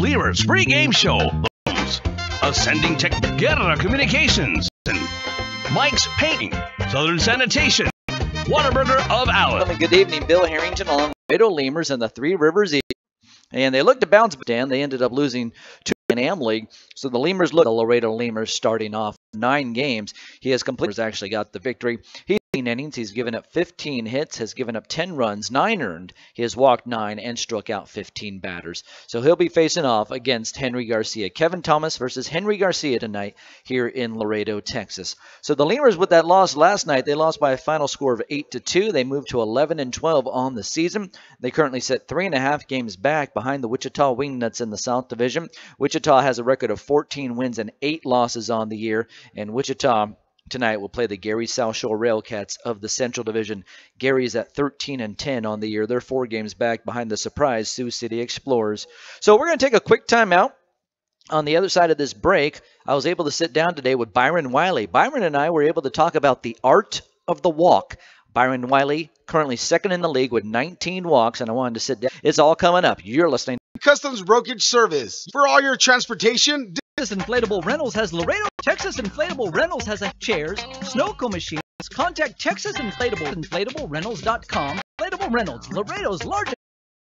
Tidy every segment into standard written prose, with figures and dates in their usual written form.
Lemurs free game show. Ascending Tech, Guerra Communications, Mike's Painting, Southern Sanitation, Whataburger of Allen. Good evening, Bill Harrington along with Laredo Lemurs and the Trois-Rivieres. And they looked to bounce down. They ended up losing to an Am League. So the Lemurs look at the Laredo Lemurs starting off 9 games. He has completely actually got the victory. He's 18 innings. He's given up 15 hits, has given up 10 runs, 9 earned. He has walked 9 and struck out 15 batters. So he'll be facing off against Henry Garcia. Kevin Thomas versus Henry Garcia tonight here in Laredo, Texas. So the Lemurs, with that loss last night, they lost by a final score of 8-2. They moved to 11-12 on the season. They currently sit 3.5 games back behind the Wichita Wingnuts in the South Division. Wichita has a record of 14 wins and 8 losses on the year. And Wichita tonight will play the Gary South Shore Railcats of the Central Division. Gary's at 13-10 on the year. They're 4 games back behind the surprise Sioux City Explorers. So we're going to take a quick timeout. On the other side of this break, I was able to sit down today with Byron Wiley. Byron and I were able to talk about the art of the walk. Byron Wiley, currently second in the league with 19 walks, and I wanted to sit down. It's all coming up. You're listening. Customs Brokerage Service. For all your transportation. Texas Inflatable Rentals has Laredo. Texas Inflatable Rentals has chairs, snow cone machines. Contact Texas InflatableRentals.com. Inflatable Rentals, Laredo's largest.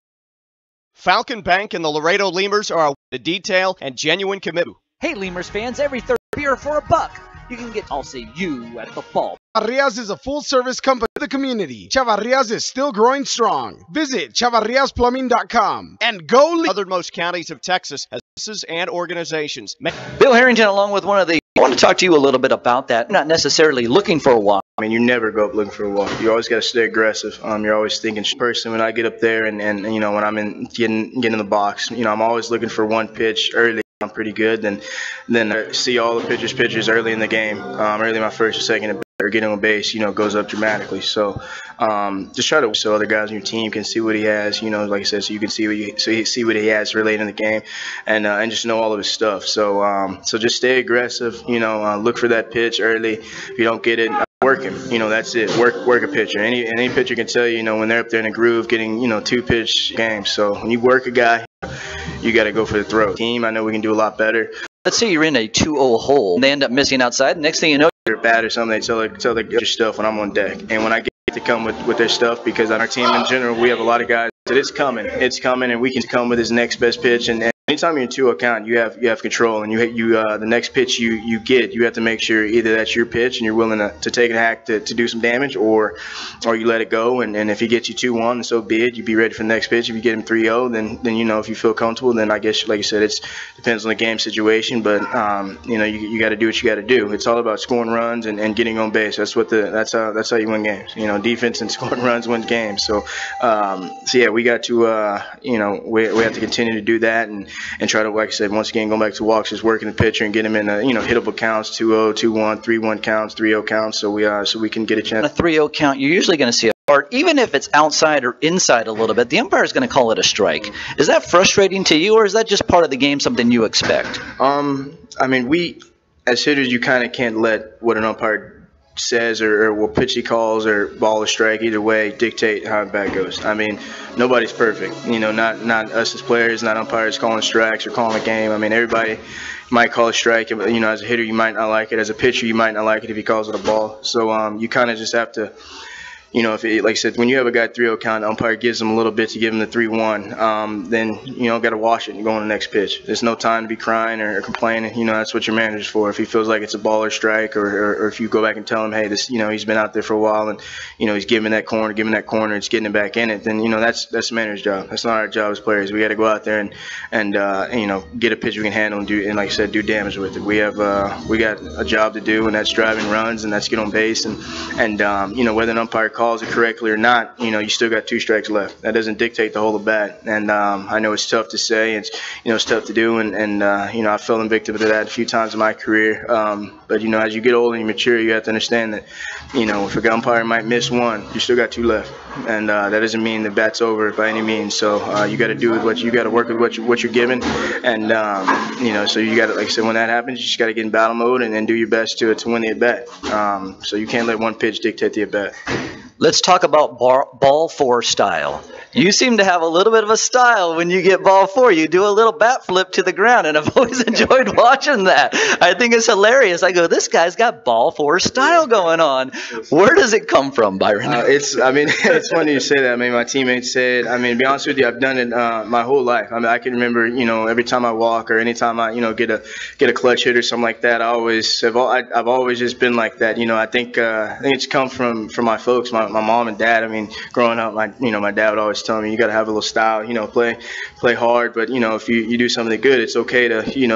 Falcon Bank and the Laredo Lemurs are a detail and genuine commitment. Hey, Lemurs fans, every third beer for $1. You can get, I'll say you, at the ball. Chavarrias is a full-service company for the community. Chavarrias is still growing strong. Visit chavarriasplumbing.com and go Southernmost counties of Texas has businesses and organizations. Bill Harrington along with one of the... I want to talk to you a little bit about that. Not necessarily looking for a walk. I mean, you never go up looking for a walk. You always got to stay aggressive. You're always thinking person when I get up there and you know, when I'm getting in the box, you know, I'm always looking for one pitch early. I'm pretty good. Then I see all the pitchers early in the game, early in my first or second or getting on base, you know, goes up dramatically. So just try to so other guys on your team can see what he has, you know, like I said, so you can see what he has related in the game, and just know all of his stuff. So so just stay aggressive, you know, look for that pitch early. If you don't get it, work him. You know, that's it. Work a pitcher. Any pitcher can tell you, you know, when they're up there in a groove, getting, you know, 2-pitch games. So when you work a guy, you got to go for the throw. Team, I know we can do a lot better. Let's say you're in a 2-0 hole. And they end up missing outside. Next thing you know, they're bad or something. They tell their stuff when I'm on deck. And when I get to come with their stuff, because on our team in general, we have a lot of guys that it's coming, and we can come with his next best pitch. And anytime you're in 2-0 count, you have control, and the next pitch you get, you have to make sure either that's your pitch and you're willing to take a hack to do some damage, or you let it go. And if he gets you 2-1, so be it. You be ready for the next pitch. If you get him 3-0, then you know, if you feel comfortable, then I guess, like you said, it depends on the game situation. But you know, you got to do what you got to do. It's all about scoring runs and getting on base. That's how you win games. You know, defense and scoring runs wins games. So yeah, we got to you know, we have to continue to do that and try to, like I said, once again, going back to walks, just working the pitcher and get him in, you know, hittable counts, 2-0, 2-1, 3-1 counts, 3-0 counts, so we can get a chance. On a 3-0 count, you're usually going to see a part, even if it's outside or inside a little bit, the umpire is going to call it a strike. Is that frustrating to you, or is that just part of the game, something you expect? I mean, we, as hitters, you kind of can't let what an umpire says or what pitch he calls or ball or strike, either way, dictate how the bat goes. I mean, nobody's perfect. You know, not us as players, not umpires calling strikes or calling a game. I mean, everybody might call a strike. You know, as a hitter, you might not like it. As a pitcher, you might not like it if he calls it a ball. So you kind of just have to, you know, if it, like I said, when you have a guy 3-0 count, the umpire gives him a little bit to give him the 3-1, then, you know, got to wash it and go on the next pitch. There's no time to be crying or complaining. You know, that's what your manager's for. If he feels like it's a ball or strike, or if you go back and tell him, hey, this, you know, he's been out there for a while and, you know, he's giving that corner, it's getting it back in it, then, you know, that's the manager's job. That's not our job as players. We got to go out there and you know, get a pitch we can handle and like I said, do damage with it. We got a job to do, and that's driving runs, and that's get on base, and you know, whether an umpire calls it correctly or not, you know, you still got 2 strikes left. That doesn't dictate the whole of bat. And I know it's tough to say, it's, you know, it's tough to do, and you know, I've fallen victim to that a few times in my career. But you know, as you get older and you mature, you have to understand that, you know, if a umpire might miss 1, you still got 2 left, and that doesn't mean the bat's over by any means. So you got to do with what you got to work with what you're given, and you know, so you got to, like I said, when that happens, you just got to get in battle mode and do your best to win the at bat. So you can't let one pitch dictate the at bat. Let's talk about ball 4 style. You seem to have a little bit of a style when you get ball four. You do a little bat flip to the ground, and I've always enjoyed watching that. I think it's hilarious. I go, this guy's got ball four style going on. Where does it come from, Byron? It's funny you say that. I mean, my teammates said, to be honest with you, I've done it my whole life. I mean, I can remember, every time I walk or anytime I, get a clutch hit or something like that, I've always just been like that. I think it's come from my folks, my mom and dad. I mean, growing up, my dad would always tell me, you got to have a little style, play hard, but if you do something good, it's okay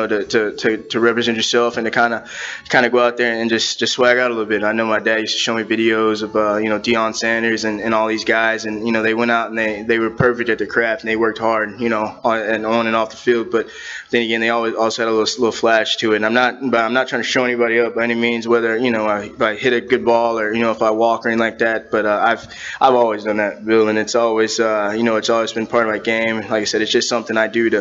to represent yourself and to kind of go out there and just swag out a little bit. I know my dad used to show me videos of Deion Sanders and all these guys, and they went out and they were perfect at their craft and they worked hard, on and off the field. But then again, they always also had a little flash to it. And I'm not trying to show anybody up by any means, whether if I hit a good ball or if I walk or anything like that. But I've always done that, Bill, and it's always it's always been part of my game. Like I said, it's just something I do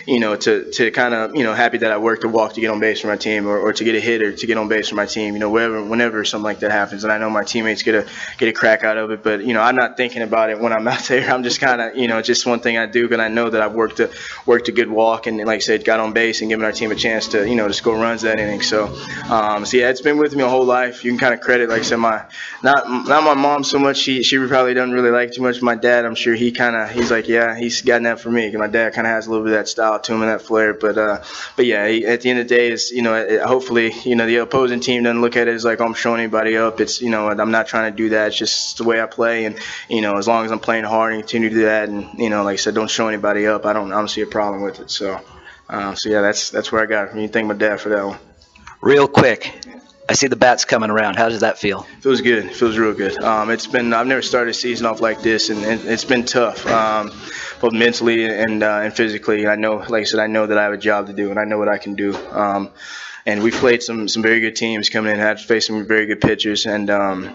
to kind of happy that I work to walk to get on base for my team, or to get a hit or to get on base for my team. Whenever something like that happens, and I know my teammates get a crack out of it. But I'm not thinking about it when I'm out there. I'm just kind of it's just one thing I do, because I know that I've worked a good walk, and like I said, got on base and given our team a chance to score runs that inning. So yeah, it's been with me my whole life. You can kind of credit, like I said, not my mom so much. She probably doesn't really like too much. My dad, I'm sure he's like, yeah, he's gotten that from me. 'Cause my dad kind of has a little bit of that style to him and that flair. But yeah, at the end of the day, is hopefully the opposing team doesn't look at it as like, oh, I'm showing anybody up. It's I'm not trying to do that. It's just the way I play, and as long as I'm playing hard and continue to do that, and like I said, don't show anybody up, I don't see a problem with it. So yeah, that's where I got it from. You thank my dad for that one. Real quick, I see the bats coming around. How does that feel? Feels good. It feels real good. I've never started a season off like this, and it's been tough, both mentally and physically. I know, like I said, I know that I have a job to do, and I know what I can do. And we played some very good teams coming in, had to face some very good pitchers, and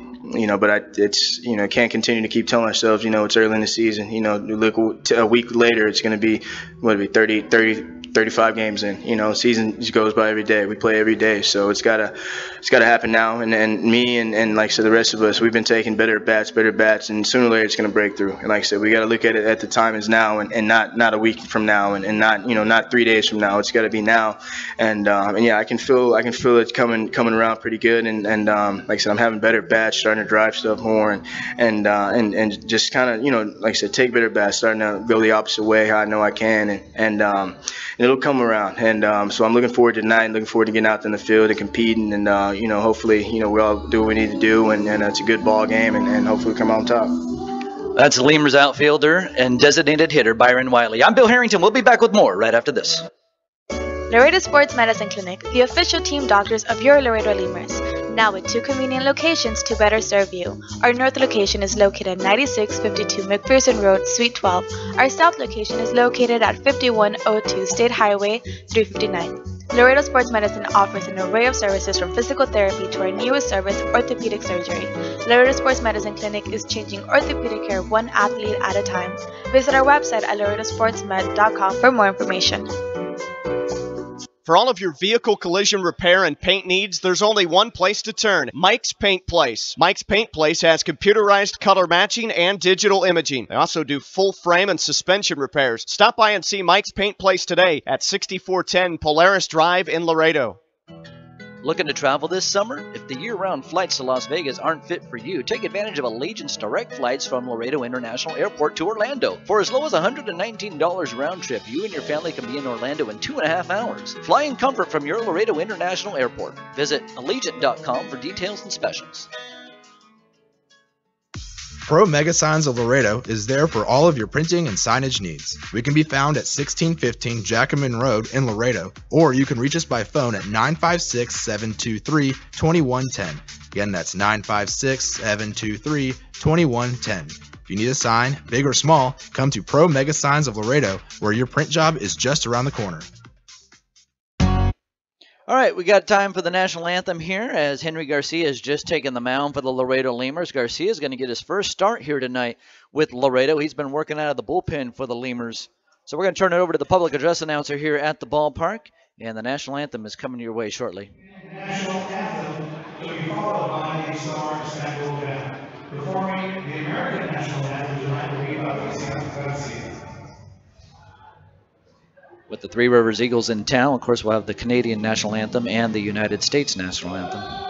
but it's can't continue to keep telling ourselves, it's early in the season. Look, a week later, it's going to be 35 games in. Season just goes by every day. We play every day, so it's gotta happen now. And me and like I said, the rest of us, we've been taking better bats, and sooner or later it's gonna break through. And like I said, we gotta look at it at the time is now, and not a week from now, and not 3 days from now. It's gotta be now. And yeah, I can feel it coming around pretty good. And like I said, I'm having better bats, starting to drive stuff more, and just kind of like I said, take better bats, starting to go the opposite way how I know I can, and it'll come around. And so I'm looking forward to tonight, looking forward to getting out in the field and competing, and hopefully we all do what we need to do, and it's a good ball game, and hopefully come out on top. That's the Lemurs outfielder and designated hitter Byron Wiley. I'm Bill Harrington. We'll be back with more right after this. Laredo Sports Medicine Clinic, the official team doctors of your Laredo Lemurs. Now with 2 convenient locations to better serve you. Our north location is located at 9652 McPherson Road, Suite 12. Our south location is located at 5102 State Highway 359. Laredo Sports Medicine offers an array of services from physical therapy to our newest service, orthopedic surgery. Laredo Sports Medicine Clinic is changing orthopedic care one athlete at a time. Visit our website at laredosportsmed.com for more information. For all of your vehicle collision repair and paint needs, there's only one place to turn, Mike's Paint Place. Mike's Paint Place has computerized color matching and digital imaging. They also do full frame and suspension repairs. Stop by and see Mike's Paint Place today at 6410 Polaris Drive in Laredo. Looking to travel this summer? If the year-round flights to Las Vegas aren't fit for you, take advantage of Allegiant's direct flights from Laredo International Airport to Orlando. For as low as $119 round trip, you and your family can be in Orlando in 2.5 hours. Fly in comfort from your Laredo International Airport. Visit Allegiant.com for details and specials. Pro Mega Signs of Laredo is there for all of your printing and signage needs. We can be found at 1615 Jackman Road in Laredo, or you can reach us by phone at 956-723-2110. Again, that's 956-723-2110. If you need a sign, big or small, come to Pro Mega Signs of Laredo, where your print job is just around the corner. All right, we got time for the national anthem here as Henry Garcia has just taken the mound for the Laredo Lemurs. Garcia is going to get his first start here tonight with Laredo. He's been working out of the bullpen for the Lemurs. So we're going to turn it over to the public address announcer here at the ballpark, and the national anthem is coming your way shortly. National anthem will be followed by the Star Spangled Banner. performing the American national anthem tonight will be Patricia Garcia. With the Three Rivers Eagles in town, of course, we'll have the Canadian national anthem and the United States national anthem.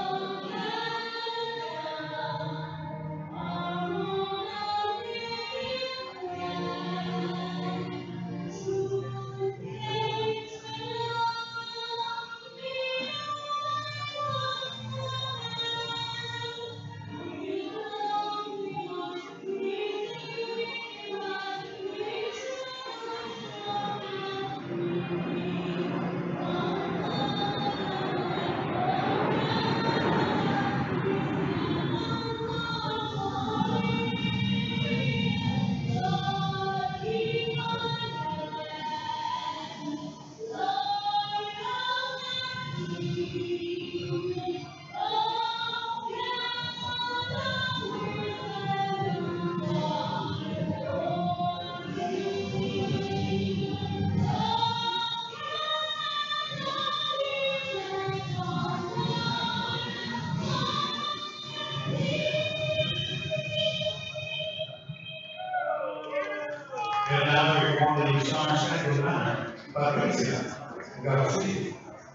And now we perform the song Central Line, Patricia Garcia.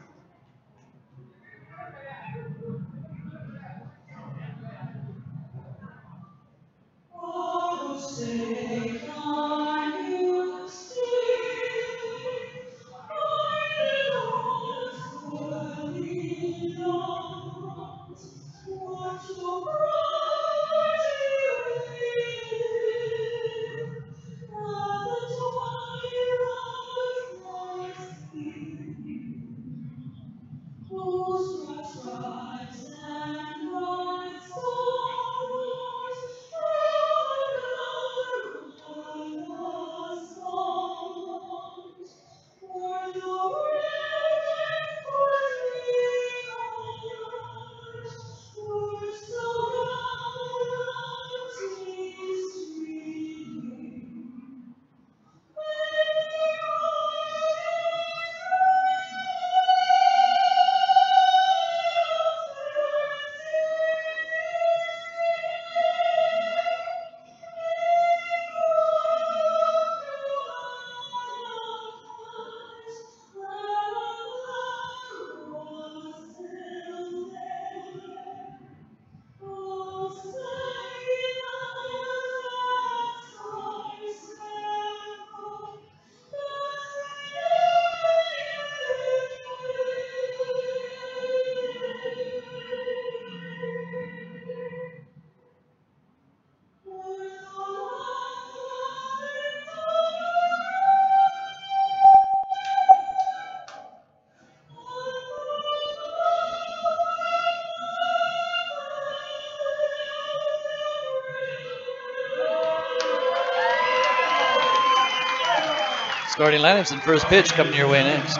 Starting lineups and first pitch coming your way next.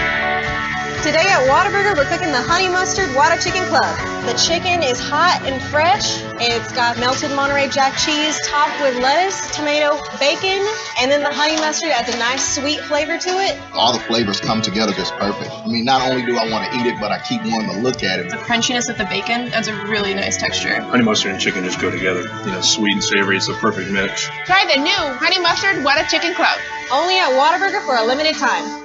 Today at Whataburger, we're cooking the Honey Mustard Whata Chicken Club. The chicken is hot and fresh. It's got melted Monterey Jack cheese topped with lettuce, tomato, bacon, and then the honey mustard adds a nice sweet flavor to it. All the flavors come together just perfect. I mean, not only do I want to eat it, but I keep wanting to look at it. The crunchiness of the bacon adds a really nice texture. Honey mustard and chicken just go together. You know, sweet and savory, it's a perfect mix. Try the new Honey Mustard Whata Chicken Club. Only at Whataburger for a limited time.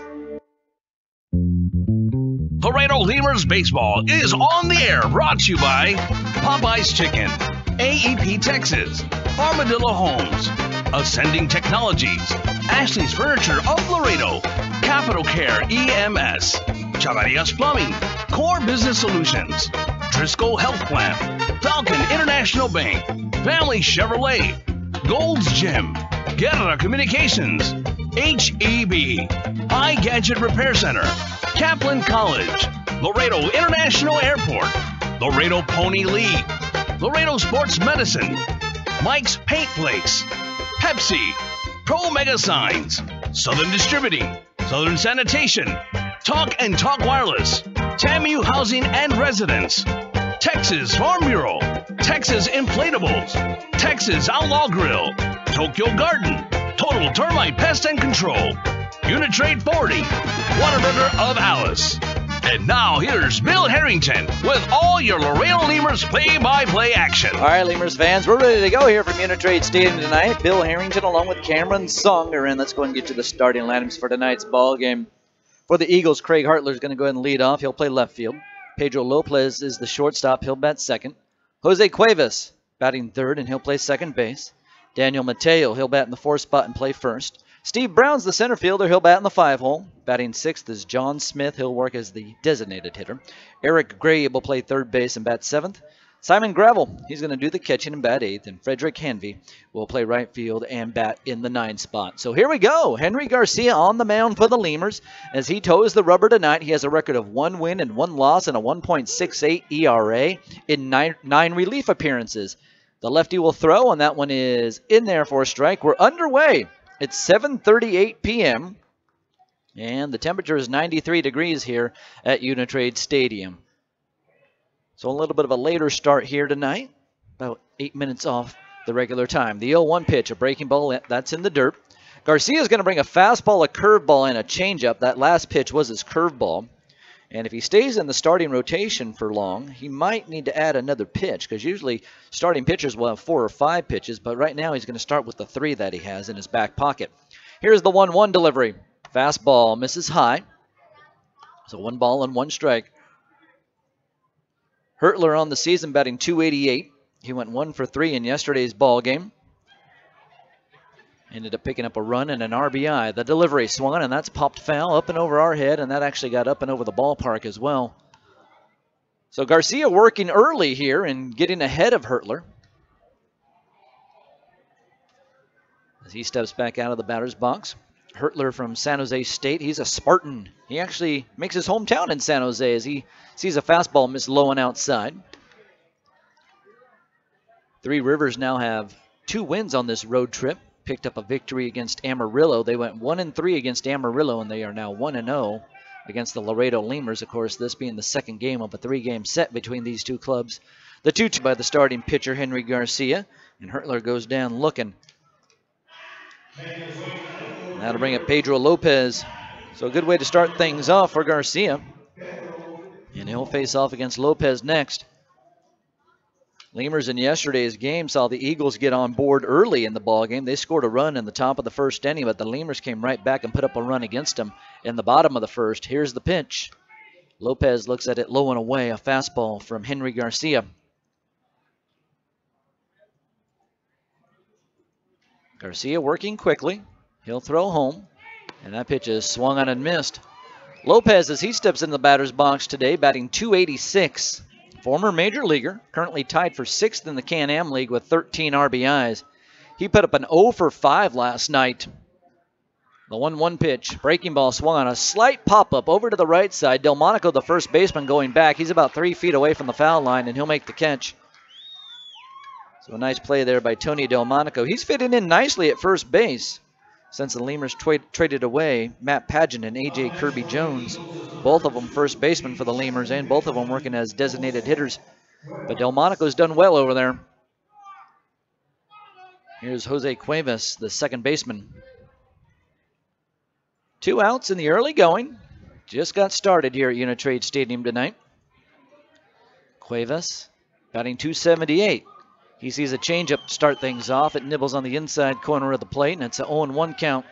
Laredo Lemurs Baseball is on the air, brought to you by Popeye's Chicken, AEP Texas, Armadillo Homes, Ascending Technologies, Ashley's Furniture of Laredo, Capital Care EMS, Chavarias Plumbing, Core Business Solutions, Driscoll Health Plan, Falcon International Bank, Family Chevrolet, Gold's Gym, Guerra Communications, HEB, iGadget Repair Center, Kaplan College, Laredo International Airport, Laredo Pony League, Laredo Sports Medicine, Mike's Paint Place, Pepsi, Pro Mega Signs, Southern Distributing, Southern Sanitation, Talk and Talk Wireless, TAMU Housing and Residence, Texas Farm Bureau, Texas Inflatables, Texas Outlaw Grill, Tokyo Garden, Total Termite Pest and Control, Uni-Trade 40, Whataburger of Alice, And now here's Bill Harrington with all your Laredo Lemurs play-by-play action. All right, Lemurs fans, we're ready to go here from Uni-Trade Stadium tonight. Bill Harrington along with Cameron Songer, and let's go and get to the starting lineups for tonight's ball game. For the Eagles, Craig Hartler is going to go ahead and lead off. He'll play left field. Pedro Lopez is the shortstop. He'll bat second. Jose Cuevas batting third, and he'll play second base. Daniel Mateo, he'll bat in the 4th spot and play first. Steve Brown's the center fielder. He'll bat in the 5 hole. Batting 6th is John Smith. He'll work as the designated hitter. Eric Gray will play 3rd base and bat 7th. Simon Gravel, he's going to do the catching and bat 8th. And Frederick Hanvey will play right field and bat in the 9th spot. So here we go. Henry Garcia on the mound for the Lemurs. As he toes the rubber tonight, he has a record of 1 win and 1 loss and a 1.68 ERA in 9 relief appearances. The lefty will throw, and that one is in there for a strike. We're underway. It's 7:38 p.m., and the temperature is 93 degrees here at Uni-Trade Stadium. So a little bit of a later start here tonight, about 8 minutes off the regular time. The 0-1 pitch, a breaking ball, that's in the dirt. Garcia is going to bring a fastball, a curveball, and a changeup. That last pitch was his curveball. And if he stays in the starting rotation for long, he might need to add another pitch, because usually starting pitchers will have 4 or 5 pitches, but right now he's going to start with the 3 that he has in his back pocket. Here's the 1-1 delivery. Fastball misses high. So 1 ball and 1 strike. Hertler on the season batting .288. He went 1 for 3 in yesterday's ball game. Ended up picking up a run and an RBI. The delivery swung, and that's popped foul up and over our head, and that actually got up and over the ballpark as well. So Garcia working early here and getting ahead of Hertler. As he steps back out of the batter's box. Hertler from San Jose State. He's a Spartan. He actually makes his hometown in San Jose as he sees a fastball miss low and outside. Three Rivers now have 2 wins on this road trip. Picked up a victory against Amarillo. They went 1-3 against Amarillo, and they are now 1-0 against the Laredo Lemurs. Of course, this being the second game of a 3-game set between these two clubs. The 2-2 by the starting pitcher, Henry Garcia, and Hertler goes down looking. That'll bring up Pedro Lopez. So a good way to start things off for Garcia. And he'll face off against Lopez next. Lemurs in yesterday's game saw the Eagles get on board early in the ballgame. They scored a run in the top of the first inning, but the Lemurs came right back and put up a run against them in the bottom of the first. Here's the pitch. Lopez looks at it low and away, a fastball from Henry Garcia. Garcia working quickly. He'll throw home, and that pitch is swung on and missed. Lopez, as he steps in the batter's box today, batting .286. Former major leaguer, currently tied for 6th in the Can-Am League with 13 RBIs. He put up an 0 for 5 last night. The 1-1 pitch, breaking ball swung on a slight pop-up over to the right side. Delmonico, the first baseman, going back. He's about 3 feet away from the foul line, and he'll make the catch. So a nice play there by Tony Delmonico. He's fitting in nicely at first base since the Lemurs traded away Matt Pageant and A.J. Kirby Jones. Both of them first basemen for the Lemurs, and both of them working as designated hitters. But Delmonico's done well over there. Here's Jose Cuevas, the second baseman. 2 outs in the early going. Just got started here at Uni-Trade Stadium tonight. Cuevas batting .278. He sees a changeup to start things off. It nibbles on the inside corner of the plate, and it's an 0-1 count.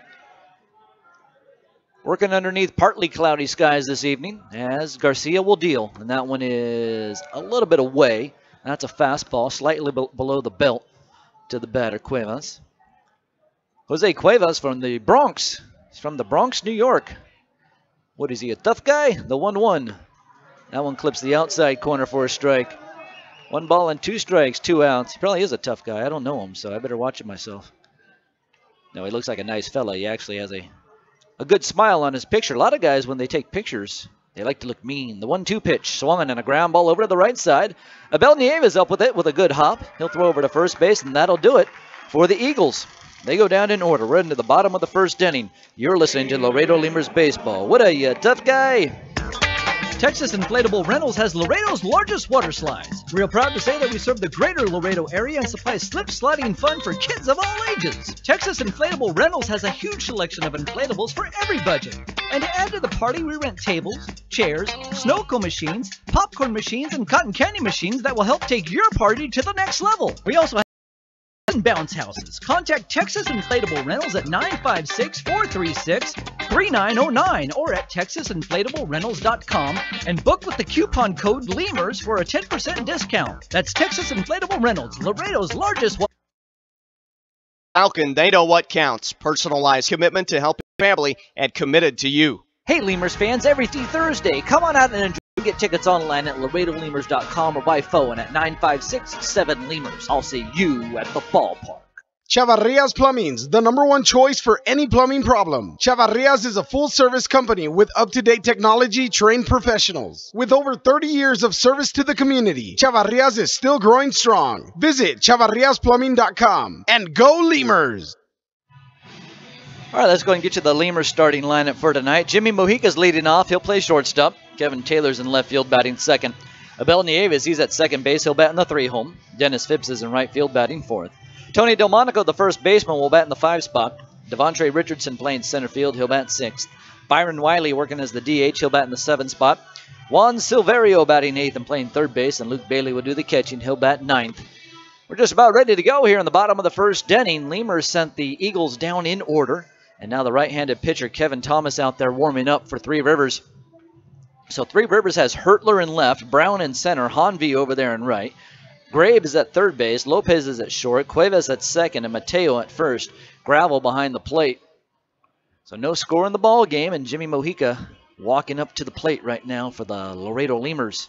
Working underneath partly cloudy skies this evening as Garcia will deal, and that one is a little bit away. That's a fastball, slightly below the belt to the batter, Cuevas. Jose Cuevas from the Bronx. He's from the Bronx, New York. What is he, a tough guy? The 1-1. That one clips the outside corner for a strike. 1 ball and 2 strikes, 2 outs. He probably is a tough guy. I don't know him, so I better watch it myself. No, he looks like a nice fella. He actually has a good smile on his picture. A lot of guys, when they take pictures, they like to look mean. The 1-2 pitch, swung and a ground ball over to the right side. Abel Nieves up with it with a good hop. He'll throw over to first base, and that'll do it for the Eagles. They go down in order. We're into the bottom of the first inning. You're listening to Laredo Lemurs Baseball. What are you, tough guy? Texas Inflatable Rentals has Laredo's largest water slides. We are proud to say that we serve the greater Laredo area and supply slip sliding fun for kids of all ages. Texas Inflatable Rentals has a huge selection of inflatables for every budget. And to add to the party, we rent tables, chairs, snow cone machines, popcorn machines, and cotton candy machines that will help take your party to the next level. We also have bounce houses. Contact Texas Inflatable Rentals at 956-436-3909 or at texasinflatablerentals.com and book with the coupon code LEMURS for a 10% discount. That's Texas Inflatable Rentals, Laredo's largest Falcon, they know what counts. Personalized commitment to help your family and committed to you. Hey, Lemurs fans, every Thursday, come on out and enjoy. Get tickets online at LaredoLemurs.com or by phone at 956-7-LEMURS. I'll see you at the ballpark. Chavarrias Plumbing's the #1 choice for any plumbing problem. Chavarrias is a full-service company with up-to-date technology, trained professionals. With over 30 years of service to the community, Chavarrias is still growing strong. Visit chavarriasplumbing.com and go Lemurs! All right, let's go and get you the Lemurs starting lineup for tonight. Jimmy Mojica's leading off. He'll play shortstop. Kevin Taylor's in left field batting second. Abel Nieves, he's at second base. He'll bat in the 3 hole. Dennis Phipps is in right field batting fourth. Tony Delmonico, the first baseman, will bat in the 5 spot. Devontre Richardson playing center field. He'll bat 6th. Byron Wiley working as the DH. He'll bat in the 7 spot. Juan Silverio batting 8th and playing third base. And Luke Bailey will do the catching. He'll bat 9th. We're just about ready to go here in the bottom of the first inning. Lemurs sent the Eagles down in order. And now the right-handed pitcher, Kevin Thomas, out there warming up for Three Rivers. So Three Rivers has Hertler in left, Brown in center, Hanvi over there in right. Graves is at third base, Lopez is at short, Cuevas at second, and Mateo at first. Gravel behind the plate. So no score in the ball game, and Jimmy Mojica walking up to the plate right now for the Laredo Lemurs.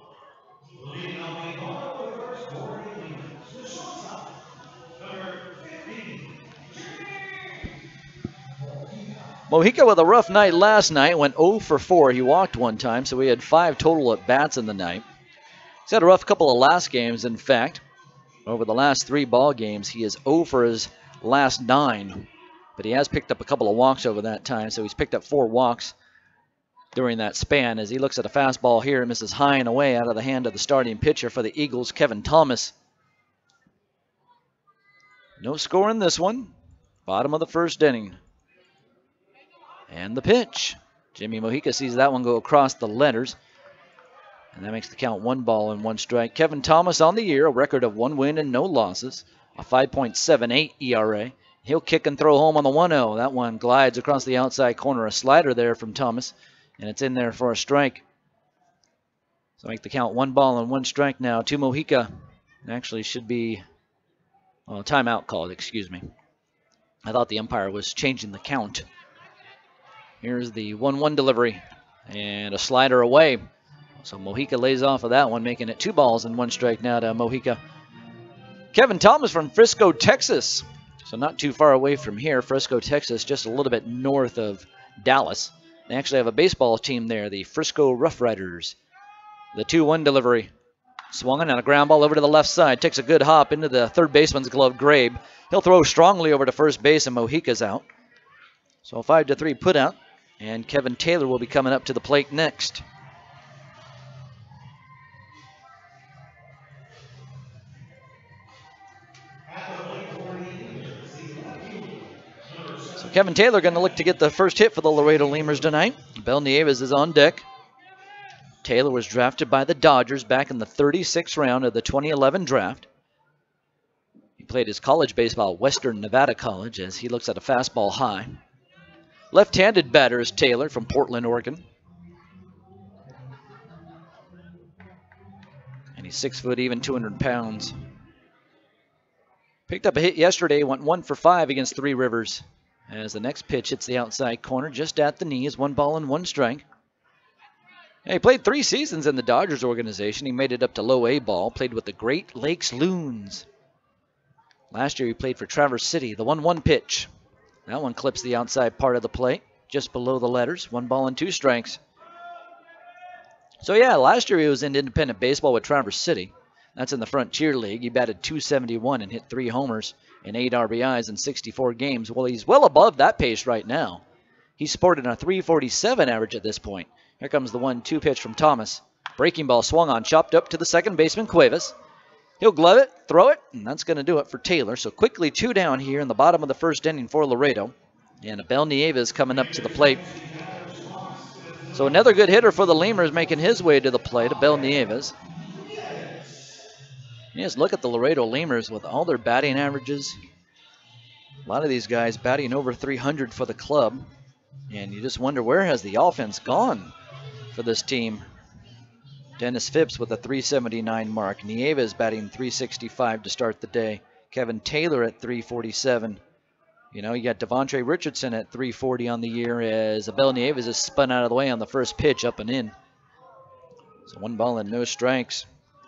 Mojica with a rough night last night, went 0 for 4. He walked one time, so he had 5 total at-bats in the night. He's had a rough couple of last games, in fact. Over the last 3 ball games, he is 0 for his last 9. But he has picked up a couple of walks over that time, so he's picked up 4 walks during that span as he looks at a fastball here and misses high and away out of the hand of the starting pitcher for the Eagles, Kevin Thomas. No score in this one. Bottom of the first inning. And the pitch. Jimmy Mojica sees that one go across the letters. And that makes the count 1 ball and 1 strike. Kevin Thomas on the year, a record of 1 win and no losses. A 5.78 ERA. He'll kick and throw home on the 1-0. That one glides across the outside corner. A slider there from Thomas. And it's in there for a strike. So make the count 1 ball and 1 strike now to Mojica. Actually should be timeout called, excuse me. I thought the umpire was changing the count. Here's the 1-1 delivery and a slider away. So Mojica lays off of that one, making it 2 balls and 1 strike now to Mojica. Kevin Thomas from Frisco, Texas. So not too far away from here. Frisco, Texas, just a little bit north of Dallas. They actually have a baseball team there, the Frisco Rough Riders. The 2-1 delivery. Swung on a ground ball over to the left side. Takes a good hop into the third baseman's glove, Grabe. He'll throw strongly over to first base, and Mojica's out. So a 5-3 put out. And Kevin Taylor will be coming up to the plate next. So Kevin Taylor going to look to get the first hit for the Laredo Lemurs tonight. Bel Nieves is on deck. Taylor was drafted by the Dodgers back in the 36th round of the 2011 draft. He played his college baseball at Western Nevada College as he looks at a fastball high. Left-handed batter is Taylor from Portland, Oregon. And he's 6 foot even, 200 pounds. Picked up a hit yesterday, went 1 for 5 against Three Rivers. As the next pitch hits the outside corner, just at the knees, 1 ball and 1 strike. He played 3 seasons in the Dodgers organization. He made it up to low A ball, played with the Great Lakes Loons. Last year he played for Traverse City, the 1-1 pitch. That one clips the outside part of the plate, just below the letters. 1 ball and 2 strikes. So yeah, last year he was in independent baseball with Traverse City. That's in the Frontier League. He batted .271 and hit 3 homers and 8 RBIs in 64 games. Well, he's well above that pace right now. He's sporting a .347 average at this point. Here comes the 1-2 pitch from Thomas. Breaking ball swung on, chopped up to the second baseman, Cuevas. He'll glove it, throw it, and that's going to do it for Taylor. So quickly 2 down here in the bottom of the first inning for Laredo. And Abel Nieves coming up to the plate. So another good hitter for the Lemurs making his way to the plate, Abel Nieves. You just look at the Laredo Lemurs with all their batting averages. A lot of these guys batting over 300 for the club. And you just wonder, where has the offense gone for this team? Dennis Phipps with a 379 mark. Nieves batting 365 to start the day. Kevin Taylor at 347. You know, you got Devontre Richardson at 340 on the year as Abel Nieves is spun out of the way on the first pitch, up and in. So 1 ball and no strikes.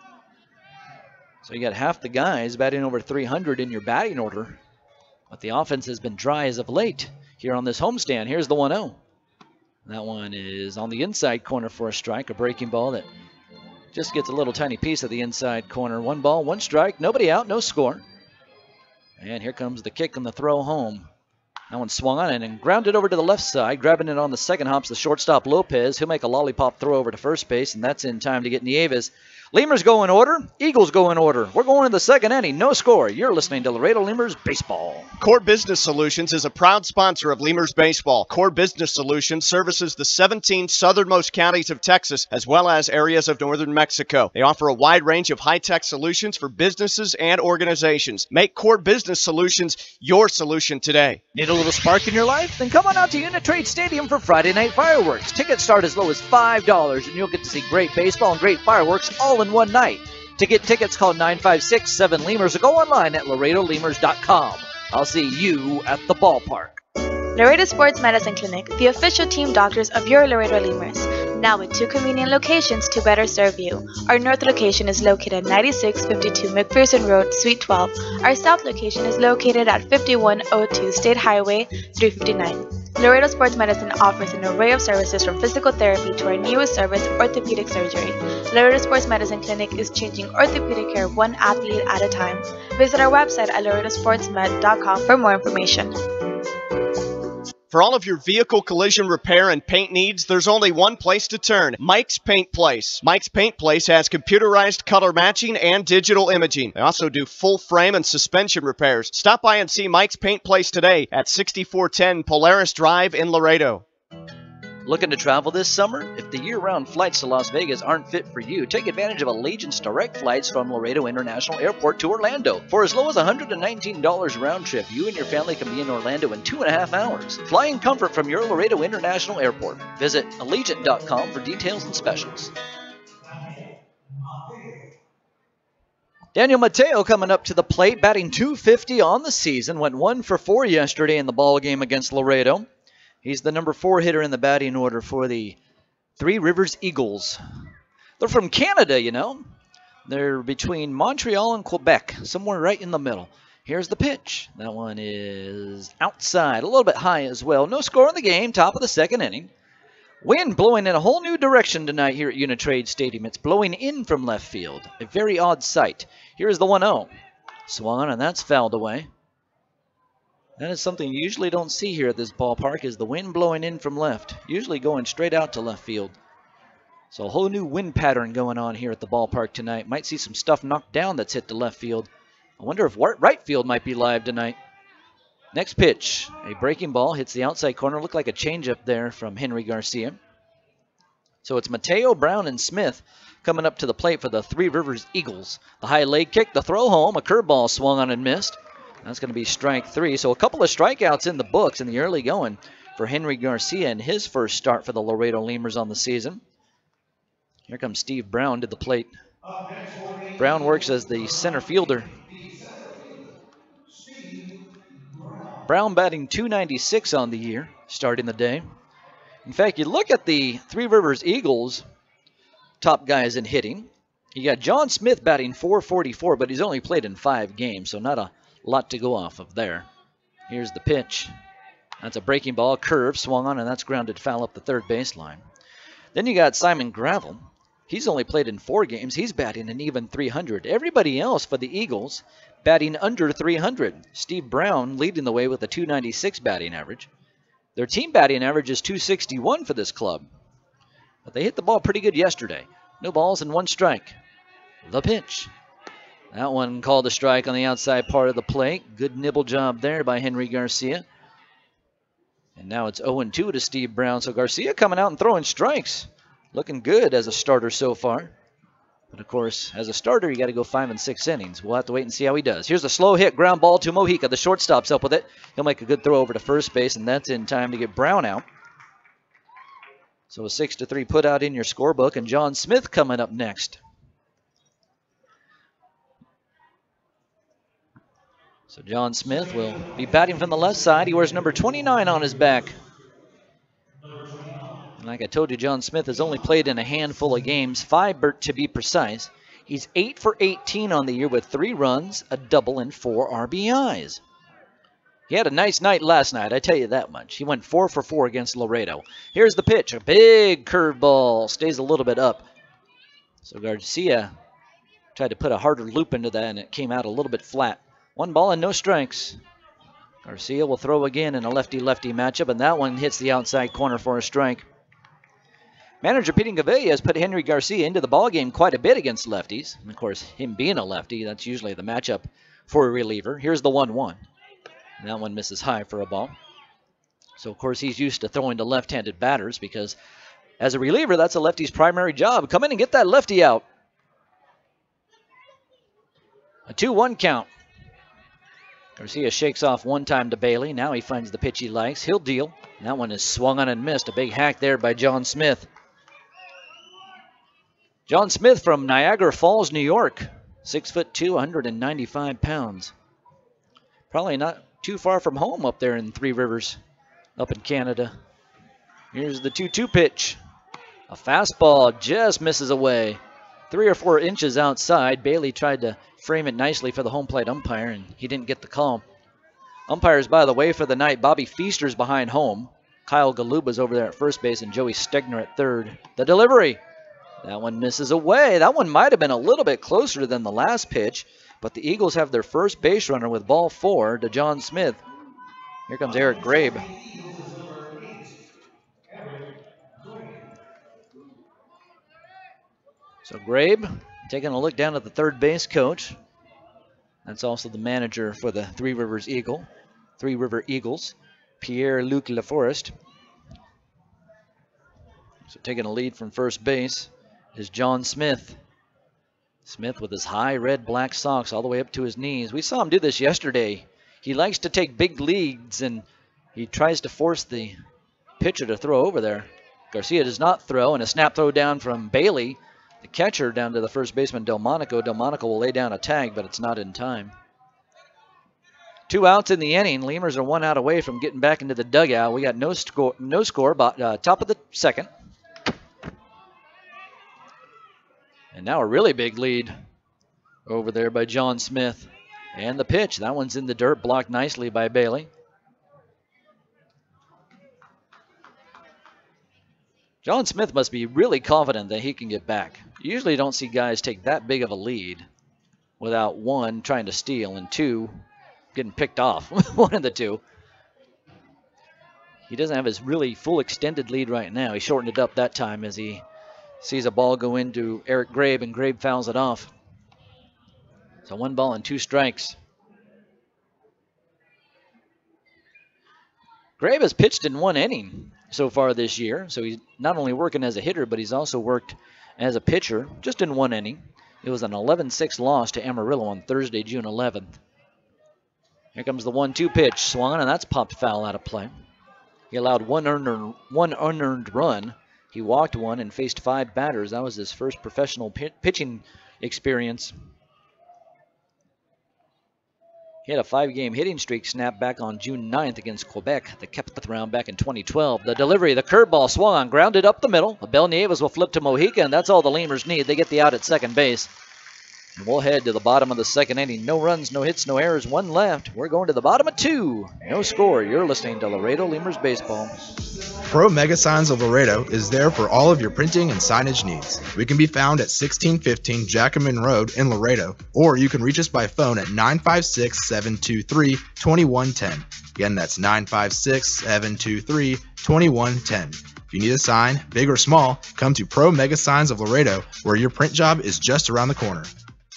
So you got half the guys batting over 300 in your batting order. But the offense has been dry as of late here on this homestand. Here's the 1-0. That one is on the inside corner for a strike, a breaking ball that just gets a little tiny piece of the inside corner. 1 ball, 1 strike, nobody out, no score. And here comes the kick and the throw home. That one swung on and grounded over to the left side. Grabbing it on the second hop's the shortstop Lopez. He'll make a lollipop throw over to first base, and that's in time to get Nieves. Lemurs go in order. Eagles go in order. We're going to the second inning. No score. You're listening to Laredo Lemurs Baseball. Core Business Solutions is a proud sponsor of Lemurs Baseball. Core Business Solutions services the 17 southernmost counties of Texas as well as areas of northern Mexico. They offer a wide range of high-tech solutions for businesses and organizations. Make Core Business Solutions your solution today. Need a little spark in your life? Then come on out to Uni-Trade Stadium for Friday night fireworks. Tickets start as low as $5, and you'll get to see great baseball and great fireworks all in one night. To get tickets, call 956-7-LEMURS or go online at LaredoLemurs.com. I'll see you at the ballpark. Laredo Sports Medicine Clinic, the official team doctors of your Laredo Lemurs. Now with 2 convenient locations to better serve you. Our north location is located at 9652 McPherson Road, Suite 12. Our south location is located at 5102 State Highway 359. Laredo Sports Medicine offers an array of services from physical therapy to our newest service, orthopedic surgery. Laredo Sports Medicine Clinic is changing orthopedic care 1 athlete at a time. Visit our website at laredosportsmed.com for more information. For all of your vehicle collision repair and paint needs, there's only one place to turn, Mike's Paint Place. Mike's Paint Place has computerized color matching and digital imaging. They also do full frame and suspension repairs. Stop by and see Mike's Paint Place today at 6410 Polaris Drive in Laredo. Looking to travel this summer? If the year-round flights to Las Vegas aren't fit for you, take advantage of Allegiant's direct flights from Laredo International Airport to Orlando. For as low as $119 round trip, you and your family can be in Orlando in 2.5 hours. Fly in comfort from your Laredo International Airport. Visit Allegiant.com for details and specials. Daniel Mateo coming up to the plate, batting .250 on the season. Went 1 for 4 yesterday in the ball game against Laredo. He's the number 4 hitter in the batting order for the Trois-Rivieres Eagles. They're from Canada, you know. They're between Montreal and Quebec, somewhere right in the middle. Here's the pitch. That one is outside, a little bit high as well. No score in the game, top of the second inning. Wind blowing in a whole new direction tonight here at Uni-Trade Stadium. It's blowing in from left field, a very odd sight. Here's the 1-0. Swung on, and that's fouled away. That is something you usually don't see here at this ballpark, is the wind blowing in from left, usually going straight out to left field. So a whole new wind pattern going on here at the ballpark tonight. Might see some stuff knocked down that's hit to left field. I wonder if right field might be live tonight. Next pitch, a breaking ball hits the outside corner. Looked like a changeup there from Henry Garcia. So it's Mateo, Brown, and Smith coming up to the plate for the Trois-Rivieres Eagles. The high leg kick, the throw home, a curveball swung on and missed. That's going to be strike 3. So a couple of strikeouts in the books in the early going for Henry Garcia in his first start for the Laredo Lemurs on the season. Here comes Steve Brown to the plate. Brown works as the center fielder. Brown batting .296 on the year, starting the day. In fact, you look at the Trois-Rivieres Eagles, top guys in hitting. You got John Smith batting .444, but he's only played in 5 games, so not a lot to go off of there. Here's the pitch. That's a breaking ball, curve, swung on, and that's grounded foul up the third baseline. Then you got Simon Gravel. He's only played in 4 games. He's batting an even .300. Everybody else for the Eagles batting under .300. Steve Brown leading the way with a .296 batting average. Their team batting average is .261 for this club. but they hit the ball pretty good yesterday. No balls and 1 strike. The pitch. That one called a strike on the outside part of the plate. Good nibble job there by Henry Garcia. And now it's 0-2 to Steve Brown. So Garcia coming out and throwing strikes. Looking good as a starter so far. But of course, as a starter, you got to go 5 and 6 innings. We'll have to wait and see how he does. Here's a slow hit, ground ball to Mojica. The shortstop's up with it. He'll make a good throw over to first base, and that's in time to get Brown out. So a 6-3 put out in your scorebook, and John Smith coming up next. So John Smith will be batting from the left side. He wears number 29 on his back. And like I told you, John Smith has only played in a handful of games, 5 to be precise. He's 8 for 18 on the year with 3 runs, a double, and 4 RBIs. He had a nice night last night, I tell you that much. He went 4 for 4 against Laredo. Here's the pitch, a big curveball, stays a little bit up. So Garcia tried to put a harder loop into that, and it came out a little bit flat. 1 ball and no strikes. Garcia will throw again in a lefty-lefty matchup, and that one hits the outside corner for a strike. Manager Pete Gaviria has put Henry Garcia into the ballgame quite a bit against lefties. And of course, him being a lefty, that's usually the matchup for a reliever. Here's the 1-1. That one misses high for a ball. So, of course, he's used to throwing to left-handed batters because as a reliever, that's a lefty's primary job. Come in and get that lefty out. A 2-1 count. Garcia shakes off one time to Bailey. Now he finds the pitch he likes. He'll deal. And that one is swung on and missed. A big hack there by John Smith. John Smith from Niagara Falls, New York. 6'2", 195 pounds. Probably not too far from home up there in Trois-Rivieres, up in Canada. Here's the 2-2 pitch. A fastball just misses away. 3 or 4 inches outside. Bailey tried to frame it nicely for the home plate umpire, and he didn't get the call. Umpires, by the way, for the night, Bobby Feaster's behind home. Kyle Galuba's over there at first base, and Joey Stegner at third. The delivery. That one misses away. That one might have been a little bit closer than the last pitch, but the Eagles have their first base runner with ball 4 to John Smith. Here comes Eric Grabe. So Grabe taking a look down at the third base coach. That's also the manager for the Three River Eagles, Pierre-Luc Laforest. So taking a lead from first base is John Smith. Smith with his high red-black socks all the way up to his knees. We saw him do this yesterday. He likes to take big leads, and he tries to force the pitcher to throw over there. Garcia does not throw, and a snap throw down from Bailey, the catcher, down to the first baseman, Delmonico. Delmonico will lay down a tag, but it's not in time. 2 outs in the inning. Lemurs are 1 out away from getting back into the dugout. We got no score, but top of the second. And now a really big lead over there by John Smith. And the pitch, that one's in the dirt, blocked nicely by Bailey. John Smith must be really confident that he can get back. You usually don't see guys take that big of a lead without 1, trying to steal, and 2, getting picked off. One of the 2. He doesn't have his really full extended lead right now. He shortened it up that time as he sees a ball go into Eric Grabe, and Grabe fouls it off. So 1 ball and 2 strikes. Grabe has pitched in 1 inning so far this year, so he's not only working as a hitter, but he's also worked as a pitcher just in 1 inning. It was an 11-6 loss to Amarillo on Thursday, June 11th. Here comes the 1-2 pitch, swung, and that's popped foul out of play. He allowed one unearned run. He walked 1 and faced 5 batters. That was his first professional pitching experience. He had a 5-game hitting streak snapped back on June 9th against Quebec that kept the round back in 2012. The delivery, the curveball swung on, grounded up the middle. Abel Nieves will flip to Mojica, and that's all the Lemurs need. They get the out at second base. And we'll head to the bottom of the second inning. No runs, no hits, no errors, 1 left. We're going to the bottom of 2. No score. You're listening to Laredo Lemurs Baseball. Pro Mega Signs of Laredo is there for all of your printing and signage needs. We can be found at 1615 Jackman Road in Laredo, or you can reach us by phone at 956-723-2110. Again, that's 956-723-2110. If you need a sign, big or small, come to Pro Mega Signs of Laredo, where your print job is just around the corner.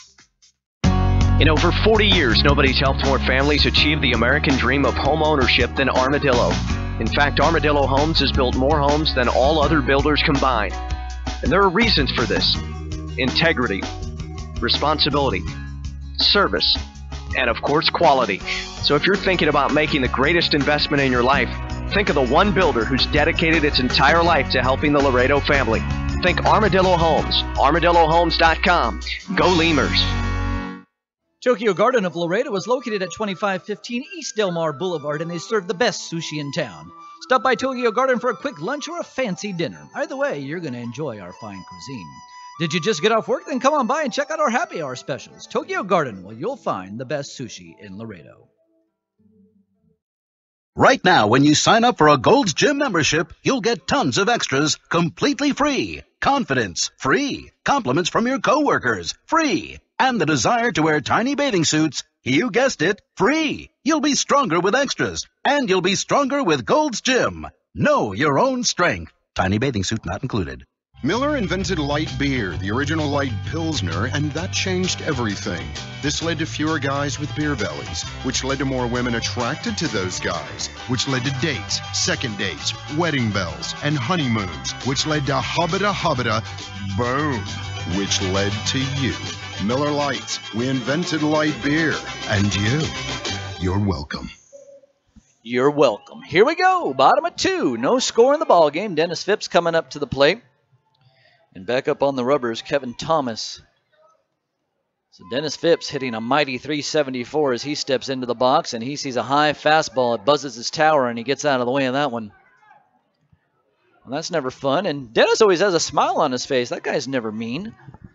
In over 40 years, nobody's helped more families achieve the American dream of home ownership than Armadillo. In fact, Armadillo Homes has built more homes than all other builders combined. And there are reasons for this: integrity, responsibility, service, and of course, quality. So if you're thinking about making the greatest investment in your life, think of the one builder who's dedicated its entire life to helping the Laredo family. Think Armadillo Homes, armadillohomes.com. Go Lemurs. Tokyo Garden of Laredo is located at 2515 East Del Mar Boulevard, and they serve the best sushi in town. Stop by Tokyo Garden for a quick lunch or a fancy dinner. Either way, you're going to enjoy our fine cuisine. Did you just get off work? Then come on by and check out our happy hour specials. Tokyo Garden, where you'll find the best sushi in Laredo. Right now, when you sign up for a Gold's Gym membership, you'll get tons of extras completely free. Confidence, free. Compliments from your coworkers, free. And the desire to wear tiny bathing suits, you guessed it, free. You'll be stronger with extras, and you'll be stronger with Gold's Gym. Know your own strength. Tiny bathing suit not included. Miller invented light beer, the original light Pilsner, and that changed everything. This led to fewer guys with beer bellies, which led to more women attracted to those guys, which led to dates, second dates, wedding bells, and honeymoons, which led to hubbada, boom, which led to you. Miller Lights, we invented light beer, and you're welcome. You're welcome. Here we go, bottom of 2. No score in the ball game. Dennis Phipps coming up to the plate. And back up on the rubbers, Kevin Thomas. So Dennis Phipps hitting a mighty 374 as he steps into the box, and he sees a high fastball. It buzzes his tower, and he gets out of the way of that one. Well, that's never fun. And Dennis always has a smile on his face. That guy's never mean.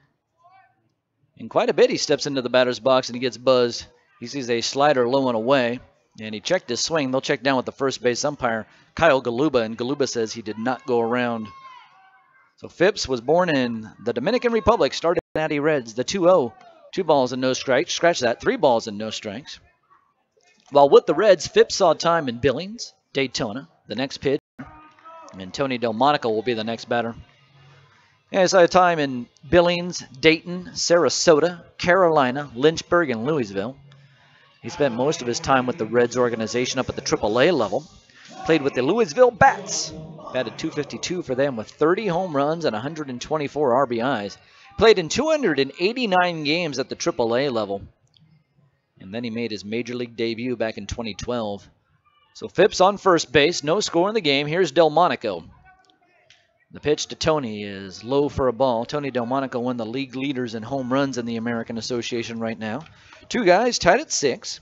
In quite a bit, he steps into the batter's box, and he gets buzzed. He sees a slider low and away, and he checked his swing. They'll check down with the first base umpire, Kyle Galuba, and Galuba says he did not go around. So Phipps was born in the Dominican Republic, started at Natty Reds, the 2-0. 2 balls and no strikes. Scratch that, 3 balls and no strikes. While with the Reds, Phipps saw time in Billings, Daytona, the next pitch, and Tony Delmonico will be the next batter. And he saw time in Billings, Dayton, Sarasota, Carolina, Lynchburg, and Louisville. He spent most of his time with the Reds organization up at the AAA level. Played with the Louisville Bats. Batted .252 for them with 30 home runs and 124 RBIs. Played in 289 games at the AAA level. And then he made his Major League debut back in 2012. So Phipps on first base, no score in the game. Here's Delmonico. The pitch to Tony is low for a ball. Tony Delmonico, one of the league leaders in home runs in the American Association right now. 2 guys tied at 6.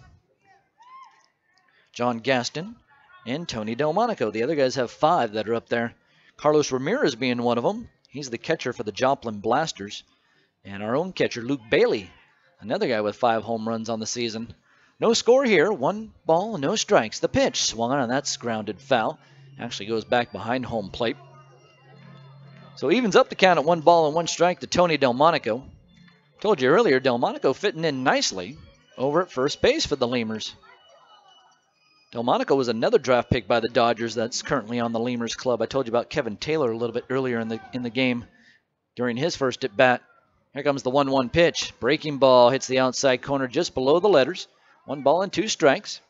John Gaston and Tony Delmonico. The other guys have 5 that are up there. Carlos Ramirez being one of them. He's the catcher for the Joplin Blasters. And our own catcher, Luke Bailey, another guy with 5 home runs on the season. No score here. 1 ball, no strikes. The pitch swung on, and that's grounded foul. Actually goes back behind home plate. So evens up the count at 1 ball and 1 strike to Tony Delmonico. Told you earlier, Delmonico fitting in nicely over at first base for the Lemurs. Delmonico was another draft pick by the Dodgers that's currently on the Lemurs club. I told you about Kevin Taylor a little bit earlier in the game during his first at bat. Here comes the 1-1 pitch. Breaking ball hits the outside corner just below the letters. 1 ball and 2 strikes.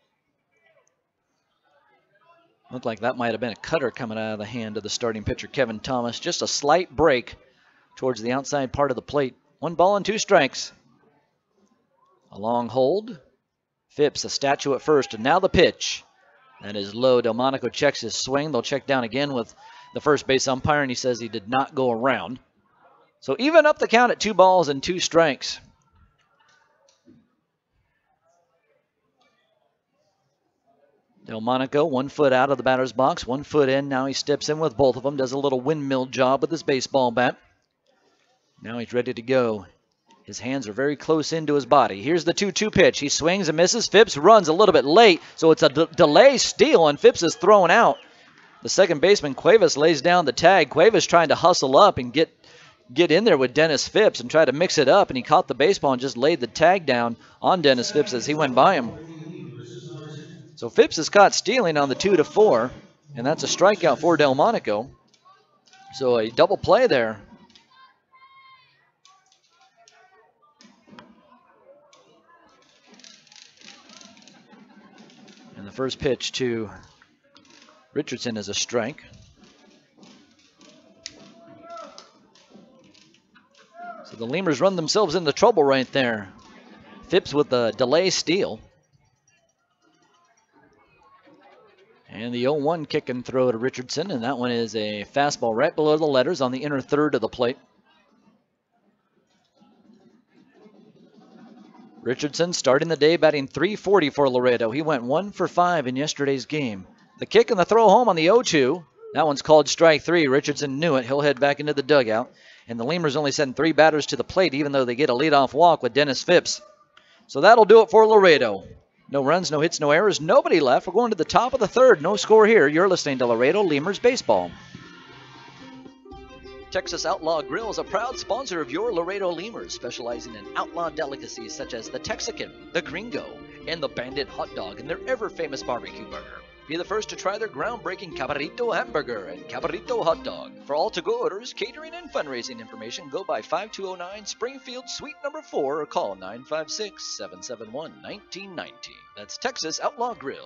Looked like that might have been a cutter coming out of the hand of the starting pitcher, Kevin Thomas. Just a slight break towards the outside part of the plate. 1 ball and 2 strikes. A long hold. Phipps, a statue at first, and now the pitch. That is low. Delmonico checks his swing. They'll check down again with the first base umpire, and he says he did not go around. So even up the count at 2 balls and 2 strikes. Delmonico, 1 foot out of the batter's box, 1 foot in. Now he steps in with both of them, does a little windmill job with his baseball bat. Now he's ready to go. His hands are very close into his body. Here's the 2-2 pitch. He swings and misses. Phipps runs a little bit late, so it's a delay steal, and Phipps is thrown out. The second baseman, Cuevas, lays down the tag. Cuevas trying to hustle up and get in there with Dennis Phipps and try to mix it up, and he caught the baseball and just laid the tag down on Dennis Phipps as he went by him. So Phipps is caught stealing on the 2-4. And that's a strikeout for Delmonico. So a double play there. And the first pitch to Richardson is a strike. So the Lemurs run themselves into trouble right there. Phipps with the delay steal. And the 0-1 kick and throw to Richardson, and that one is a fastball right below the letters on the inner third of the plate. Richardson starting the day batting .340 for Laredo. He went 1 for 5 in yesterday's game. The kick and the throw home on the 0-2. That one's called strike 3. Richardson knew it. He'll head back into the dugout. And the Lemurs only send 3 batters to the plate, even though they get a leadoff walk with Dennis Phipps. So that'll do it for Laredo. No runs, no hits, no errors, nobody left. We're going to the top of the third. No score here. You're listening to Laredo Lemurs Baseball. Texas Outlaw Grill is a proud sponsor of your Laredo Lemurs, specializing in outlaw delicacies such as the Texican, the Gringo, and the Bandit Hot Dog, and their ever-famous barbecue burger. Be the first to try their groundbreaking Cabrito Hamburger and Cabrito Hot Dog. For all to-go orders, catering, and fundraising information, go by 5209 Springfield Suite number 4 or call 956-771-1990. That's Texas Outlaw Grill.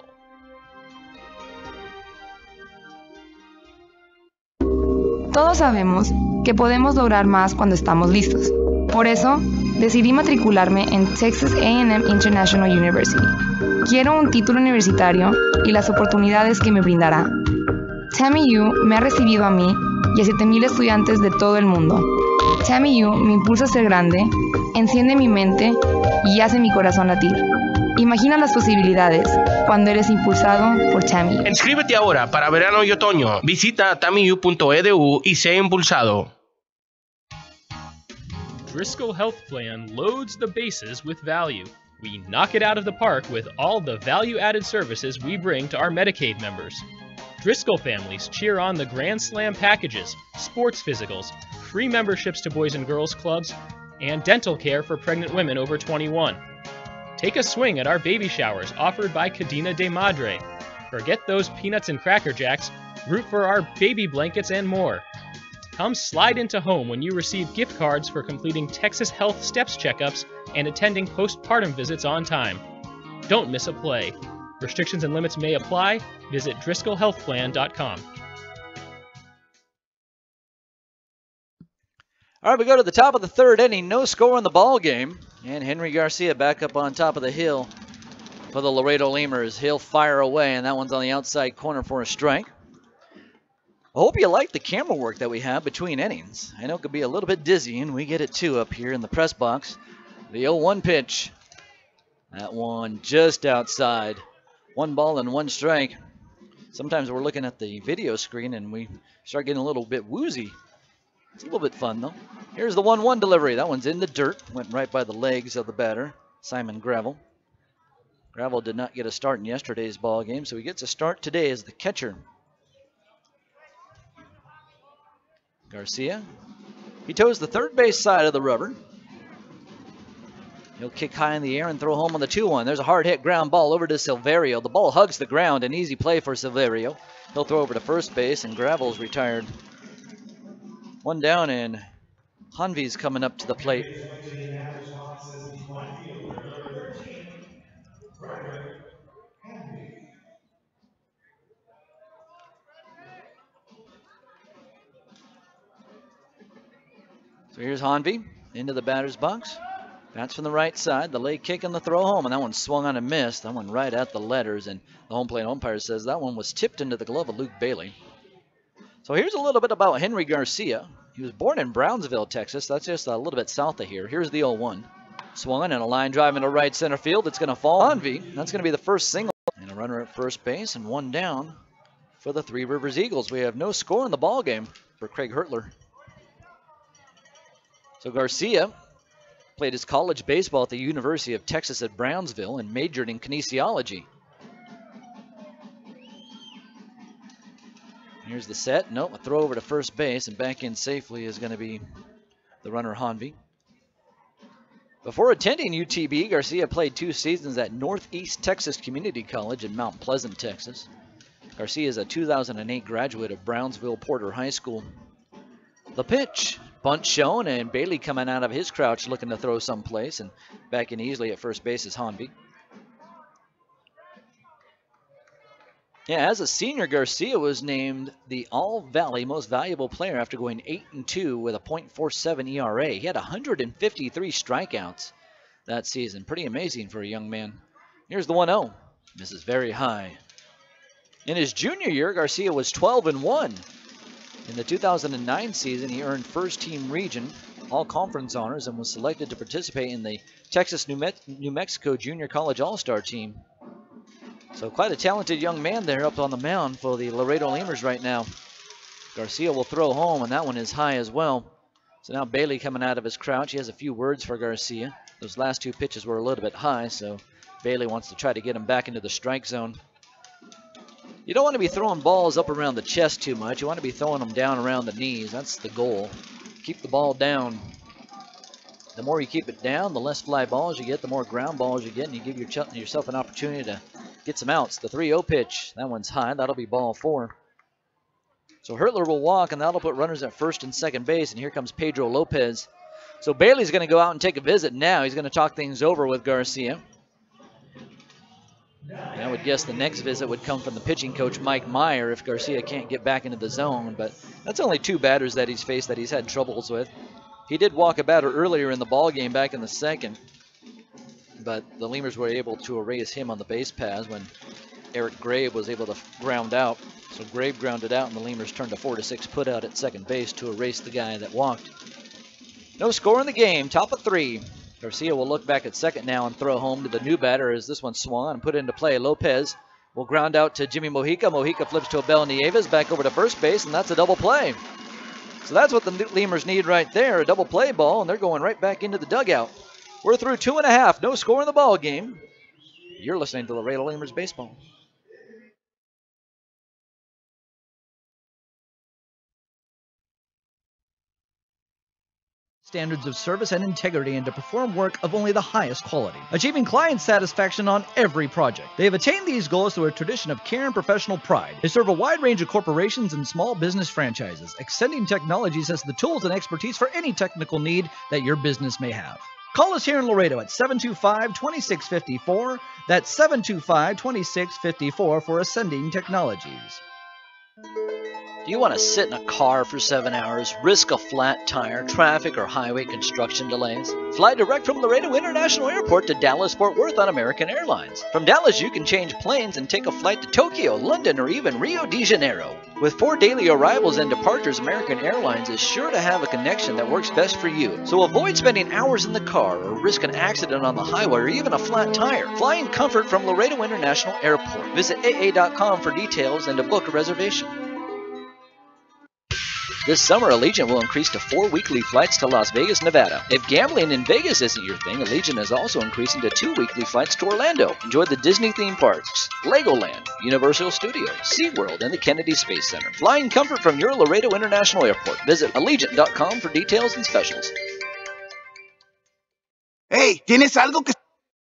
Todos sabemos que podemos lograr más cuando estamos listos. Por eso, decidí matricularme en Texas A&M International University. Quiero un título universitario y las oportunidades que me brindará. TAMU me ha recibido a mí y a 7,000 estudiantes de todo el mundo. TAMU me impulsa a ser grande, enciende mi mente y hace mi corazón latir. Imagina las posibilidades cuando eres impulsado por TAMU. Inscríbete ahora para verano y otoño. Visita tamu.edu y sé impulsado. Driscoll Health Plan loads the bases with value. We knock it out of the park with all the value-added services we bring to our Medicaid members. Driscoll families cheer on the Grand Slam packages, sports physicals, free memberships to Boys and Girls Clubs, and dental care for pregnant women over 21. Take a swing at our baby showers offered by Cadena de Madre. Forget those peanuts and Cracker Jacks, root for our baby blankets and more. Come slide into home when you receive gift cards for completing Texas Health Steps checkups and attending postpartum visits on time. Don't miss a play. Restrictions and limits may apply. Visit DriscollHealthPlan.com. All right, we go to the top of the third inning. No score in the ball game. And Henry Garcia back up on top of the hill for the Laredo Lemurs. He'll fire away, and that one's on the outside corner for a strike. I hope you like the camera work that we have between innings. I know it could be a little bit dizzying. We get it too up here in the press box. The 0-1 pitch. That one just outside. 1 ball and 1 strike. Sometimes we're looking at the video screen and we start getting a little bit woozy. It's a little bit fun though. Here's the 1-1 delivery. That one's in the dirt. Went right by the legs of the batter, Simon Gravel. Gravel did not get a start in yesterday's ball game, so he gets a start today as the catcher. Garcia. He toes the third base side of the rubber. He'll kick high in the air and throw home on the 2-1. There's a hard hit ground ball over to Silverio. The ball hugs the ground. An easy play for Silverio. He'll throw over to first base, and Gravel's retired. 1 down, and Hanvi's coming up to the plate. So here's Hanvi into the batter's box. Bats from the right side. The leg kick and the throw home, and that one swung on and missed. That one right at the letters, and the home plate umpire says that one was tipped into the glove of Luke Bailey. So here's a little bit about Henry Garcia. He was born in Brownsville, Texas. That's just a little bit south of here. Here's the 0-1. Swung and a line drive into right center field. It's going to fall on V. That's going to be the first single. And a runner at first base and 1 down for the Three Rivers Eagles. We have no score in the ball game for Craig Hertler. So Garcia played his college baseball at the University of Texas at Brownsville and majored in kinesiology. Here's the set. Nope, a throw over to first base, and back in safely is going to be the runner Hanvi. Before attending UTB, Garcia played 2 seasons at Northeast Texas Community College in Mount Pleasant, Texas. Garcia is a 2008 graduate of Brownsville Porter High School. The pitch. Bunt shown, and Bailey coming out of his crouch looking to throw someplace, and back in easily at first base is Hanby. Yeah, as a senior, Garcia was named the All-Valley Most Valuable Player after going 8-2 with a .47 ERA. He had 153 strikeouts that season. Pretty amazing for a young man. Here's the 1-0. This is very high. In his junior year, Garcia was 12-1. In the 2009 season, he earned first-team region all-conference honors and was selected to participate in the Texas-New Mexico Junior College All-Star team. So quite a talented young man there up on the mound for the Laredo Lemurs right now. Garcia will throw home, and that one is high as well. So now Bailey coming out of his crouch. He has a few words for Garcia. Those last two pitches were a little bit high, so Bailey wants to try to get him back into the strike zone. You don't want to be throwing balls up around the chest too much. You want to be throwing them down around the knees. That's the goal. Keep the ball down. The more you keep it down, the less fly balls you get, the more ground balls you get, and you give yourself an opportunity to get some outs. The 3-0 pitch, that one's high. That'll be ball 4. So Hertler will walk, and that'll put runners at first and second base, and here comes Pedro Lopez. So Bailey's going to go out and take a visit now. He's going to talk things over with Garcia. And I would guess the next visit would come from the pitching coach, Mike Meyer, if Garcia can't get back into the zone. But that's only 2 batters that he's faced that he's had troubles with. He did walk a batter earlier in the ball game back in the second, but the Lemurs were able to erase him on the base paths when Eric Grabe was able to ground out. So Grabe grounded out, and the Lemurs turned a 4-6 put out at second base to erase the guy that walked. No score in the game, top of 3. Garcia will look back at second now and throw home to the new batter as this one swung and put into play. Lopez will ground out to Jimmy Mojica. Mojica flips to Abel Nieves back over to first base, and that's a double play. So that's what the Lemurs need right there, a double play ball, and they're going right back into the dugout. We're through 2.5, no score in the ball game. You're listening to Laredo Lemurs Baseball. Standards of service and integrity, and to perform work of only the highest quality, achieving client satisfaction on every project. They have attained these goals through a tradition of care and professional pride. They serve a wide range of corporations and small business franchises. Ascending Technologies has the tools and expertise for any technical need that your business may have. Call us here in Laredo at 725-2654. That's 725-2654 for Ascending Technologies. Do you want to sit in a car for 7 hours, risk a flat tire, traffic, or highway construction delays? Fly direct from Laredo International Airport to Dallas-Fort Worth on American Airlines. From Dallas, you can change planes and take a flight to Tokyo, London, or even Rio de Janeiro. With 4 daily arrivals and departures, American Airlines is sure to have a connection that works best for you. So avoid spending hours in the car or risk an accident on the highway or even a flat tire. Fly in comfort from Laredo International Airport. Visit AA.com for details and to book a reservation. This summer, Allegiant will increase to 4 weekly flights to Las Vegas, Nevada. If gambling in Vegas isn't your thing, Allegiant is also increasing to 2 weekly flights to Orlando. Enjoy the Disney theme parks, Legoland, Universal Studios, SeaWorld, and the Kennedy Space Center. Fly in comfort from your Laredo International Airport. Visit Allegiant.com for details and specials. Hey, ¿tienes algo que...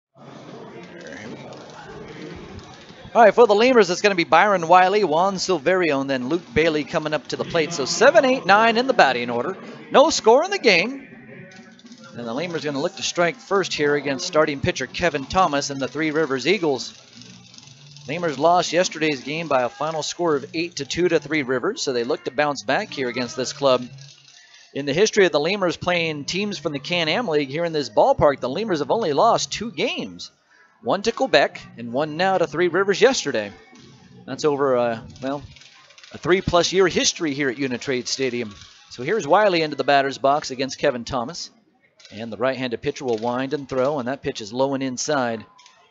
All right, for the Lemurs, it's going to be Byron Wiley, Juan Silverio, and then Luke Bailey coming up to the plate. So 7, 8, 9 in the batting order. No score in the game. And the Lemurs going to look to strike first here against starting pitcher Kevin Thomas and the Trois-Rivieres Eagles. Lemurs lost yesterday's game by a final score of 8-2 to Trois-Rivieres, so they look to bounce back here against this club. In the history of the Lemurs playing teams from the Can-Am League here in this ballpark, the Lemurs have only lost 2 games. 1 to Quebec and 1 now to Trois-Rivieres yesterday. That's over a 3+ year history here at Uni-Trade Stadium. So here's Wiley into the batter's box against Kevin Thomas. And the right-handed pitcher will wind and throw, and that pitch is low and inside.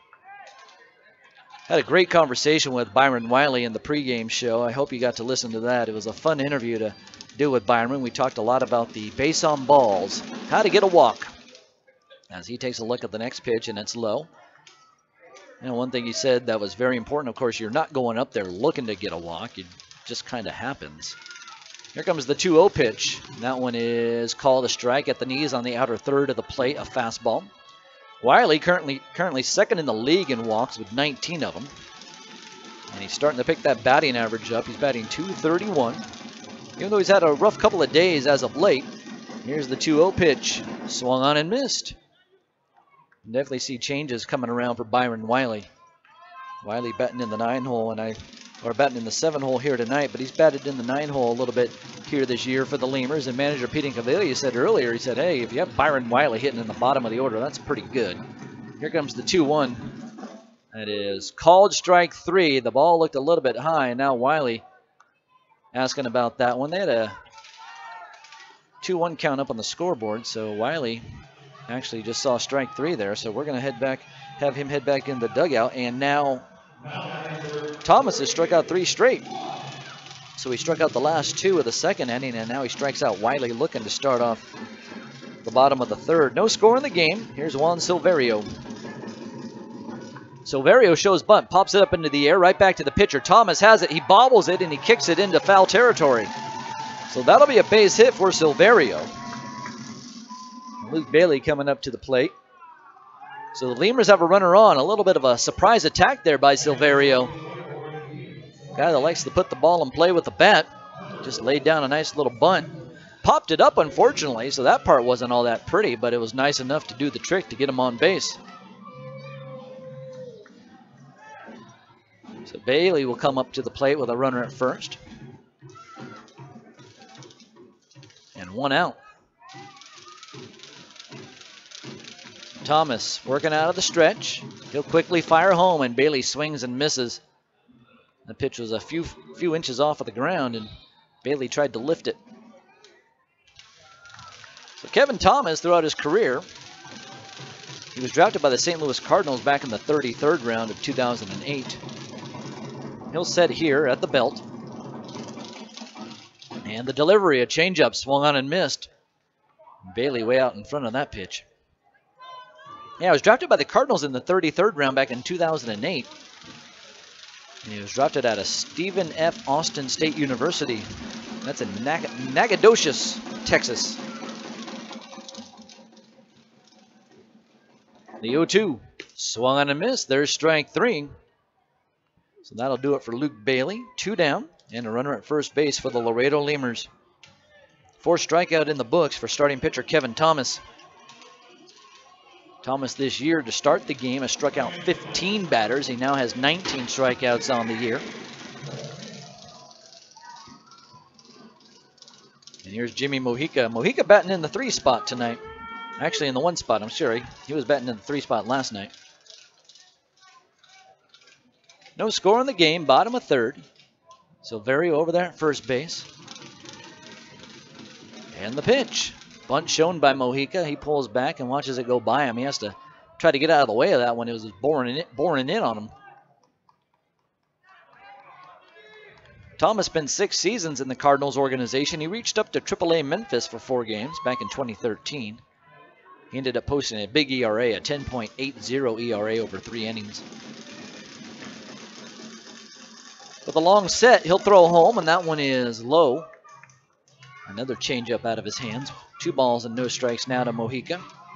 Had a great conversation with Byron Wiley in the pregame show. I hope you got to listen to that. It was a fun interview to do with Byron. We talked a lot about the base on balls, how to get a walk. As he takes a look at the next pitch, and it's low. And one thing he said that was very important, of course, you're not going up there looking to get a walk. It just kind of happens. Here comes the 2-0 pitch. That one is called a strike at the knees on the outer third of the plate, a fastball. Wiley currently second in the league in walks with 19 of them. And he's starting to pick that batting average up. He's batting .231. Even though he's had a rough couple of days as of late. Here's the 2-0 pitch. Swung on and missed. Definitely see changes coming around for Byron Wiley. Wiley batting in the 9-hole, or batting in the 7-hole here tonight, but he's batted in the 9-hole a little bit here this year for the Lemurs. And manager Pete Incaviglia said earlier, he said, hey, if you have Byron Wiley hitting in the bottom of the order, that's pretty good. Here comes the 2-1. That is called strike 3. The ball looked a little bit high, and now Wiley asking about that one. They had a 2-1 count up on the scoreboard, so Wiley actually just saw strike 3 there. So we're going to have him head back in the dugout, and now Thomas has struck out 3 straight. So he struck out the last 2 of the second inning, and now he strikes out Wiley, looking to start off the bottom of the 3rd. No score in the game. Here's Juan Silverio. Silverio shows bunt, pops it up into the air, right back to the pitcher. Thomas has it. He bobbles it, and he kicks it into foul territory. So that'll be a base hit for Silverio. Luke Bailey coming up to the plate. So the Lemurs have a runner on. A little bit of a surprise attack there by Silverio. Guy that likes to put the ball in play with the bat. Just laid down a nice little bunt. Popped it up, unfortunately, so that part wasn't all that pretty, but it was nice enough to do the trick to get him on base. So Bailey will come up to the plate with a runner at first. And 1 out. Thomas working out of the stretch. He'll quickly fire home, and Bailey swings and misses. The pitch was a few inches off of the ground, and Bailey tried to lift it. So Kevin Thomas, throughout his career, he was drafted by the St. Louis Cardinals back in the 33rd round of 2008. He'll set here at the belt. And the delivery, a changeup, swung on and missed. Bailey way out in front of that pitch. Yeah, he was drafted by the Cardinals in the 33rd round back in 2008. And he was drafted out of Stephen F. Austin State University. That's in Nacogdoches, Texas. The 0-2, swung on and missed. There's strike 3. So that'll do it for Luke Bailey. 2 down, and a runner at first base for the Laredo Lemurs. 4th strikeout in the books for starting pitcher Kevin Thomas. Thomas this year to start the game has struck out 15 batters. He now has 19 strikeouts on the year. And here's Jimmy Mojica. Mojica batting in the 3 spot tonight. Actually in the 1 spot, I'm sorry. He was batting in the 3 spot last night. No score in the game, bottom of 3rd. Silverio over there at first base. And the pitch. Bunt shown by Mojica. He pulls back and watches it go by him. He has to try to get out of the way of that one. It was boring in on him. Thomas spent 6 seasons in the Cardinals organization. He reached up to AAA Memphis for 4 games back in 2013. He ended up posting a big ERA, a 10.80 ERA over 3 innings. With a long set, he'll throw home, and that one is low. Another changeup out of his hands. 2 balls and no strikes now to Mojica.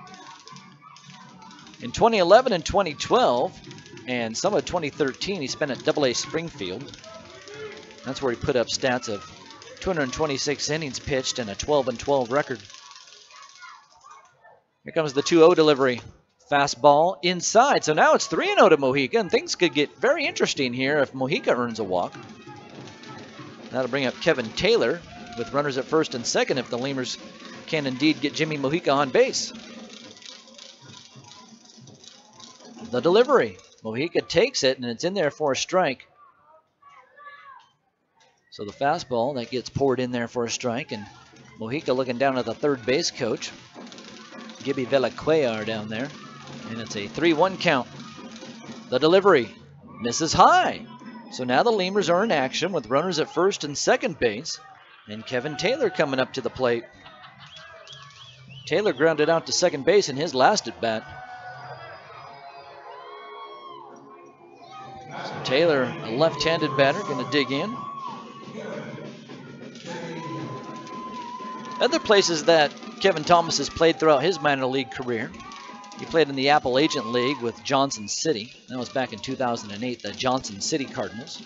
In 2011 and 2012, and some of 2013, he spent at AA Springfield. That's where he put up stats of 226 innings pitched and a 12-12 record. Here comes the 2-0 delivery. Fastball inside. So now it's 3-0 to Mojica, and things could get very interesting here if Mojica earns a walk. That'll bring up Kevin Taylor with runners at first and second if the Lemurs can indeed get Jimmy Mojica on base. The delivery. Mojica takes it, and it's in there for a strike. So the fastball, that gets poured in there for a strike, and Mojica looking down at the third base coach. Gibby Velacuellar down there, and it's a 3-1 count. The delivery misses high. So now the Lemurs are in action with runners at first and second base, and Kevin Taylor coming up to the plate. Taylor grounded out to second base in his last at bat. So Taylor, a left-handed batter, going to dig in. Other places that Kevin Thomas has played throughout his minor league career. He played in the Appalachian League with Johnson City. That was back in 2008, the Johnson City Cardinals.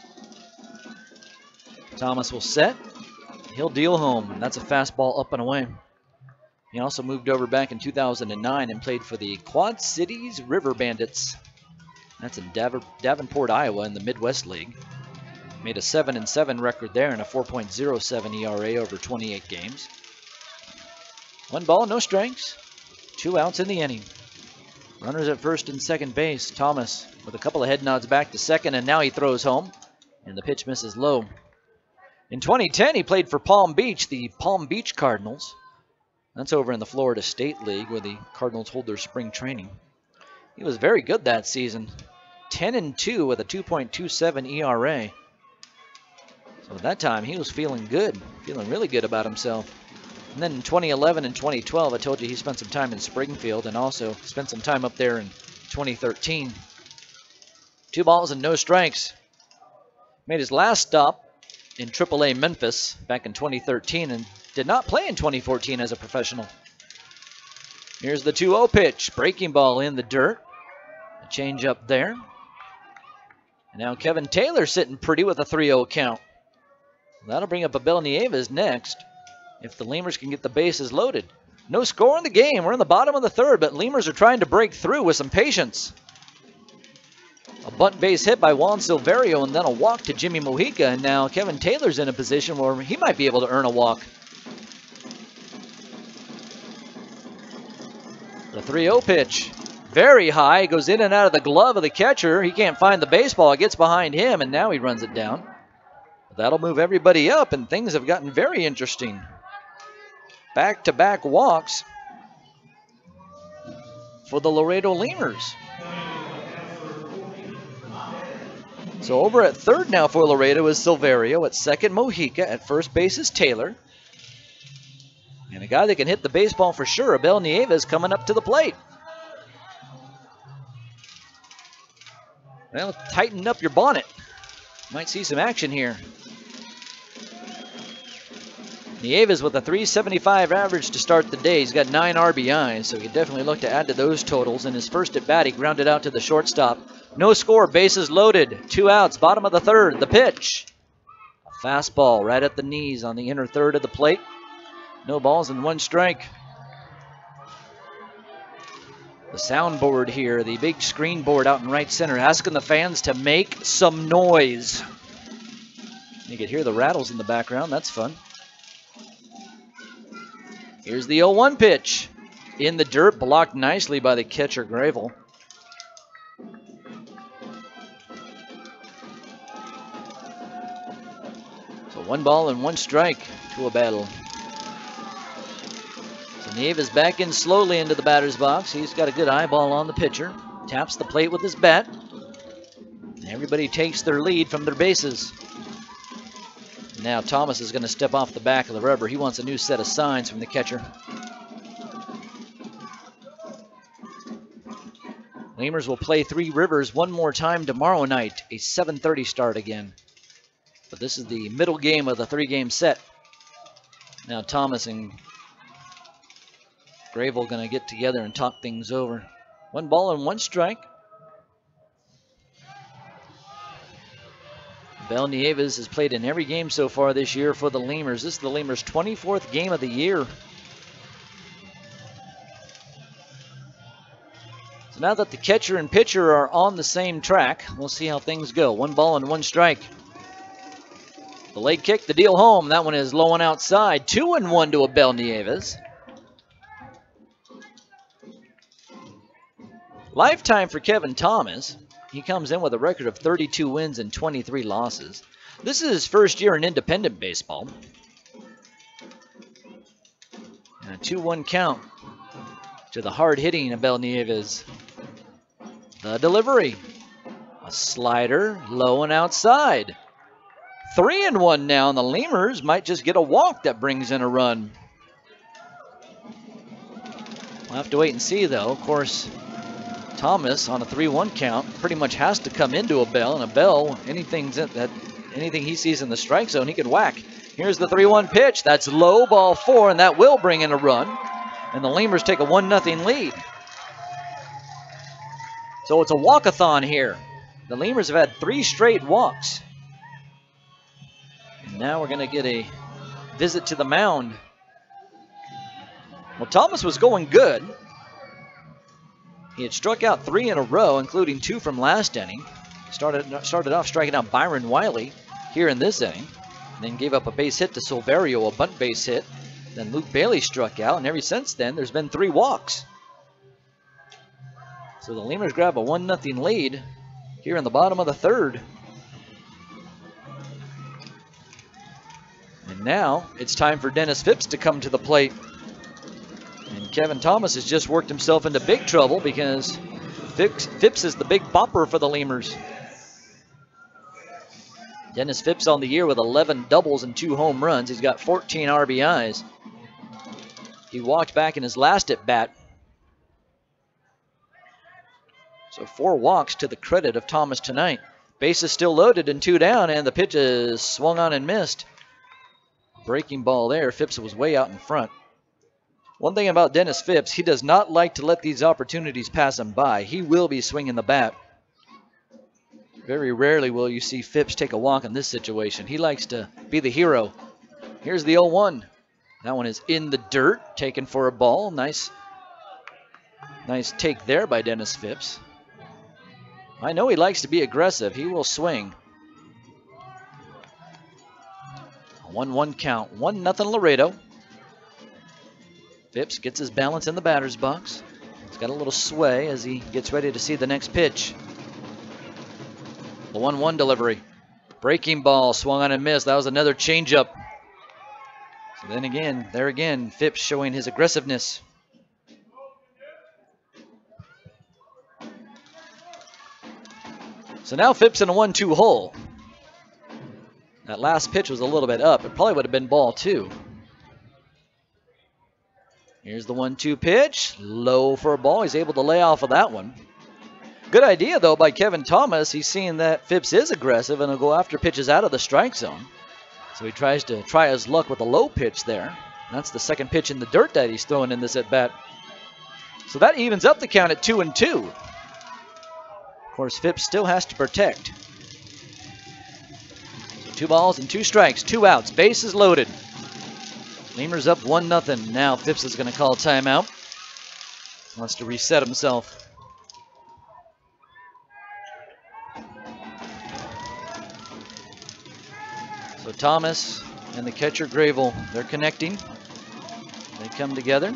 Thomas will set. He'll deal home, and that's a fastball up and away. He also moved over back in 2009 and played for the Quad Cities River Bandits. That's in Davenport, Iowa in the Midwest League. Made a 7-7 record there and a 4.07 ERA over 28 games. 1 ball, no strikes. 2 outs in the inning. Runners at first and second base. Thomas with a couple of head nods back to second, and now he throws home, and the pitch misses low. In 2010, he played for Palm Beach, the Palm Beach Cardinals. That's over in the Florida State League where the Cardinals hold their spring training. He was very good that season. 10-2 with a 2.27 ERA. So at that time, he was feeling good, feeling really good about himself. And then in 2011 and 2012, I told you he spent some time in Springfield and also spent some time up there in 2013. 2 balls and no strikes. Made his last stop in AAA Memphis back in 2013 and did not play in 2014 as a professional. Here's the 2-0 pitch. Breaking ball in the dirt. A change up there. And now Kevin Taylor sitting pretty with a 3-0 count. That'll bring up Abel Nieves next if the Lemurs can get the bases loaded. No score in the game. We're in the bottom of the third, but Lemurs are trying to break through with some patience. A bunt base hit by Juan Silverio and then a walk to Jimmy Mojica, and now Kevin Taylor's in a position where he might be able to earn a walk. The 3-0 pitch. Very high. Goes in and out of the glove of the catcher. He can't find the baseball. It gets behind him, and now he runs it down. That'll move everybody up, and things have gotten very interesting. Back-to-back walks for the Laredo Lemurs. So over at third now for Laredo is Silverio. At second, Mojica. At first base is Taylor. And a guy that can hit the baseball for sure, Abel Nieves, coming up to the plate. Well, tighten up your bonnet. Might see some action here. Nieves with a 375 average to start the day. He's got 9 RBIs, so he could definitely look to add to those totals. In his first at bat, he grounded out to the shortstop. No score, bases loaded. 2 outs, bottom of the third. The pitch. A fastball right at the knees on the inner third of the plate. No balls and 1 strike. The soundboard here, the big screen board out in right center, asking the fans to make some noise. You could hear the rattles in the background. That's fun. Here's the 0-1 pitch. In the dirt, blocked nicely by the catcher, Gravel. So 1 ball and 1 strike to a battle. So Nieves back in slowly into the batter's box. He's got a good eyeball on the pitcher. Taps the plate with his bat. And everybody takes their lead from their bases. Now Thomas is going to step off the back of the rubber. He wants a new set of signs from the catcher. Lemurs will play Three Rivers one more time tomorrow night, a 7:30 start again. But this is the middle game of the 3-game set. Now Thomas and Gravel going to get together and talk things over. 1 ball and 1 strike. Abel Nieves has played in every game so far this year for the Lemurs. This is the Lemurs' 24th game of the year. So now that the catcher and pitcher are on the same track, we'll see how things go. 1 ball and 1 strike. The leg kick, the deal home. That one is low and outside. 2-1 to Abel Nieves. Lifetime for Kevin Thomas. He comes in with a record of 32 wins and 23 losses. This is his first year in independent baseball. And a 2-1 count to the hard-hitting Abel Nieves. The delivery. A slider, low and outside. 3-1 now, and the Lemurs might just get a walk that brings in a run. We'll have to wait and see, though. Of course, Thomas on a 3-1 count pretty much has to come into Abel, and Abel, anything he sees in the strike zone, he can whack. Here's the 3-1 pitch. That's low, ball 4, and that will bring in a run. And the Lemurs take a 1-0 lead. So it's a walkathon here. The Lemurs have had 3 straight walks. And now we're going to get a visit to the mound. Well, Thomas was going good. He had struck out 3 in a row, including 2 from last inning. Started off striking out Byron Wiley here in this inning. And then gave up a base hit to Silverio, a bunt base hit. Then Luke Bailey struck out, and ever since then, there's been 3 walks. So the Lemurs grab a 1-0 lead here in the bottom of the 3rd. And now it's time for Dennis Phipps to come to the plate. And Kevin Thomas has just worked himself into big trouble because Phipps is the big bopper for the Lemurs. Dennis Phipps on the year with 11 doubles and 2 home runs. He's got 14 RBIs. He walked back in his last at bat. So 4 walks to the credit of Thomas tonight. Base is still loaded and 2 down, and the pitch is swung on and missed. Breaking ball there. Phipps was way out in front. One thing about Dennis Phipps, he does not like to let these opportunities pass him by. He will be swinging the bat. Very rarely will you see Phipps take a walk in this situation. He likes to be the hero. Here's the 0-1. That one is in the dirt, taken for a ball. Nice take there by Dennis Phipps. I know he likes to be aggressive. He will swing. A 1-1 count. 1-0 Laredo. Phipps gets his balance in the batter's box. He's got a little sway as he gets ready to see the next pitch. The 1-1 delivery. Breaking ball, swung on and missed. That was another changeup. So then again, Phipps showing his aggressiveness. So now Phipps in a 1-2 hole. That last pitch was a little bit up. It probably would have been ball 2. Here's the 1-2 pitch. Low for a ball. He's able to lay off of that one. Good idea, though, by Kevin Thomas. He's seeing that Phipps is aggressive and will go after pitches out of the strike zone. So he tries to try his luck with a low pitch there. That's the second pitch in the dirt that he's throwing in this at-bat. So that evens up the count at 2-2. Of course, Phipps still has to protect. So 2 balls and 2 strikes, 2 outs. Base is loaded. Lemurs up 1-0. Now Phipps is going to call timeout. Wants to reset himself. So Thomas and the catcher Gravel, they're connecting. They come together.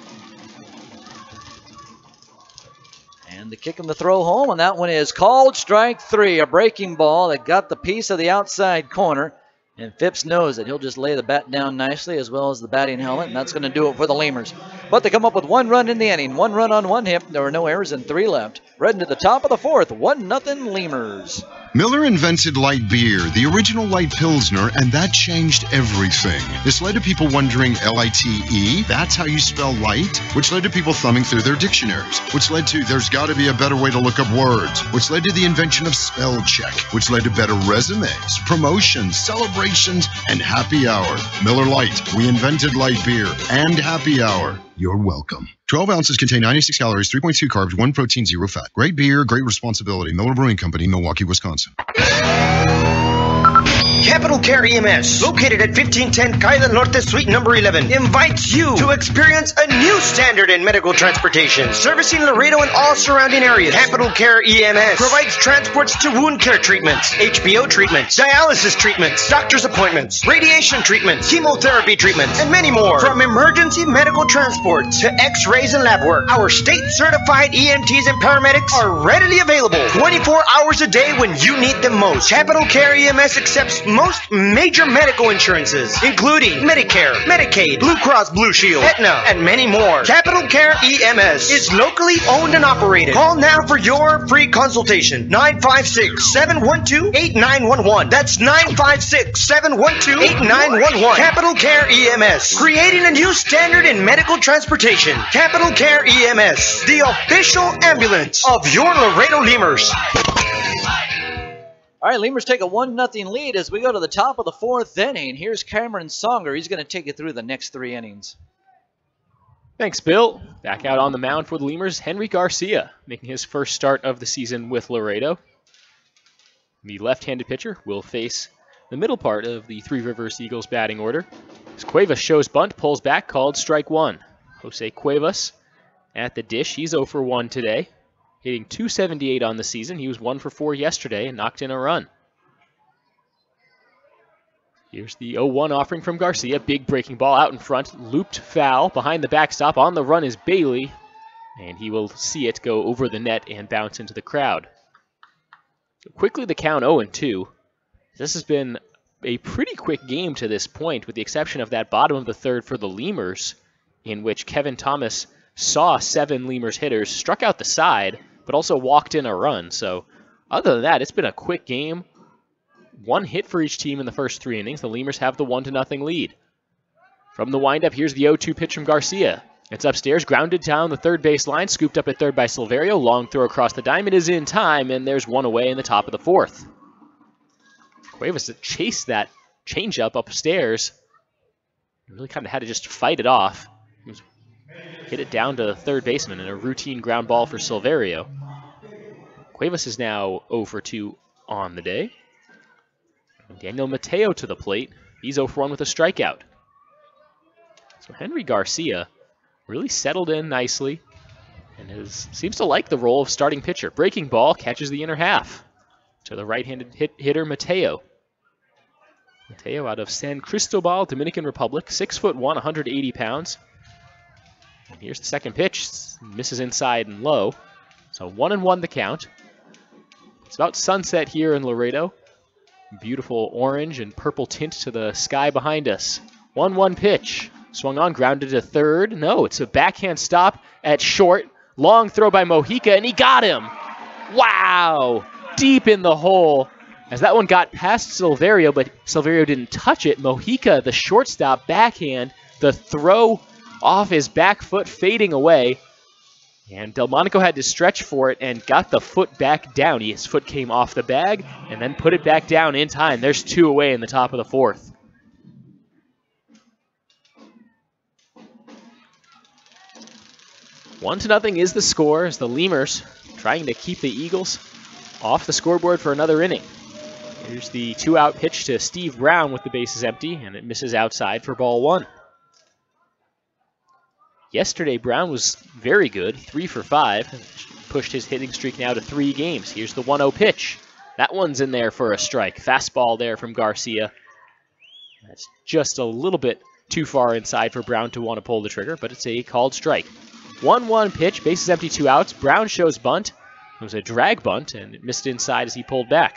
And the kick and the throw home, and that one is called strike 3. A breaking ball that got the piece of the outside corner. And Phipps knows that he'll just lay the bat down nicely as well as the batting helmet, and that's going to do it for the Lemurs. But they come up with 1 run in the inning, 1 run on 1 hit. There were no errors and 3 left. Right into the top of the 4th, 1-0 Lemurs. Miller invented light beer, the original light Pilsner, and that changed everything. This led to people wondering L-I-T-E, that's how you spell light? Which led to people thumbing through their dictionaries, which led to there's got to be a better way to look up words, which led to the invention of spell check, which led to better resumes, promotions, celebrations, and happy hour. Miller Lite, we invented light beer and happy hour. You're welcome. 12 ounces contain 96 calories, 3.2 carbs, 1 protein, 0 fat. Great beer, great responsibility. Miller Brewing Company, Milwaukee, Wisconsin. Capital Care EMS, located at 1510 Calle Norte Suite number 11, invites you to experience a new standard in medical transportation, servicing Laredo and all surrounding areas. Capital Care EMS provides transports to wound care treatments, HBO treatments, dialysis treatments, doctor's appointments, radiation treatments, chemotherapy treatments, and many more. From emergency medical transport to x-rays and lab work, our state-certified EMTs and paramedics are readily available 24 hours a day when you need them most. Capital Care EMS accepts most major medical insurances, including Medicare, Medicaid, Blue Cross Blue Shield, Aetna, and many more. Capital Care EMS is locally owned and operated. Call now for your free consultation. 956-712-8911. That's 956-712-8911. Capital Care EMS, creating a new standard in medical transportation. Capital Care EMS, the official ambulance of your Laredo Lemurs. All right, Lemurs take a 1-0 lead as we go to the top of the 4th inning. Here's Cameron Songer. He's going to take you through the next 3 innings. Thanks, Bill. Back out on the mound for the Lemurs, Henry Garcia, making his first start of the season with Laredo. The left-handed pitcher will face the middle part of the Three Rivers Eagles batting order. As Cuevas shows bunt, pulls back, called strike one. Jose Cuevas at the dish. He's 0 for 1 today, hitting .278 on the season. He was 1 for 4 yesterday and knocked in a run. Here's the 0-1 offering from Garcia. Big breaking ball out in front. Looped foul. Behind the backstop. On the run is Bailey. And he will see it go over the net and bounce into the crowd. So quickly the count 0-2. This has been a pretty quick game to this point, with the exception of that bottom of the third for the Lemurs, in which Kevin Thomas saw 7 Lemurs hitters, struck out the side, but also walked in a run. So other than that, it's been a quick game. 1 hit for each team in the first 3 innings. The Lemurs have the 1-0 lead. From the windup, here's the 0-2 pitch from Garcia. It's upstairs, grounded down the third base line, scooped up at third by Silverio. Long throw across the diamond is in time, and there's 1 away in the top of the 4th. Cuevas chased that changeup upstairs. He really kind of had to just fight it off. Hit it down to the third baseman in a routine ground ball for Silverio. Cuevas is now 0 for 2 on the day. Daniel Mateo to the plate. He's 0 for 1 with a strikeout. So Henry Garcia really settled in nicely and seems to like the role of starting pitcher. Breaking ball catches the inner half to the right-handed hitter Mateo. Mateo out of San Cristobal, Dominican Republic, 6'1", 180 pounds. And here's the second pitch. Misses inside and low. So 1-1 the count. It's about sunset here in Laredo. Beautiful orange and purple tint to the sky behind us. 1-1 pitch. Swung on, grounded to third. No, it's a backhand stop at short. Long throw by Mojica, and he got him. Wow! Deep in the hole. As that one got past Silverio, but Silverio didn't touch it. Mojica, the shortstop, backhand. The throw off his back foot, fading away. And Delmonico had to stretch for it and got the foot back down. His foot came off the bag and then put it back down in time. There's 2 away in the top of the 4th. One to nothing is the score as the Lemurs trying to keep the Eagles off the scoreboard for another inning. Here's the 2-out pitch to Steve Brown with the bases empty, and it misses outside for ball 1. Yesterday, Brown was very good, 3 for 5, pushed his hitting streak now to 3 games. Here's the 1-0 pitch. That one's in there for a strike. Fastball there from Garcia. That's just a little bit too far inside for Brown to want to pull the trigger, but it's a called strike. 1-1 pitch, bases empty, 2 outs. Brown shows bunt. It was a drag bunt, and it missed inside as he pulled back.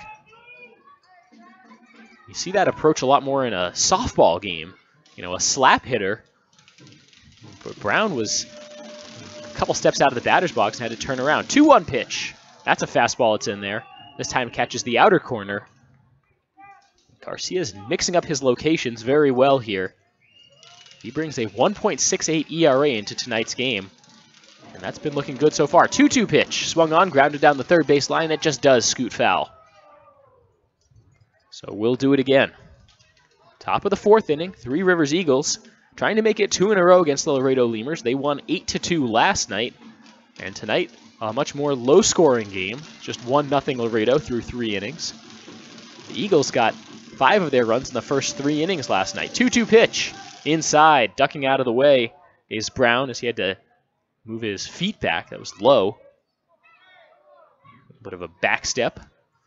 You see that approach a lot more in a softball game. You know, a slap hitter. But Brown was a couple steps out of the batter's box and had to turn around. 2-1 pitch. That's a fastball. It's in there. This time catches the outer corner. Garcia's mixing up his locations very well here. He brings a 1.68 ERA into tonight's game. And that's been looking good so far. 2-2 pitch. Swung on, grounded down the third base line. It just does scoot foul. So we'll do it again. Top of the 4th inning, Three Rivers Eagles trying to make it 2 in a row against the Laredo Lemurs. They won 8-2 last night. And tonight, a much more low-scoring game. Just 1-0 Laredo through 3 innings. The Eagles got 5 of their runs in the first 3 innings last night. 2-2 pitch. Inside, ducking out of the way is Brown as he had to move his feet back. That was low. A bit of a back step.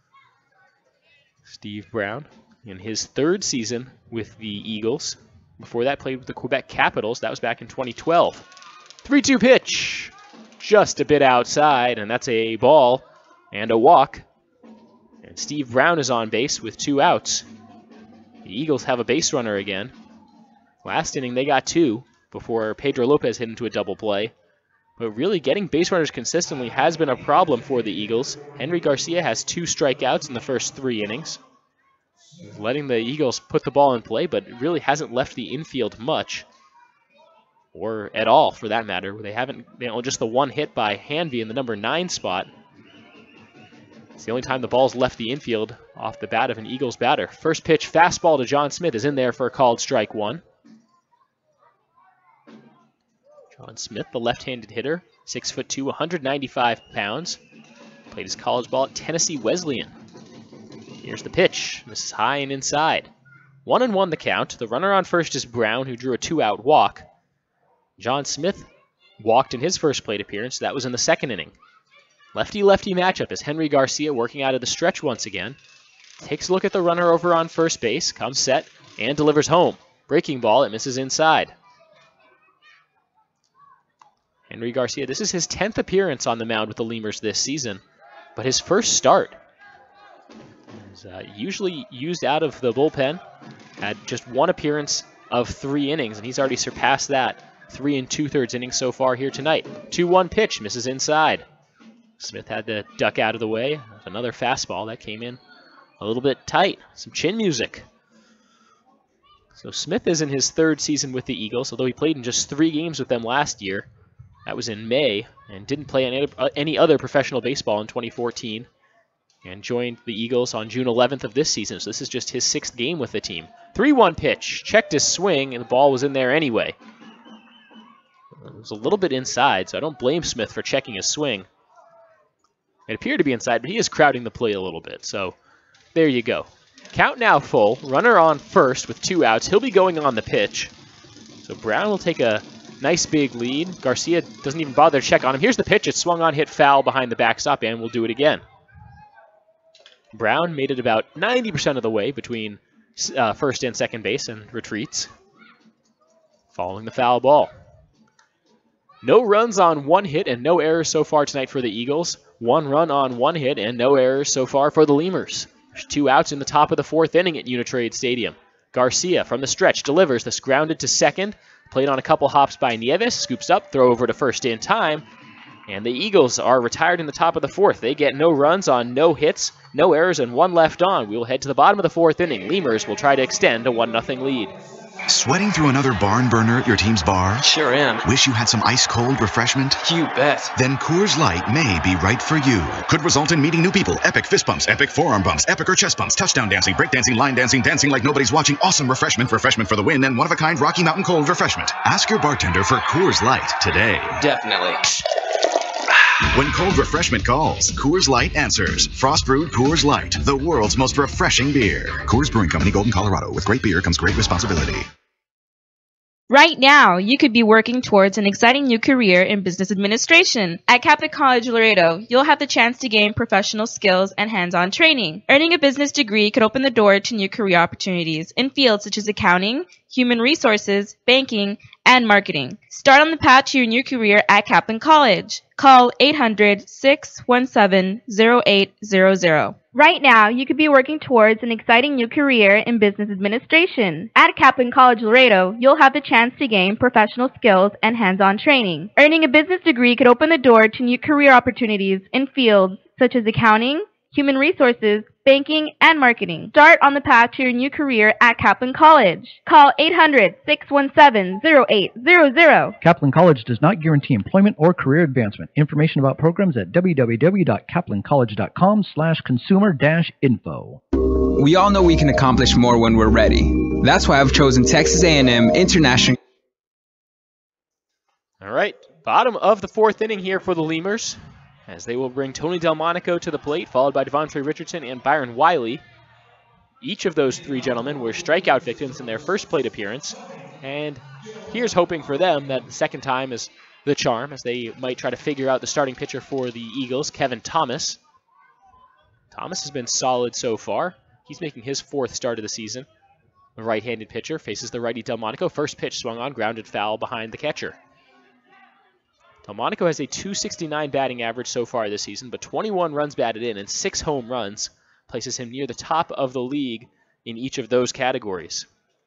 Steve Brown in his 3rd season with the Eagles. Before that, played with the Quebec Capitals. That was back in 2012. 3-2 pitch. Just a bit outside, and that's a ball and a walk. And Steve Brown is on base with 2 outs. The Eagles have a base runner again. Last inning, they got 2 before Pedro Lopez hit into a double play. But really, getting base runners consistently has been a problem for the Eagles. Henry Garcia has 2 strikeouts in the first 3 innings. Letting the Eagles put the ball in play, but it really hasn't left the infield much. Or at all, for that matter. They haven't, just the 1 hit by Hanvey in the number 9 spot. It's the only time the ball's left the infield off the bat of an Eagles batter. First pitch, fastball to John Smith is in there for a called strike 1. John Smith, the left-handed hitter, 6'2", 195 pounds. Played his college ball at Tennessee Wesleyan. Here's the pitch. This is high and inside. 1-1 the count. The runner on first is Brown, who drew a 2-out walk. John Smith walked in his first plate appearance. That was in the second inning. Lefty-lefty matchup as Henry Garcia working out of the stretch once again. Takes a look at the runner over on first base, comes set, and delivers home. Breaking ball, it misses inside. Henry Garcia, this is his 10th appearance on the mound with the Lemurs this season, but his first start. He's usually used out of the bullpen, had just one appearance of 3 innings, and he's already surpassed that. 3 2/3 innings so far here tonight. 2-1 pitch, misses inside. Smith had to duck out of the way. Another fastball that came in a little bit tight. Some chin music. So Smith is in his 3rd season with the Eagles, although he played in just 3 games with them last year. That was in May, and didn't play any other professional baseball in 2014. And joined the Eagles on June 11th of this season, so this is just his 6th game with the team. 3-1 pitch, checked his swing, and the ball was in there anyway. It was a little bit inside, so I don't blame Smith for checking his swing. It appeared to be inside, but he is crowding the plate a little bit, so there you go. Count now full, runner on first with 2 outs. He'll be going on the pitch. So Brown will take a nice big lead. Garcia doesn't even bother to check on him. Here's the pitch. It's swung on, hit foul behind the backstop, and we'll do it again. Brown made it about 90% of the way between first and second base and retreats, following the foul ball. No runs on 1 hit and no errors so far tonight for the Eagles. 1 run on 1 hit and no errors so far for the Lemurs. There's 2 outs in the top of the 4th inning at Uni-Trade Stadium. Garcia from the stretch delivers. This grounded to second. Played on a couple hops by Nieves. Scoops up, throw over to first in time. And the Eagles are retired in the top of the 4th. They get no runs on no hits, no errors, and 1 left on. We will head to the bottom of the 4th inning. Lemurs will try to extend a 1-0 lead. Sweating through another barn burner at your team's bar? Sure am. Wish you had some ice-cold refreshment? You bet. Then Coors Light may be right for you. Could result in meeting new people, epic fist bumps, epic forearm bumps, epic or chest bumps, touchdown dancing, break dancing, line dancing, dancing like nobody's watching, awesome refreshment for the win, and one-of-a-kind Rocky Mountain Cold refreshment. Ask your bartender for Coors Light today. Definitely. When cold refreshment calls, Coors Light answers. Frost brewed Coors Light, the world's most refreshing beer. Coors Brewing Company, Golden, Colorado. With great beer comes great responsibility. Right now, you could be working towards an exciting new career in business administration. At Catholic College Laredo, you'll have the chance to gain professional skills and hands-on training. Earning a business degree could open the door to new career opportunities in fields such as accounting, human resources, banking, and marketing. Start on the path to your new career at Kaplan College. Call 800-617-0800. Right now, you could be working towards an exciting new career in business administration. At Kaplan College Laredo, you'll have the chance to gain professional skills and hands-on training. Earning a business degree could open the door to new career opportunities in fields such as accounting, human resources, banking, and marketing. Start on the path to your new career at Kaplan College. Call 800-617-0800. Kaplan College does not guarantee employment or career advancement. Information about programs at www.kaplancollege.com/consumer-info. We all know we can accomplish more when we're ready. That's why I've chosen Texas A&M International. All right, bottom of the 4th inning here for the Lemurs, as they will bring Tony Delmonico to the plate, followed by Devontre Richardson and Byron Wiley. Each of those 3 gentlemen were strikeout victims in their first plate appearance, and here's hoping for them that the second time is the charm, as they might try to figure out the starting pitcher for the Eagles, Kevin Thomas. Thomas has been solid so far. He's making his 4th start of the season. The right-handed pitcher faces the righty Delmonico. First pitch swung on, grounded foul behind the catcher. Delmonico has a .269 batting average so far this season, but 21 runs batted in and 6 home runs places him near the top of the league in each of those categories.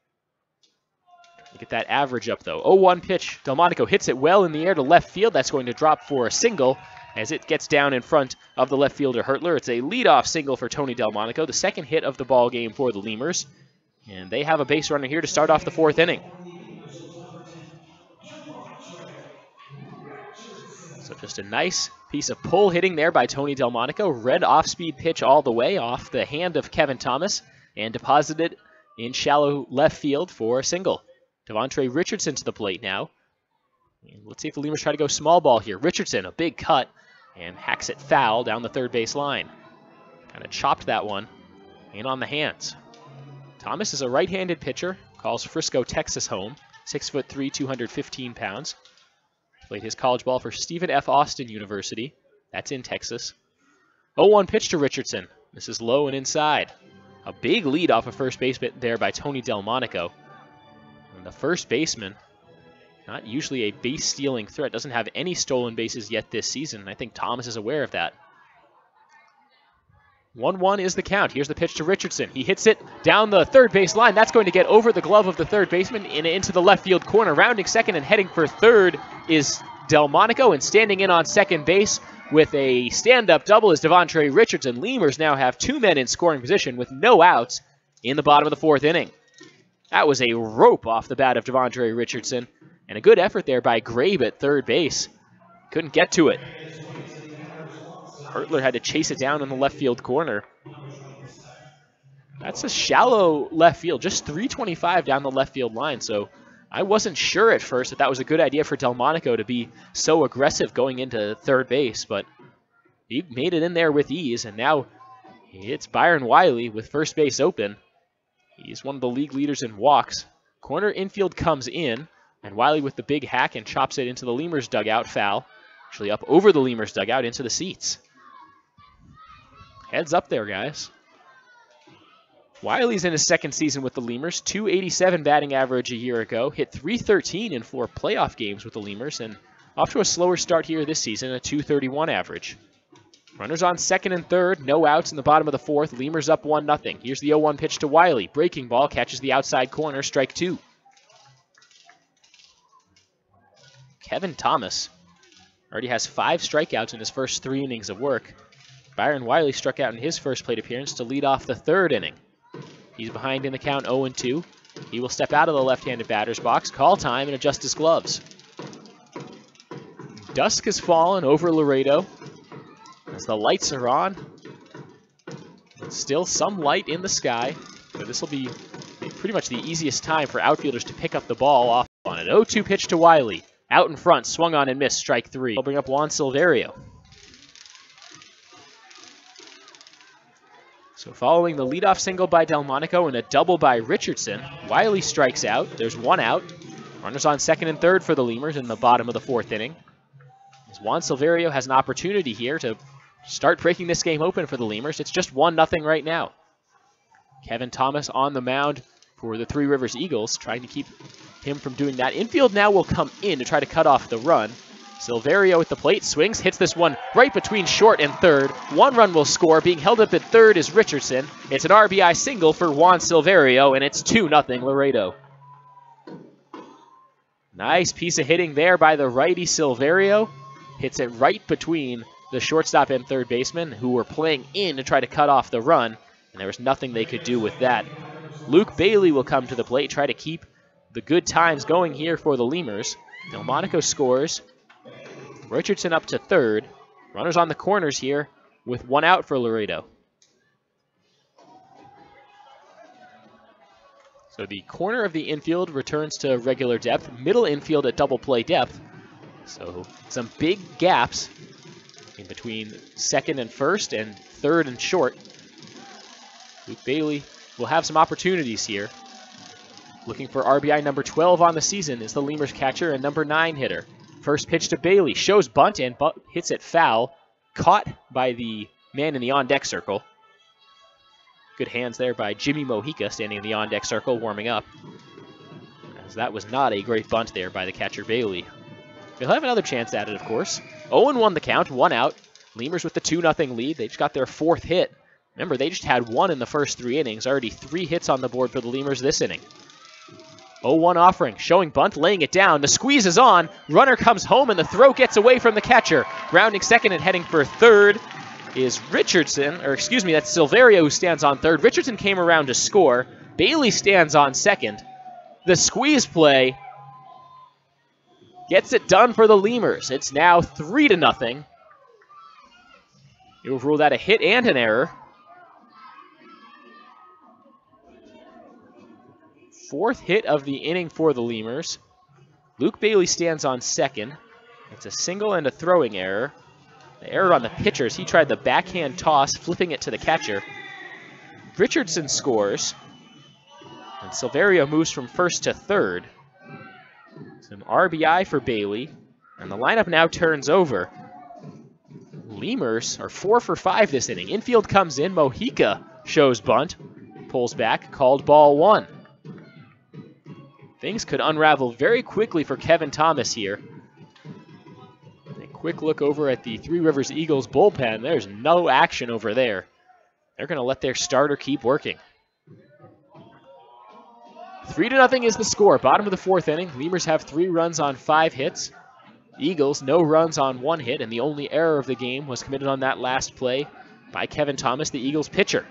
Get that average up, though. 0-1 pitch. Delmonico hits it well in the air to left field. That's going to drop for a single as it gets down in front of the left fielder Hertler. It's a leadoff single for Tony Delmonico, the second hit of the ball game for the Lemurs. And they have a base runner here to start off the 4th inning. So just a nice piece of pull hitting there by Tony Delmonico. Red off-speed pitch all the way off the hand of Kevin Thomas and deposited in shallow left field for a single. Devontre Richardson to the plate now. And let's see if the Lemurs try to go small ball here. Richardson, a big cut, and hacks it foul down the third base line. Kind of chopped that one in on the hands. Thomas is a right-handed pitcher, calls Frisco, Texas home, 6'3", 215 pounds. Played his college ball for Stephen F. Austin University. That's in Texas. 0-1 pitch to Richardson. This is low and inside. A big lead off of first base there by Tony Delmonico. And the first baseman, not usually a base-stealing threat, doesn't have any stolen bases yet this season, and I think Thomas is aware of that. 1-1 is the count. Here's the pitch to Richardson. He hits it down the third base line. That's going to get over the glove of the third baseman and into the left field corner. Rounding second and heading for third is Delmonico, and standing in on second base with a stand-up double is Devontre Richardson. Lemurs now have 2 men in scoring position with no outs in the bottom of the fourth inning. That was a rope off the bat of Devontre Richardson, and a good effort there by Grabe at third base. Couldn't get to it. Hertler had to chase it down in the left field corner. That's a shallow left field, just 325 down the left field line, so I wasn't sure at first that that was a good idea for Delmonico to be so aggressive going into third base, but he made it in there with ease, and now it's Byron Wiley with first base open. He's one of the league leaders in walks. Corner infield comes in, and Wiley with the big hack and chops it into the Lemurs dugout, foul. Actually up over the Lemurs dugout into the seats. Heads up there, guys. Wiley's in his second season with the Lemurs, .287 batting average a year ago, hit .313 in 4 playoff games with the Lemurs, and off to a slower start here this season, a .231 average. Runners on second and third, no outs in the bottom of the fourth, Lemurs up 1-0. Here's the 0-1 pitch to Wiley. Breaking ball, catches the outside corner, strike 2. Kevin Thomas already has 5 strikeouts in his first 3 innings of work. Byron Wiley struck out in his first plate appearance to lead off the third inning. He's behind in the count 0-2. He will step out of the left-handed batter's box, call time, and adjust his gloves. Dusk has fallen over Laredo as the lights are on. There's still some light in the sky, but this will be pretty much the easiest time for outfielders to pick up the ball off on it. 0-2 pitch to Wiley. Out in front, swung on and missed, strike 3. I'll bring up Juan Silverio. So following the leadoff single by Delmonico and a double by Richardson, Wiley strikes out. There's 1 out. Runners on second and third for the Lemurs in the bottom of the fourth inning. As Juan Silverio has an opportunity here to start breaking this game open for the Lemurs. It's just 1-0 right now. Kevin Thomas on the mound for the Three Rivers Eagles, trying to keep him from doing that. Infield now will come in to try to cut off the run. Silverio at the plate, swings, hits this one right between short and third. 1 run will score. Being held up at third is Richardson. It's an RBI single for Juan Silverio, and it's 2-0 Laredo. Nice piece of hitting there by the righty Silverio. Hits it right between the shortstop and third baseman, who were playing in to try to cut off the run, and there was nothing they could do with that. Luke Bailey will come to the plate, try to keep the good times going here for the Lemurs. Delmonico scores. Richardson up to third. Runners on the corners here with 1 out for Laredo. So the corner of the infield returns to regular depth. Middle infield at double play depth. So some big gaps in between second and first and third and short. Luke Bailey will have some opportunities here. Looking for RBI number 12 on the season is the Lemurs catcher and number 9 hitter. First pitch to Bailey, shows bunt and hits it foul. Caught by the man in the on-deck circle. Good hands there by Jimmy Mojica, standing in the on-deck circle, warming up. As that was not a great bunt there by the catcher Bailey. They'll have another chance at it, of course. 0-1 the count, 1 out. Lemurs with the 2-0 lead. They just got their 4th hit. Remember, they just had 1 in the first 3 innings. Already 3 hits on the board for the Lemurs this inning. 0-1 offering, showing bunt, laying it down. The squeeze is on. Runner comes home, and the throw gets away from the catcher. Rounding second and heading for third is Richardson, or excuse me, that's Silverio who stands on third. Richardson came around to score. Bailey stands on second. The squeeze play gets it done for the Lemurs. It's now 3-0. You'll rule that a hit and an error. 4th hit of the inning for the Lemurs. Luke Bailey stands on second. It's a single and a throwing error. The error on the pitchers. He tried the backhand toss, flipping it to the catcher. Richardson scores. And Silverio moves from first to third. Some RBI for Bailey. And the lineup now turns over. Lemurs are 4 for 5 this inning. Infield comes in. Mojica shows bunt. Pulls back. Called ball 1. Things could unravel very quickly for Kevin Thomas here. A quick look over at the Three Rivers Eagles bullpen. There's no action over there. They're going to let their starter keep working. 3-0 is the score. Bottom of the 4th inning. Lemurs have 3 runs on 5 hits. Eagles, no runs on 1 hit, and the only error of the game was committed on that last play by Kevin Thomas, the Eagles pitcher.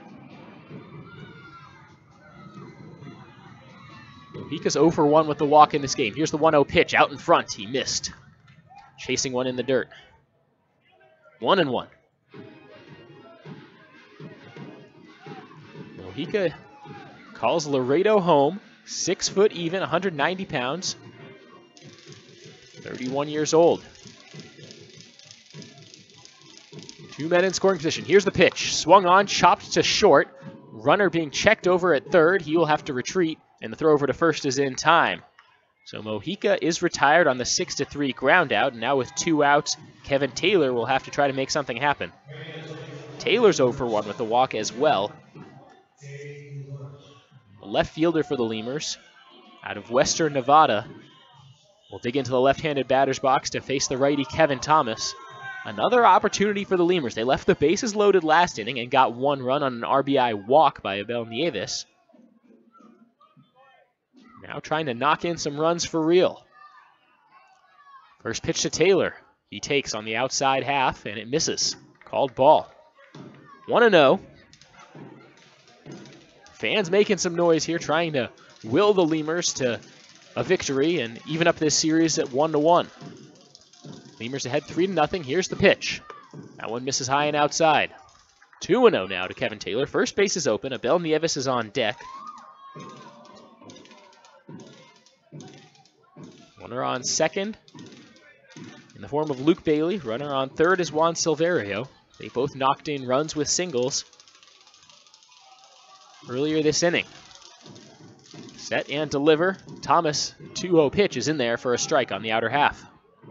Mojica's 0 for 1 with the walk in this game. Here's the 1-0 pitch out in front. He missed. Chasing one in the dirt. 1-1. Mojica calls Laredo home. 6 foot even, 190 pounds. 31 years old. 2 men in scoring position. Here's the pitch. Swung on, chopped to short. Runner being checked over at third. He will have to retreat, and the throw over to first is in time. So Mojica is retired on the 6-3 ground out, and now with 2 outs, Kevin Taylor will have to try to make something happen. Taylor's 0 for 1 with the walk as well. The left fielder for the Lemurs, out of Western Nevada, will dig into the left-handed batter's box to face the righty Kevin Thomas. Another opportunity for the Lemurs. They left the bases loaded last inning and got 1 run on an RBI walk by Abel Nieves. Now trying to knock in some runs for real. First pitch to Taylor. He takes on the outside half, and it misses. Called ball. 1-0. Fans making some noise here, trying to will the Lemurs to a victory and even up this series at 1-1. Lemurs ahead 3-0. Here's the pitch. That one misses high and outside. 2-0 now to Kevin Taylor. First base is open. Abel Nieves is on deck. Runner on second in the form of Luke Bailey. Runner on third is Juan Silverio. They both knocked in runs with singles earlier this inning. Set and deliver. Thomas, 2-0 pitch is in there for a strike on the outer half.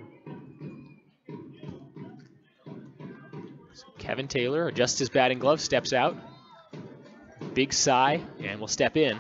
So Kevin Taylor adjusts his batting glove, steps out. Big sigh, and will step in.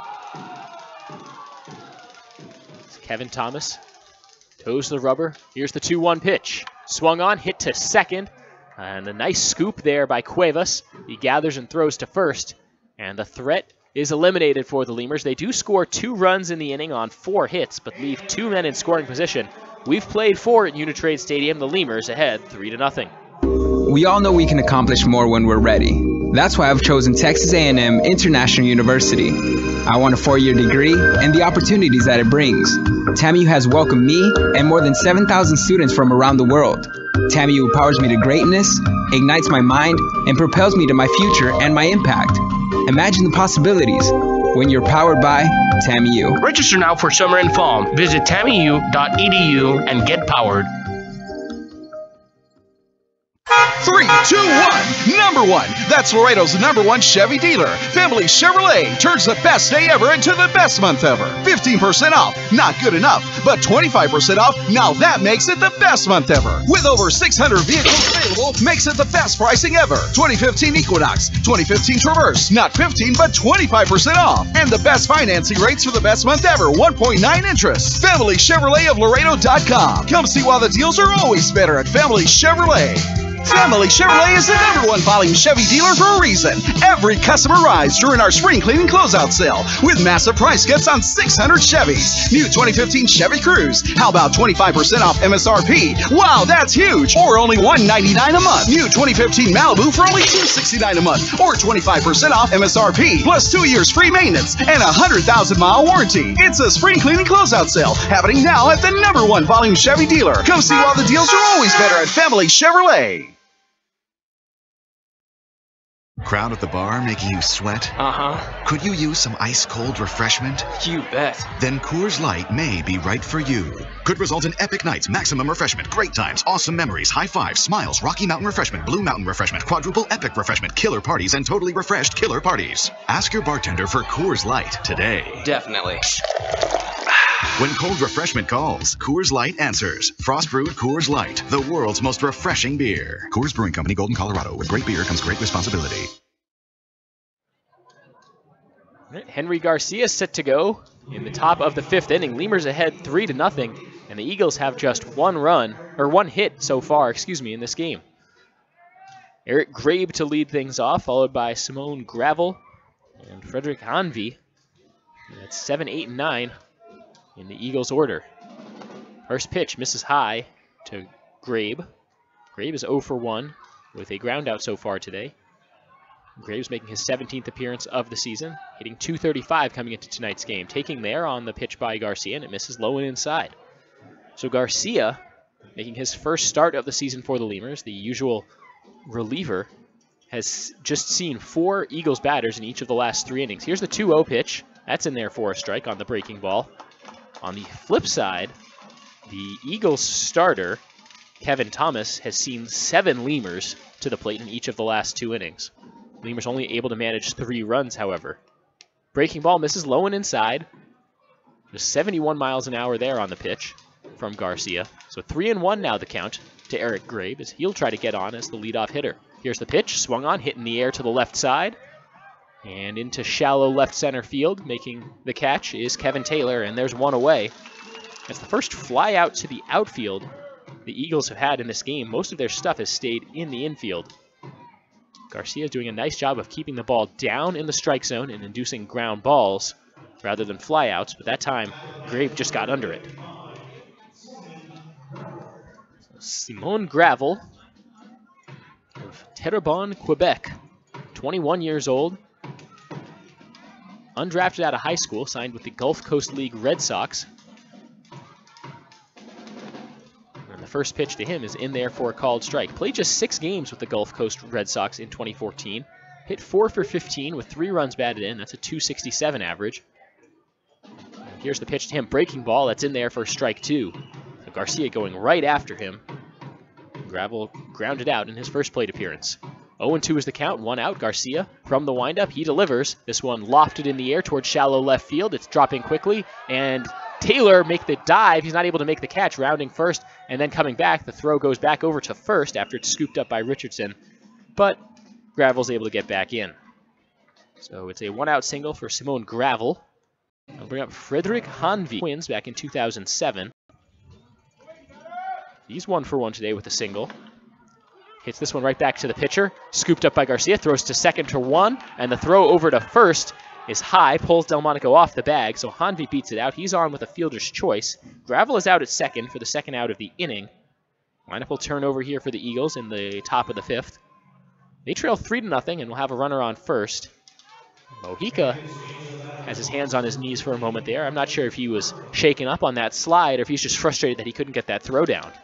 Kevin Thomas toes the rubber. Here's the 2-1 pitch. Swung on, hit to second. And a nice scoop there by Cuevas. He gathers and throws to first. And the threat is eliminated for the Lemurs. They do score 2 runs in the inning on 4 hits, but leave 2 men in scoring position. We've played 4 at Uni-Trade Stadium. The Lemurs ahead 3-0. We all know we can accomplish more when we're ready. That's why I've chosen Texas A&M International University. I want a 4-year degree and the opportunities that it brings. TAMU has welcomed me and more than 7,000 students from around the world. TAMU empowers me to greatness, ignites my mind, and propels me to my future and my impact. Imagine the possibilities when you're powered by TAMU. Register now for summer and fall. Visit tamu.edu and get powered. 3, 2, 1, number 1. That's Laredo's #1 Chevy dealer. Family Chevrolet turns the best day ever into the best month ever. 15% off, not good enough, but 25% off, now that makes it the best month ever. With over 600 vehicles available, makes it the best pricing ever. 2015 Equinox, 2015 Traverse, not 15, but 25% off. And the best financing rates for the best month ever, 1.9 interest. Family Chevrolet of Laredo.com. Come see why the deals are always better at Family Chevrolet. Family Chevrolet is the #1 volume Chevy dealer for a reason. Every customer rides during our spring cleaning closeout sale with massive price cuts on 600 Chevys. New 2015 Chevy Cruze. How about 25% off MSRP? Wow, that's huge. Or only $199 a month. New 2015 Malibu for only $269 a month. Or 25% off MSRP. Plus 2 years free maintenance and a 100,000-mile warranty. It's a spring cleaning closeout sale happening now at the #1 volume Chevy dealer. Come see why the deals are always better at Family Chevrolet. Crowd at the bar making you sweat? Uh-huh. Could you use some ice-cold refreshment? You bet. Then Coors Light may be right for you. Could result in epic nights, maximum refreshment, great times, awesome memories, high fives, smiles, Rocky Mountain refreshment, Blue Mountain refreshment, quadruple epic refreshment, killer parties, and totally refreshed killer parties. Ask your bartender for Coors Light today. Definitely. When cold refreshment calls, Coors Light answers. Frost brewed Coors Light, the world's most refreshing beer. Coors Brewing Company, Golden, Colorado. With great beer comes great responsibility. Henry Garcia set to go in the top of the 5th inning. Lemurs ahead 3-0, and the Eagles have just one hit so far, in this game. Eric Grabe to lead things off, followed by Simone Gravel and Frederick Hanvi. That's 7, 8, and 9 in the Eagles order. First pitch misses high to Grabe. Grabe is 0 for 1 with a ground out so far today. Graves making his 17th appearance of the season, hitting .235 coming into tonight's game. Taking there on the pitch by Garcia, and it misses low and inside. So Garcia, making his first start of the season for the Lemurs, the usual reliever, has just seen 4 Eagles batters in each of the last 3 innings. Here's the 2-0 pitch. That's in there for a strike on the breaking ball. On the flip side, the Eagles starter, Kevin Thomas, has seen 7 Lemurs to the plate in each of the last 2 innings. Lemurs only able to manage 3 runs, however. Breaking ball misses low and inside. There's 71 miles an hour there on the pitch from Garcia. So 3-1 now the count to Eric Grabe as he'll try to get on as the leadoff hitter. Here's the pitch, swung on, hit in the air to the left side. And into shallow left center field, making the catch is Kevin Taylor, and there's one away. That's the first fly out to the outfield the Eagles have had in this game. Most of their stuff has stayed in the infield. Garcia is doing a nice job of keeping the ball down in the strike zone and inducing ground balls rather than flyouts, but that time Grabe just got under it. Simone Gravel of Terrebonne, Quebec, 21 years old, undrafted out of high school, signed with the Gulf Coast League Red Sox. And the first pitch to him is in there for a called strike. Played just 6 games with the Gulf Coast Red Sox in 2014. Hit 4 for 15 with 3 runs batted in. That's a .267 average. And here's the pitch to him. Breaking ball. That's in there for strike 2. So Garcia going right after him. Gravel grounded out in his first plate appearance. 0-2 is the count, 1 out. Garcia from the windup, he delivers. This one lofted in the air towards shallow left field. It's dropping quickly, and Taylor make the dive. He's not able to make the catch, rounding first, and then coming back. The throw goes back over to first after it's scooped up by Richardson, but Gravel's able to get back in. So it's a 1-out single for Simone Gravel. I'll bring up Frederick Hanvi, Twins back in 2007. He's 1 for 1 today with a single. Hits this one right back to the pitcher. Scooped up by Garcia. Throws to second to 1. And the throw over to first is high. Pulls Delmonico off the bag. So Hanvi beats it out. He's on with a fielder's choice. Gravel is out at second for the second out of the inning. Lineup will turn over here for the Eagles in the top of the 5th. They trail 3-0 and will have a runner on first. Mojica has his hands on his knees for a moment there. I'm not sure if he was shaken up on that slide or if he's just frustrated that he couldn't get that throw down.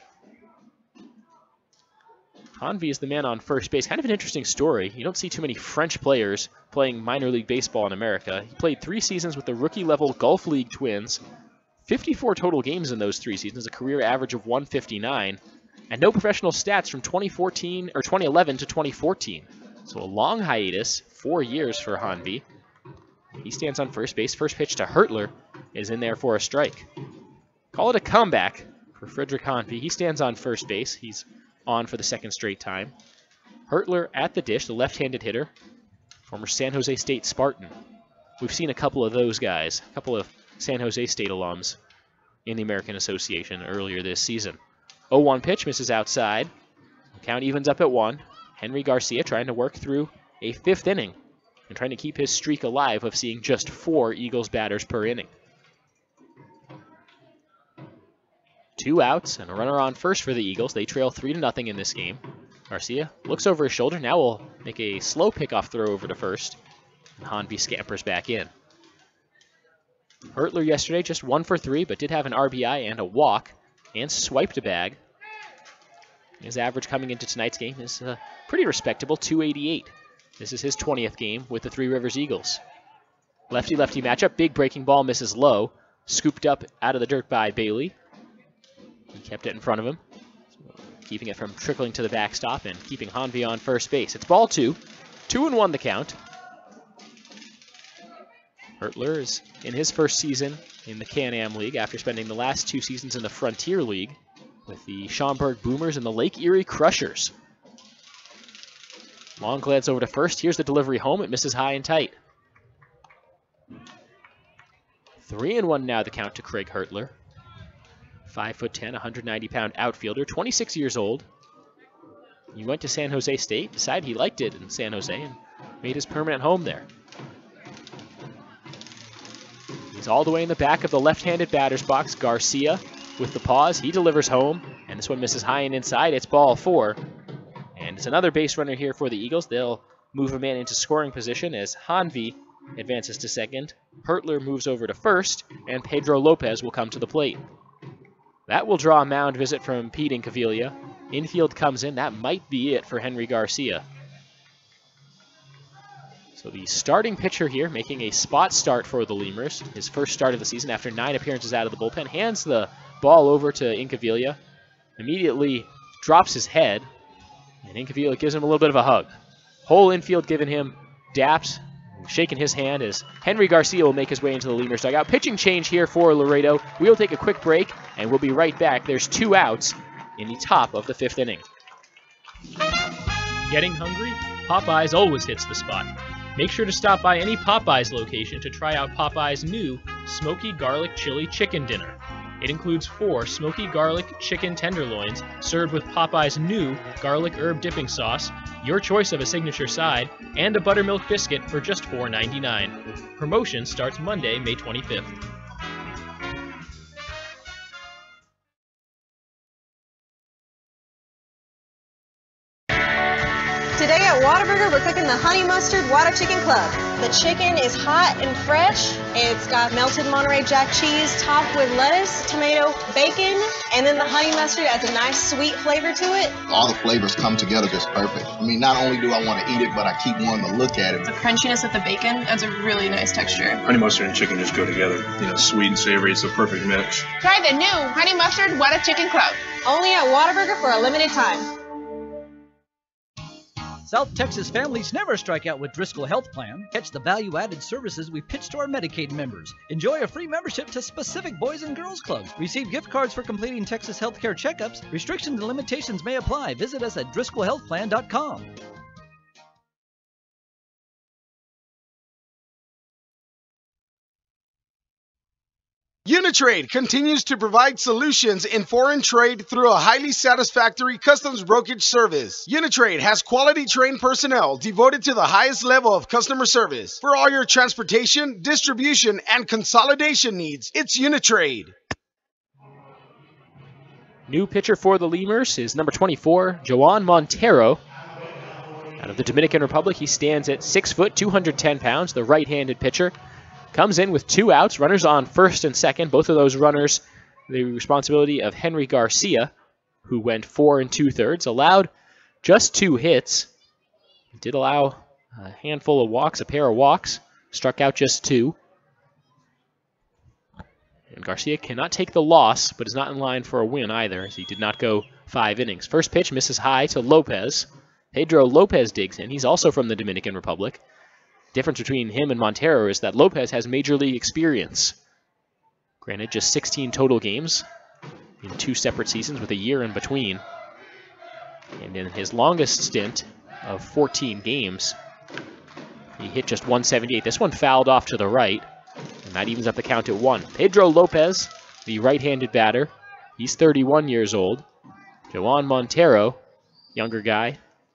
Hanvi is the man on first base. Kind of an interesting story. You don't see too many French players playing minor league baseball in America. He played 3 seasons with the rookie-level Gulf League Twins. 54 total games in those 3 seasons, a career average of 159, and no professional stats from 2011 to 2014. So a long hiatus, 4 years for Hanvi. He stands on first base. First pitch to Hertler is in there for a strike. Call it a comeback for Frederick Hanvi. He stands on first base. He's on for the second straight time. Hertler at the dish, the left-handed hitter, former San Jose State Spartan. We've seen a couple of those guys, a couple of San Jose State alums in the American Association earlier this season. 0-1 pitch, misses outside. The count evens up at 1. Henry Garcia trying to work through a 5th inning and trying to keep his streak alive of seeing just 4 Eagles batters per inning. 2 outs and a runner on first for the Eagles. They trail 3-0 in this game. Garcia looks over his shoulder. Now will make a slow pickoff throw over to first. And Hanvi scampers back in. Hertler yesterday just 1 for 3, but did have an RBI and a walk and swiped a bag. His average coming into tonight's game is pretty respectable, 288. This is his 20th game with the Three Rivers Eagles. Lefty-lefty matchup. Big breaking ball misses low. Scooped up out of the dirt by Bailey. He kept it in front of him, keeping it from trickling to the backstop and keeping Hanvi on first base. It's ball 2. 2-1 the count. Hertler is in his first season in the Can-Am League after spending the last 2 seasons in the Frontier League with the Schaumburg Boomers and the Lake Erie Crushers. Long glance over to first. Here's the delivery home. It misses high and tight. 3-1 now the count to Craig Hertler. 5'10", 190-pound outfielder, 26 years old. He went to San Jose State, decided he liked it in San Jose, and made his permanent home there. He's all the way in the back of the left-handed batter's box. Garcia with the pause. He delivers home, and this one misses high and inside. It's ball 4. And it's another base runner here for the Eagles. They'll move a man into scoring position as Hanvi advances to second. Hertler moves over to first, and Pedro Lopez will come to the plate. That will draw a mound visit from Pete Incaviglia. Infield comes in. That might be it for Henry Garcia. So the starting pitcher here making a spot start for the Lemurs. His first start of the season after 9 appearances out of the bullpen. Hands the ball over to Incaviglia. Immediately drops his head. And Incaviglia gives him a little bit of a hug. Whole infield giving him daps, shaking his hand as Henry Garcia will make his way into the Lemurs dugout. Pitching change here for Laredo. We'll take a quick break, and we'll be right back. There's 2 outs in the top of the 5th inning. Getting hungry? Popeyes always hits the spot. Make sure to stop by any Popeyes location to try out Popeyes' new Smoky Garlic Chili Chicken Dinner. It includes 4 smoky garlic chicken tenderloins served with Popeyes' new garlic herb dipping sauce, your choice of a signature side, and a buttermilk biscuit for just $4.99. Promotion starts Monday, May 25th. Today at Whataburger, we're cooking the Honey Mustard Water Chicken Club. The chicken is hot and fresh. It's got melted Monterey Jack cheese topped with lettuce, tomato, bacon, and then the honey mustard adds a nice sweet flavor to it. All the flavors come together just perfect. I mean, not only do I want to eat it, but I keep wanting to look at it. The crunchiness of the bacon adds a really nice texture. Honey mustard and chicken just go together. You know, sweet and savory, it's a perfect mix. Try the new Honey Mustard Water Chicken Club. Only at Whataburger for a limited time. South Texas families never strike out with Driscoll Health Plan. Catch the value-added services we pitch to our Medicaid members. Enjoy a free membership to specific Boys and Girls Clubs. Receive gift cards for completing Texas healthcare checkups. Restrictions and limitations may apply. Visit us at DriscollHealthPlan.com. Uni-Trade continues to provide solutions in foreign trade through a highly satisfactory customs brokerage service. Uni-Trade has quality trained personnel devoted to the highest level of customer service. For all your transportation, distribution, and consolidation needs, it's Uni-Trade. New pitcher for the Lemurs is number 24, Joan Montero. Out of the Dominican Republic, he stands at 6 foot, 210 pounds, the right-handed pitcher. Comes in with 2 outs, runners on first and second. Both of those runners, the responsibility of Henry Garcia, who went 4 2/3, allowed just 2 hits. Did allow a handful of walks, a pair of walks, struck out just 2. And Garcia cannot take the loss, but is not in line for a win either, as he did not go 5 innings. First pitch misses high to Lopez. Pedro Lopez digs in. He's also from the Dominican Republic. Difference between him and Montero is that Lopez has major league experience. Granted, just 16 total games in 2 separate seasons with a year in between. And in his longest stint of 14 games, he hit just 178. This one fouled off to the right, and that evens up the count at 1. Pedro Lopez, the right-handed batter, he's 31 years old. Joan Montero, younger guy,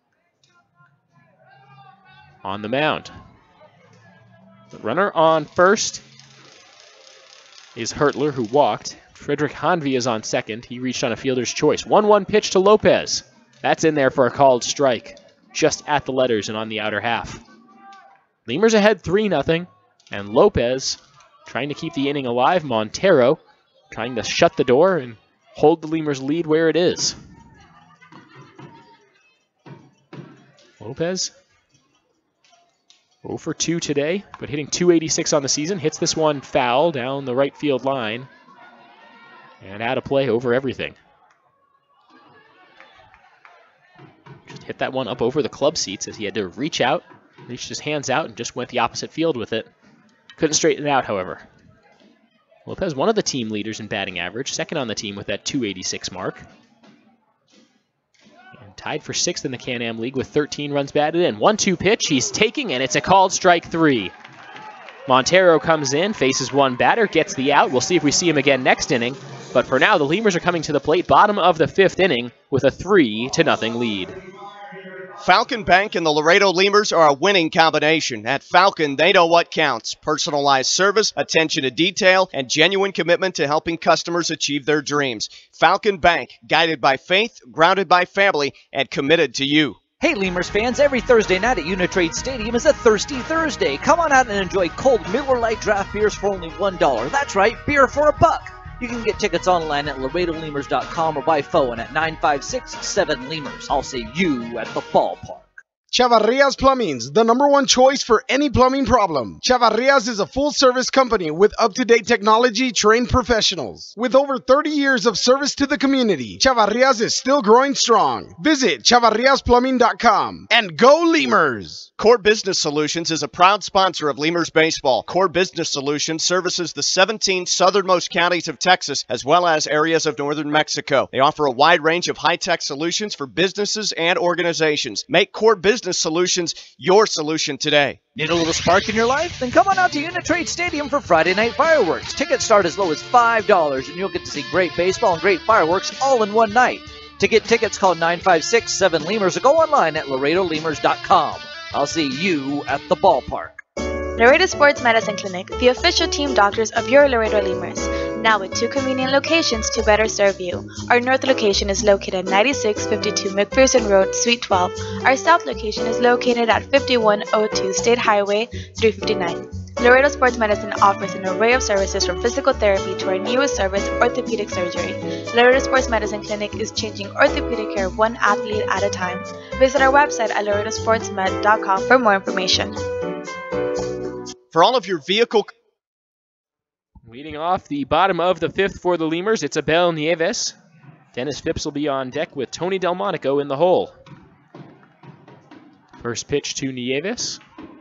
on the mound. The runner on first is Hertler, who walked. Frederick Hanvi is on second. He reached on a fielder's choice. 1-1 pitch to Lopez. That's in there for a called strike. Just at the letters and on the outer half. Lemurs ahead 3-0. And Lopez trying to keep the inning alive. Montero trying to shut the door and hold the Lemurs lead where it is. Lopez 0 for 2 today, but hitting .286 on the season. Hits this one foul down the right field line. And out of play over everything. Just hit that one up over the club seats as he had to reach out, reached his hands out, and just went the opposite field with it. Couldn't straighten it out, however. Lopez, one of the team leaders in batting average, second on the team with that .286 mark. And tied for 6th in the Can-Am League with 13 runs batted in. 1-2 pitch, he's taking, and it's a called strike 3. Montero comes in, faces one batter, gets the out. We'll see if we see him again next inning. But for now, the Lemurs are coming to the plate, bottom of the 5th inning, with a 3-0 lead. Falcon Bank and the Laredo Lemurs are a winning combination. At Falcon, they know what counts. Personalized service, attention to detail, and genuine commitment to helping customers achieve their dreams. Falcon Bank, guided by faith, grounded by family, and committed to you. Hey Lemurs fans, every Thursday night at Uni-Trade Stadium is a Thirsty Thursday. Come on out and enjoy cold Miller Lite draft beers for only $1. That's right, beer for $1. You can get tickets online at LaredoLemurs.com or by phone at 956-7-LEMURS. I'll see you at the ballpark. Chavarrias Plumbing's the #1 choice for any plumbing problem. Chavarrias is a full-service company with up-to-date technology, trained professionals. With over 30 years of service to the community, Chavarrias is still growing strong. Visit chavarriasplumbing.com and go Lemurs! Core Business Solutions is a proud sponsor of Lemurs Baseball. Core Business Solutions services the 17 southernmost counties of Texas as well as areas of northern Mexico. They offer a wide range of high-tech solutions for businesses and organizations. Make Core Business Solutions your solution today. Need a little spark in your life? Then come on out to Uni-Trade Stadium for Friday night fireworks. Tickets start as low as $5 and you'll get to see great baseball and great fireworks all in one night. To get tickets, call 956-7-LEMURS or go online at LaredoLemurs.com. I'll see you at the ballpark. Laredo Sports Medicine Clinic, the official team doctors of your Laredo Lemurs. Now with 2 convenient locations to better serve you. Our north location is located at 9652 McPherson Road, Suite 12. Our south location is located at 5102 State Highway 359. Laredo Sports Medicine offers an array of services from physical therapy to our newest service, orthopedic surgery. Laredo Sports Medicine Clinic is changing orthopedic care one athlete at a time. Visit our website at laredosportsmed.com for more information. For all of your vehicle... Leading off the bottom of the 5th for the Lemurs, it's Abel Nieves. Dennis Phipps will be on deck with Tony Delmonico in the hole. First pitch to Nieves.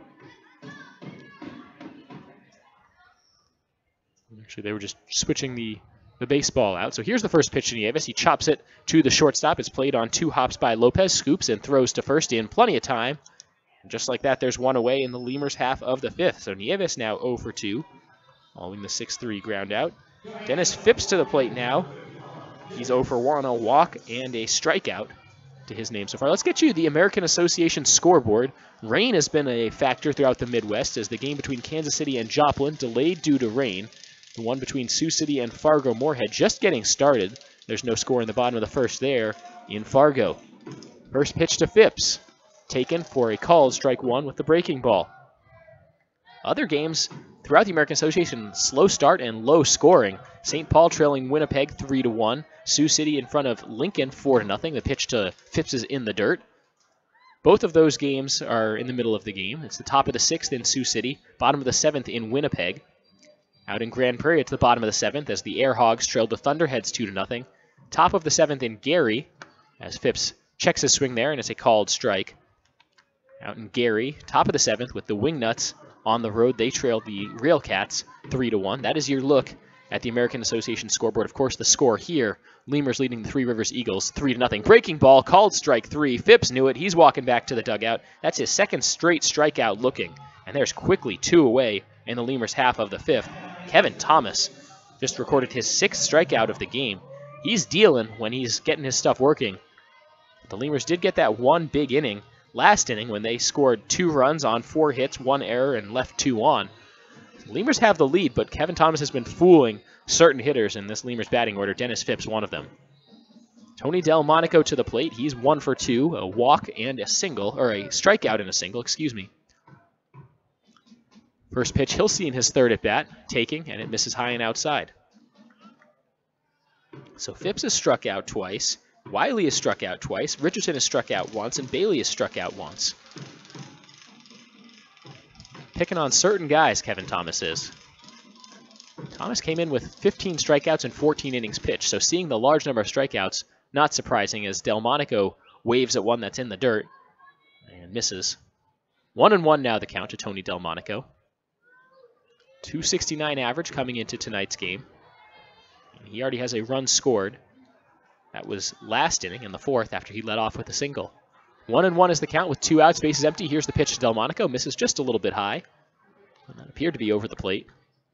Actually, they were just switching the baseball out. So here's the first pitch to Nieves. He chops it to the shortstop. It's played on 2 hops by Lopez, scoops and throws to first in plenty of time. And just like that, there's one away in the Lemurs half of the 5th. So Nieves now 0 for 2. Following the 6-3 ground out. Dennis Phipps to the plate now. He's 0 for 1, a walk and a strikeout to his name so far. Let's get you the American Association scoreboard. Rain has been a factor throughout the Midwest as the game between Kansas City and Joplin delayed due to rain. The one between Sioux City and Fargo Moorhead just getting started. There's no score in the bottom of the 1st there in Fargo. First pitch to Phipps. Taken for a called strike 1 with the breaking ball. Other games throughout the American Association, slow start and low scoring. St. Paul trailing Winnipeg 3-1. Sioux City in front of Lincoln 4-0. The pitch to Phipps is in the dirt. Both of those games are in the middle of the game. It's the top of the 6th in Sioux City, bottom of the 7th in Winnipeg. Out in Grand Prairie, it's the bottom of the 7th as the Air Hogs trailed the Thunderheads 2-0. Top of the 7th in Gary as Phipps checks his swing there and it's a called strike. Out in Gary, top of the 7th with the Wingnuts on the road. They trailed the Railcats 3-1. That is your look at the American Association scoreboard. Of course, the score here, Lemurs leading the Three Rivers Eagles 3-0. Breaking ball, called strike 3. Phipps knew it. He's walking back to the dugout. That's his 2nd straight strikeout looking. And there's quickly 2 away in the Lemurs half of the 5th. Kevin Thomas just recorded his 6th strikeout of the game. He's dealing when he's getting his stuff working. The Lemurs did get that one big inning last inning when they scored 2 runs on 4 hits, 1 error, and left 2 on. The Lemurs have the lead, but Kevin Thomas has been fooling certain hitters in this Lemurs batting order. Dennis Phipps, one of them. Tony Delmonico to the plate. He's 1 for 2, a walk and a single, or a strikeout and a single, excuse me. First pitch he'll see in his 3rd at-bat, taking, and it misses high and outside. So Phipps has struck out twice. Wiley has struck out twice, Richardson has struck out once, and Bailey has struck out once. picking on certain guys, Kevin Thomas is. Thomas came in with 15 strikeouts and 14 innings pitched, so seeing the large number of strikeouts, not surprising, as Delmonico waves at one that's in the dirt and misses. 1-1 now the count to Tony Delmonico. 269 average coming into tonight's game. And he already has a run scored. That was last inning in the fourth after he led off with a single. 1-1 is the count with 2 outs, bases empty. Here's the pitch to Delmonico. Misses just a little bit high. And that appeared to be over the plate.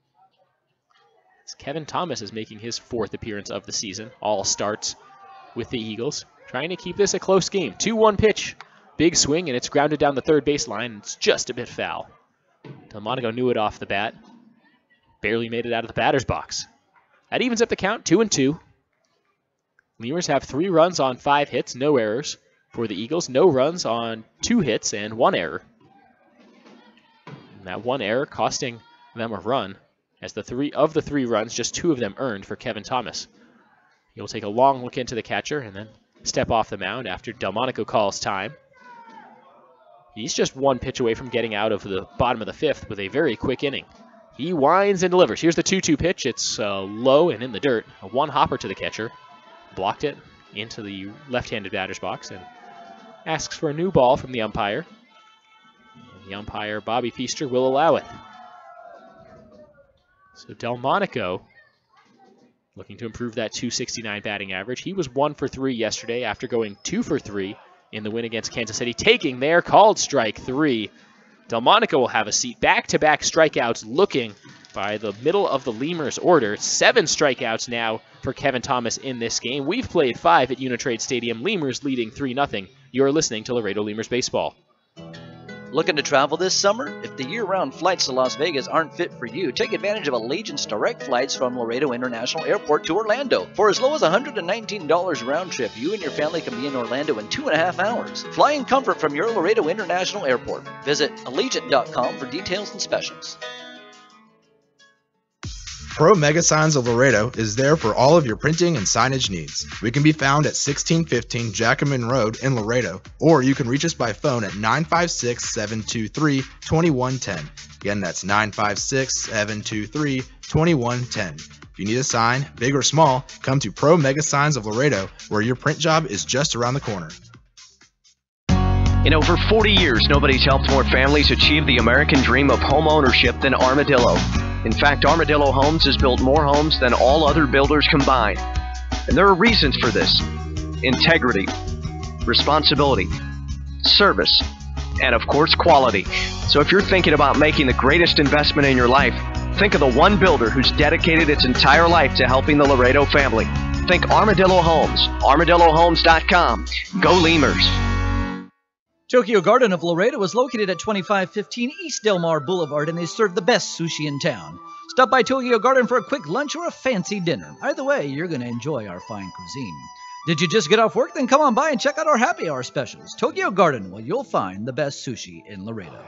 As Kevin Thomas is making his 4th appearance of the season. All starts with the Eagles. Trying to keep this a close game. 2-1 pitch. Big swing, and it's grounded down the third baseline. It's just a bit foul. Delmonico knew it off the bat. Barely made it out of the batter's box. That evens up the count, 2-2. Lemurs have 3 runs on 5 hits, no errors. For the Eagles, no runs on 2 hits and 1 error. And that 1 error costing them a run, as the 3 runs, just 2 of them earned for Kevin Thomas. He'll take a long look into the catcher and then step off the mound after Delmonico calls time. He's just 1 pitch away from getting out of the bottom of the 5th with a very quick inning. He winds and delivers. Here's the 2-2 pitch. It's low and in the dirt. A 1-hopper to the catcher. Blocked it into the left-handed batter's box and asks for a new ball from the umpire. And the umpire, Bobby Feaster, will allow it. So Delmonico looking to improve that 269 batting average. He was 1 for 3 yesterday after going 2 for 3 in the win against Kansas City. Taking there, called strike 3. Delmonico will have a seat. Back-to-back strikeouts looking by the middle of the Lemurs order. 7 strikeouts now for Kevin Thomas in this game. We've played 5 at Uni-Trade Stadium. Lemurs leading 3-0. You're listening to Laredo Lemurs Baseball. Looking to travel this summer? If the year-round flights to Las Vegas aren't fit for you, take advantage of Allegiant's direct flights from Laredo International Airport to Orlando. For as low as $119 round trip, you and your family can be in Orlando in 2.5 hours. Fly in comfort from your Laredo International Airport. Visit Allegiant.com for details and specials. Pro Mega Signs of Laredo is there for all of your printing and signage needs. We can be found at 1615 Jackman Road in Laredo, or you can reach us by phone at 956-723-2110. Again, that's 956-723-2110. If you need a sign, big or small, come to Pro Mega Signs of Laredo, where your print job is just around the corner. In over 40 years, nobody's helped more families achieve the American dream of home ownership than Armadillo. In fact, Armadillo Homes has built more homes than all other builders combined. And there are reasons for this: integrity, responsibility, service, and of course, quality. So if you're thinking about making the greatest investment in your life, think of the one builder who's dedicated its entire life to helping the Laredo family. Think Armadillo Homes. ArmadilloHomes.com. Go Lemurs. Tokyo Garden of Laredo is located at 2515 East Del Mar Boulevard, and they serve the best sushi in town. Stop by Tokyo Garden for a quick lunch or a fancy dinner. Either way, you're going to enjoy our fine cuisine. Did you just get off work? Then come on by and check out our happy hour specials. Tokyo Garden, well, you'll find the best sushi in Laredo.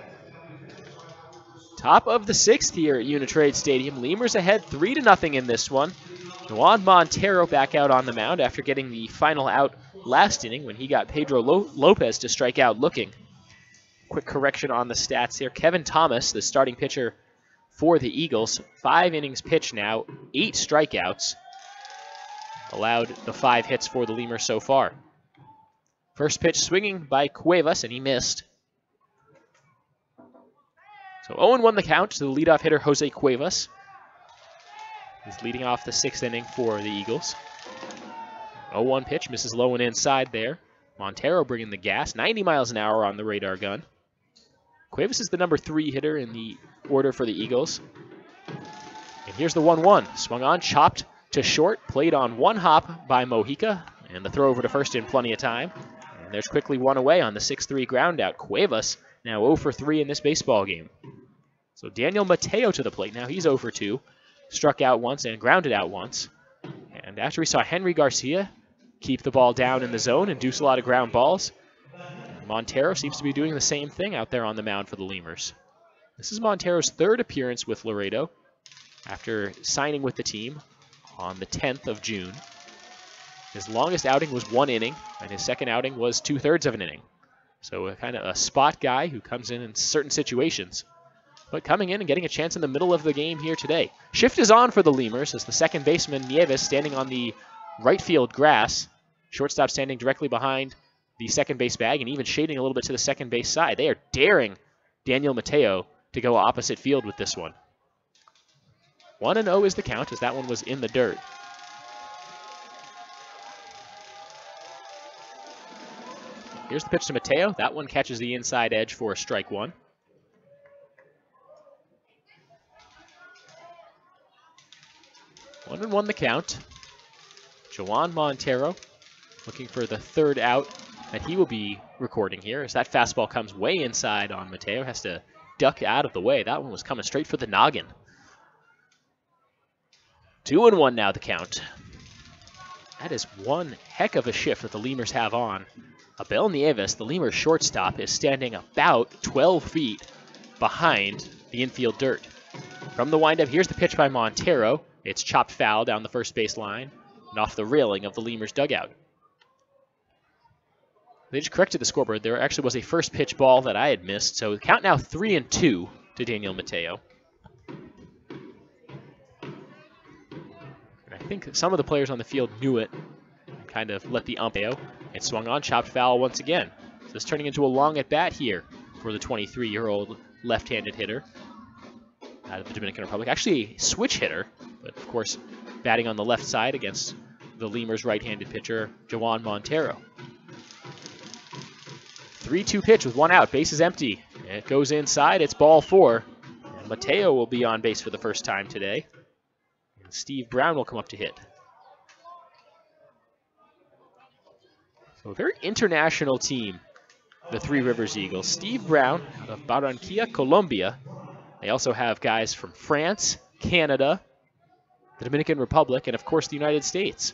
Top of the 6th here at Uni-Trade Stadium. Lemurs ahead 3-0 in this one. Juan Montero back out on the mound after getting the final out last inning when he got Pedro Lopez to strike out looking. Quick correction on the stats here. Kevin Thomas, the starting pitcher for the Eagles, 5 innings pitched now, 8 strikeouts. Allowed the 5 hits for the Lemurs so far. First pitch swinging by Cuevas, and he missed. So 0-1 the count to the leadoff hitter, Jose Cuevas. He's leading off the 6th inning for the Eagles. 0-1 pitch, misses low and inside there. Montero bringing the gas, 90 miles an hour on the radar gun. Cuevas is the number 3 hitter in the order for the Eagles. And here's the 1-1. Swung on, chopped to short, played on 1 hop by Mojica, and the throw over to first in plenty of time. And there's quickly 1 away on the 6-3 ground out. Cuevas now 0 for 3 in this baseball game. So Daniel Mateo to the plate. Now he's 0 for 2. Struck out once and grounded out once. And after we saw Henry Garcia keep the ball down in the zone, induce a lot of ground balls, Montero seems to be doing the same thing out there on the mound for the Lemurs. This is Montero's 3rd appearance with Laredo after signing with the team on the 10th of June. His longest outing was 1 inning, and his second outing was 2/3 of an inning. So kind of a spot guy who comes in certain situations. but coming in and getting a chance in the middle of the game here today. Shift is on for the Lemurs as the second baseman, Nieves, standing on the right field grass. Shortstop standing directly behind the second base bag and even shading a little bit to the second base side. They are daring Daniel Mateo to go opposite field with this one. 1-0 is the count as that one was in the dirt. Here's the pitch to Mateo. That one catches the inside edge for a strike one. 1-1 the count. Joan Montero looking for the third out that he will be recording here as that fastball comes way inside on Mateo. Has to duck out of the way. That one was coming straight for the noggin. 2-1 now the count. That is one heck of a shift that the Lemurs have on. Abel Nieves, the Lemurs shortstop, is standing about 12 feet behind the infield dirt. From the windup, here's the pitch by Montero. It's chopped foul down the first base line and off the railing of the Lemurs dugout. They just corrected the scoreboard. There actually was a first pitch ball that I had missed, so the count now 3-2 to Daniel Mateo. And I think some of the players on the field knew it and kind of let the umpire. It swung on, chopped foul once again. So this turning into a long at bat here for the 23-year-old left-handed hitter out of the Dominican Republic. Actually a switch hitter, but of course batting on the left side against the Lemurs right-handed pitcher, Joan Montero. 3-2 pitch with one out, base is empty. It goes inside, it's ball four. And Mateo will be on base for the first time today. And Steve Brown will come up to hit. So a very international team, the Trois-Rivieres Eagles. Steve Brown out of Barranquilla, Colombia. They also have guys from France, Canada, the Dominican Republic, and of course the United States.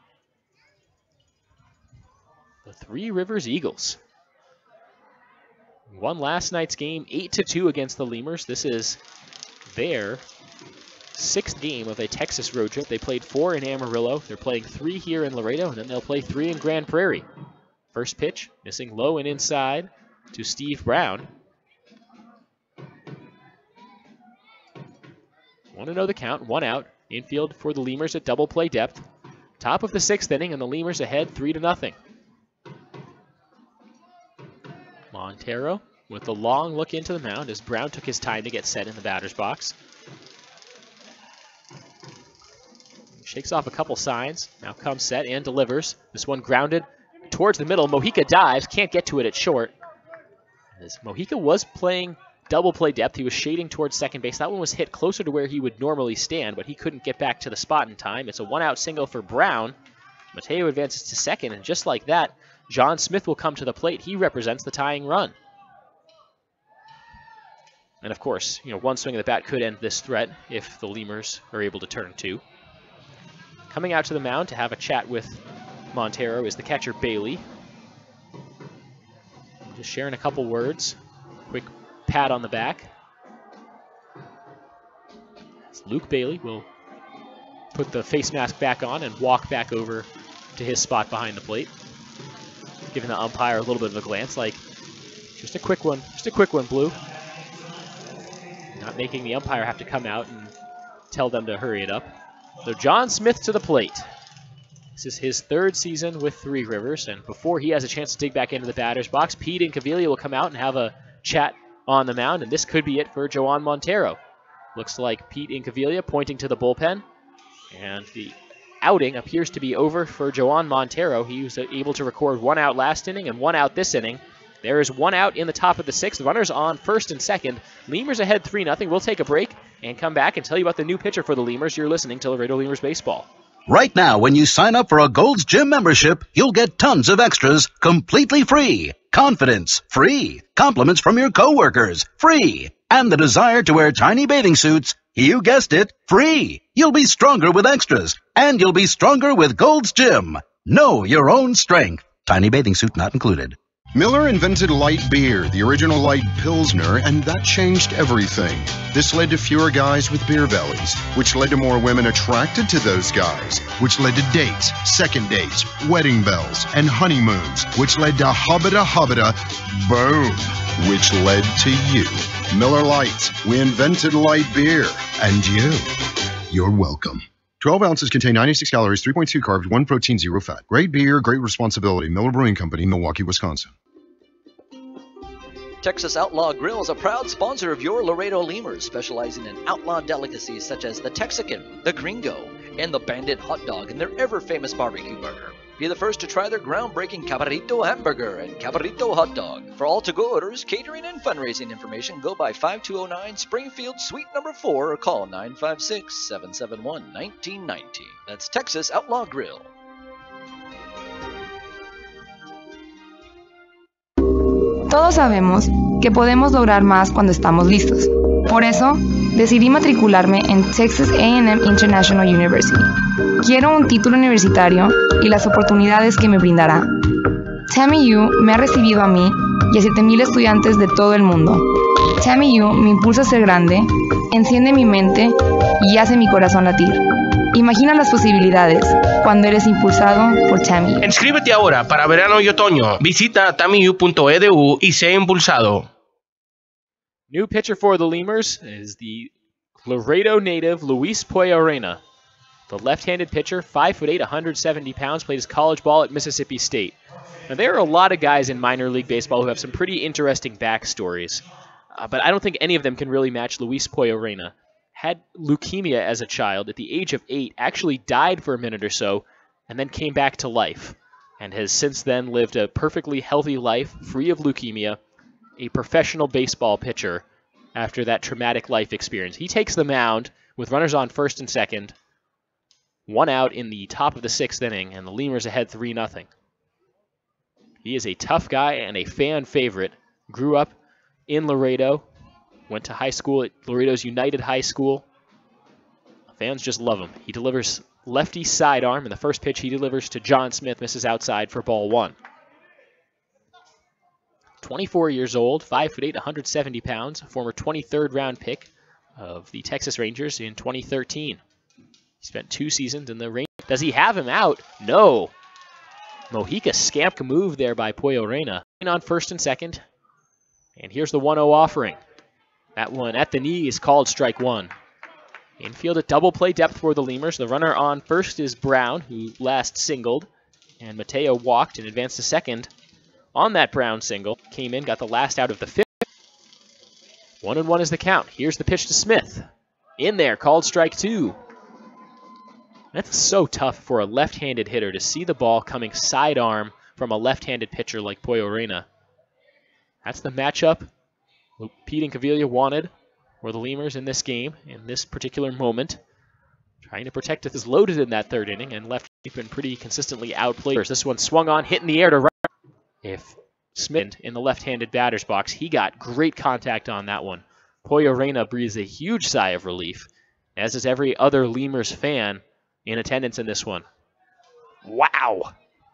The Trois-Rivieres Eagles won last night's game 8-2 against the Lemurs. This is their 6th game of a Texas road trip. They played 4 in Amarillo. They're playing 3 here in Laredo, and then they'll play 3 in Grand Prairie. First pitch, missing low and inside to Steve Brown. 1-0 the count, 1 out. Infield for the Lemurs at double play depth. Top of the 6th inning, and the Lemurs ahead 3-0. Montero with the long look into the mound as Brown took his time to get set in the batter's box. Shakes off a couple signs. Now comes set and delivers. This one grounded towards the middle. Mojica dives. Can't get to it at short. As Mojica was playing double play depth. He was shading towards second base. That one was hit closer to where he would normally stand, but he couldn't get back to the spot in time. It's a 1-out single for Brown. Mateo advances to second, and just like that, John Smith will come to the plate. He represents the tying run. And of course, one swing of the bat could end this threat if the Lemurs are able to turn 2. Coming out to the mound to have a chat with Montero is the catcher Bailey. Just sharing a couple words. Quick pat on the back. Luke Bailey will put the face mask back on and walk back over to his spot behind the plate, giving the umpire a little bit of a glance like, just a quick one, Blue. Not making the umpire have to come out and tell them to hurry it up. So John Smith to the plate. This is his 3rd season with Trois-Rivieres, and before he has a chance to dig back into the batter's box, Pete Incaviglia will come out and have a chat on the mound, and this could be it for Joan Montero. Looks like Pete Incaviglia pointing to the bullpen, and the outing appears to be over for Joan Montero. He was able to record 1 out last inning and 1 out this inning. There is 1 out in the top of the 6th. The runners on first and second. Lemurs ahead 3-0. We'll take a break and come back and tell you about the new pitcher for the Lemurs. You're listening to Laredo Lemurs Baseball. Right now, when you sign up for a Gold's Gym membership, you'll get tons of extras completely free. Confidence, free. Compliments from your coworkers, free. And the desire to wear tiny bathing suits, you guessed it, free. You'll be stronger with extras, and you'll be stronger with Gold's Gym. Know your own strength. Tiny bathing suit not included. Miller invented light beer, the original light Pilsner, and that changed everything. This led to fewer guys with beer bellies, which led to more women attracted to those guys, which led to dates, second dates, wedding bells, and honeymoons, which led to hubba-da-hubba-da, boom. which led to you. Miller Lite, we invented light beer. And you're welcome. 12 ounces contain 96 calories, 3.2 carbs, 1 protein, 0 fat. Great beer, great responsibility. Miller Brewing Company, Milwaukee, Wisconsin. Texas Outlaw Grill is a proud sponsor of your Laredo Lemurs, specializing in outlaw delicacies such as the Texican, the Gringo, and the Bandit hot dog and their ever-famous barbecue burger. Be the first to try their groundbreaking Cabrito hamburger and Cabrito hot dog. For all to-go orders, catering, and fundraising information, go by 5209 Springfield Suite number 4 or call 956-771-1990. That's Texas Outlaw Grill. Todos sabemos que podemos lograr más cuando estamos listos. Por eso, decidí matricularme en Texas A&M International University. Quiero un título universitario y las oportunidades que me brindará. TAMU me ha recibido a mí y a 7,000 estudiantes de todo el mundo. TAMU me impulsa a ser grande, enciende mi mente y hace mi corazón latir. Imagina las posibilidades cuando eres impulsado por TAMU. Inscríbete ahora para verano y otoño. Visita tamu.edu y sé impulsado. New pitcher for the Lemurs is the Laredo native Luis Pueyrena. The left-handed pitcher, 5'8", 170 pounds, played his college ball at Mississippi State. Now, there are a lot of guys in minor league baseball who have some pretty interesting backstories, but I don't think any of them can really match Luis Pueyrena. Had leukemia as a child at the age of 8, actually died for a minute or so, and then came back to life, and has since then lived a perfectly healthy life, free of leukemia, a professional baseball pitcher after that traumatic life experience. He takes the mound with runners on first and second, 1 out in the top of the 6th inning, and the Lemurs ahead 3-0. He is a tough guy and a fan favorite. Grew up in Laredo, went to high school at Laredo's United High School. Fans just love him. He delivers lefty sidearm, and the first pitch he delivers to John Smith misses outside for ball 1. 24 years old, 5'8", 170 pounds, former 23rd round pick of the Texas Rangers in 2013. He spent 2 seasons in the Rangers. Does he have him out? No. Mojica scamp move there by Pueyrena. On first and second. And here's the 1-0 offering. That one at the knee is called strike 1. Infield at double play depth for the Lemurs. The runner on first is Brown, who last singled. And Mateo walked and advanced to second on that Brown single. Came in, got the last out of the 5th. 1-1 is the count. Here's the pitch to Smith. In there, called strike 2. That's so tough for a left-handed hitter to see the ball coming sidearm from a left-handed pitcher like Pueyrena. That's the matchup Pete and Cavilla wanted for the Lemurs in this game, in this particular moment. Trying to protect it is loaded in that 3rd inning, and left been pretty consistently outplayed. This one swung on, hit in the air to right. If Smith in the left-handed batter's box, he got great contact on that one. Pueyrena breathes a huge sigh of relief, as is every other Lemurs fan in attendance in this one. Wow!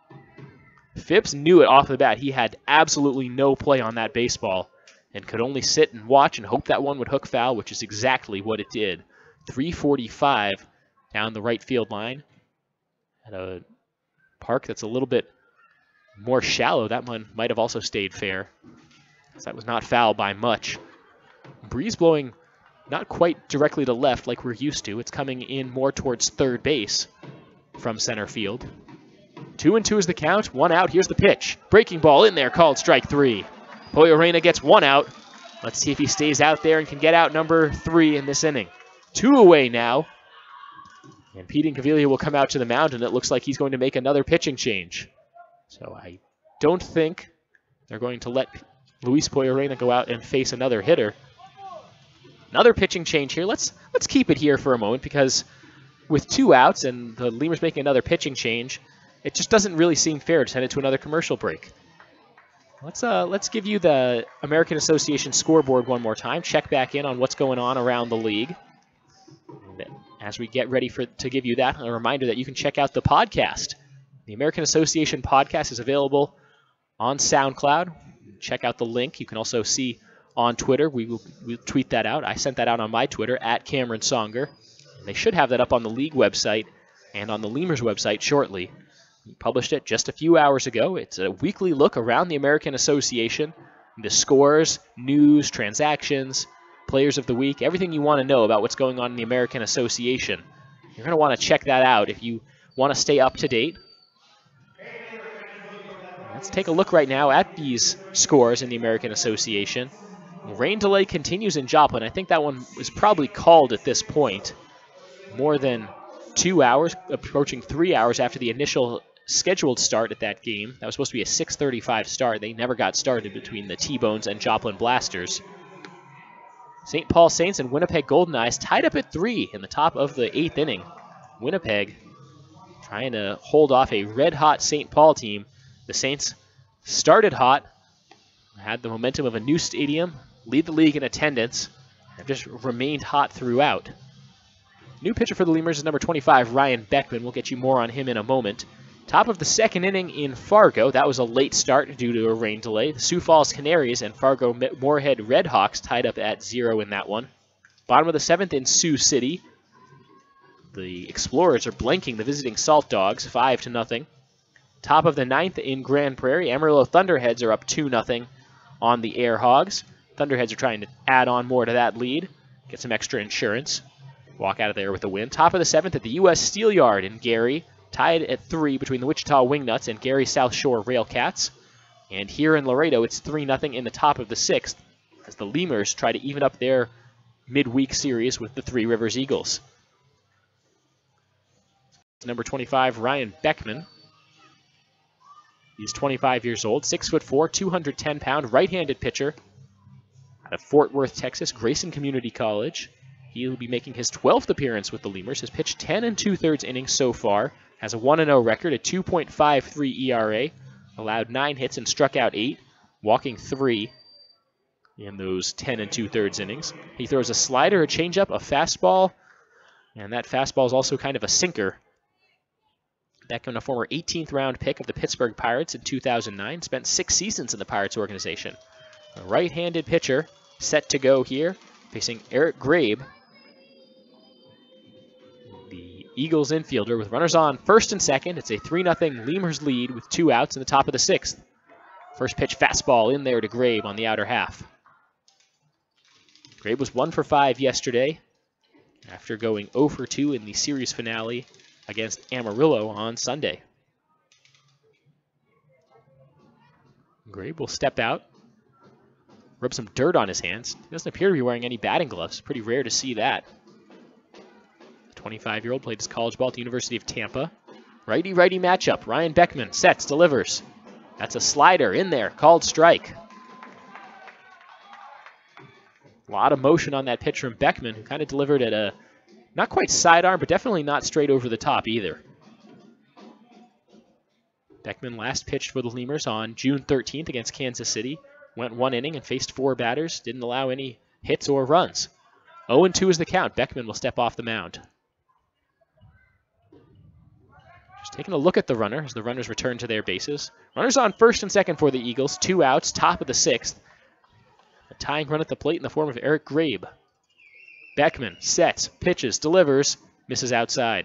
Phipps knew it off the bat. He had absolutely no play on that baseball and could only sit and watch and hope that one would hook foul, which is exactly what it did. 345 down the right field line at a park that's a little bit more shallow. That one might have also stayed fair, because that was not foul by much. Breeze blowing not quite directly to left like we're used to. It's coming in more towards third base from center field. 2-2 is the count. 1 out. Here's the pitch. Breaking ball in there, called strike 3. Pueyrena gets 1 out. Let's see if he stays out there and can get out number 3 in this inning. 2 away now. And Pete and Cavilla will come out to the mound, and it looks like he's going to make another pitching change. So I don't think they're going to let Luis Pueyrena go out and face another hitter. Another pitching change here. Let's keep it here for a moment, because with 2 outs and the Lemurs making another pitching change, it just doesn't really seem fair to send it to another commercial break. Let's give you the American Association scoreboard one more time. Check back in on what's going on around the league. And as we get ready to give you that, a reminder that you can check out the podcast. The American Association podcast is available on SoundCloud. Check out the link. You can also see on Twitter. We'll tweet that out. I sent that out on my Twitter, @CameronSonger. And they should have that up on the league website and on the Lemurs website shortly. We published it just a few hours ago. It's a weekly look around the American Association the scores, news, transactions, players of the week, everything you want to know about what's going on in the American Association. You're going to want to check that out if you want to stay up to date. Let's take a look right now at these scores in the American Association. Rain delay continues in Joplin. I think that one was probably called at this point. More than 2 hours, approaching 3 hours after the initial scheduled start at that game. That was supposed to be a 6:35 start. They never got started between the T-Bones and Joplin Blasters. St. Paul Saints and Winnipeg Golden Eyes tied up at 3 in the top of the 8th inning. Winnipeg trying to hold off a red-hot St. Paul team. The Saints started hot, had the momentum of a new stadium, lead the league in attendance, and have just remained hot throughout. New pitcher for the Lemurs is number 25, Ryan Beckman. We'll get you more on him in a moment. Top of the 2nd inning in Fargo. That was a late start due to a rain delay. The Sioux Falls Canaries and Fargo Moorhead Redhawks tied up at 0 in that one. Bottom of the 7th in Sioux City. The Explorers are blanking the visiting Salt Dogs 5-0. Top of the 9th in Grand Prairie. Amarillo Thunderheads are up 2-0 on the Air Hogs. Thunderheads are trying to add on more to that lead. Get some extra insurance. Walk out of there with a win. Top of the 7th at the U.S. Steel Yard in Gary. Tied at 3 between the Wichita Wingnuts and Gary South Shore Railcats. And here in Laredo, it's 3-0 in the top of the 6th as the Lemurs try to even up their midweek series with the Three Rivers Eagles. Number 25, Ryan Beckman. He's 25 years old, 6'4", 210-pound, right-handed pitcher out of Fort Worth, Texas, Grayson Community College. He'll be making his 12th appearance with the Lemurs. Has pitched 10 2/3 innings so far. Has a 1-0 record, a 2.53 ERA. Allowed 9 hits and struck out 8, walking 3 in those 10 2/3 innings. He throws a slider, a changeup, a fastball, and that fastball is also kind of a sinker. Beckman, a former 18th round pick of the Pittsburgh Pirates in 2009, spent 6 seasons in the Pirates organization. A right-handed pitcher set to go here, facing Eric Grabe, the Eagles infielder, with runners on first and second. It's a 3-0 Lemurs lead with 2 outs in the top of the 6th. First pitch fastball in there to Grabe on the outer half. Grabe was 1 for 5 yesterday after going 0 for 2 in the series finale against Amarillo on Sunday. Grabe will step out, rub some dirt on his hands. He doesn't appear to be wearing any batting gloves. Pretty rare to see that. The 25-year-old played his college ball at the University of Tampa. Righty-righty matchup. Ryan Beckman sets, delivers. That's a slider in there, called strike. A lot of motion on that pitch from Beckman, who kind of delivered at a not quite sidearm, but definitely not straight over the top either. Beckman last pitched for the Lemurs on June 13th against Kansas City. Went 1 inning and faced 4 batters. Didn't allow any hits or runs. 0-2 is the count. Beckman will step off the mound. Just taking a look at the runner as the runners return to their bases. Runners on first and second for the Eagles. 2 outs, top of the 6th. A tying run at the plate in the form of Eric Grabe. Beckman sets, pitches, delivers, misses outside.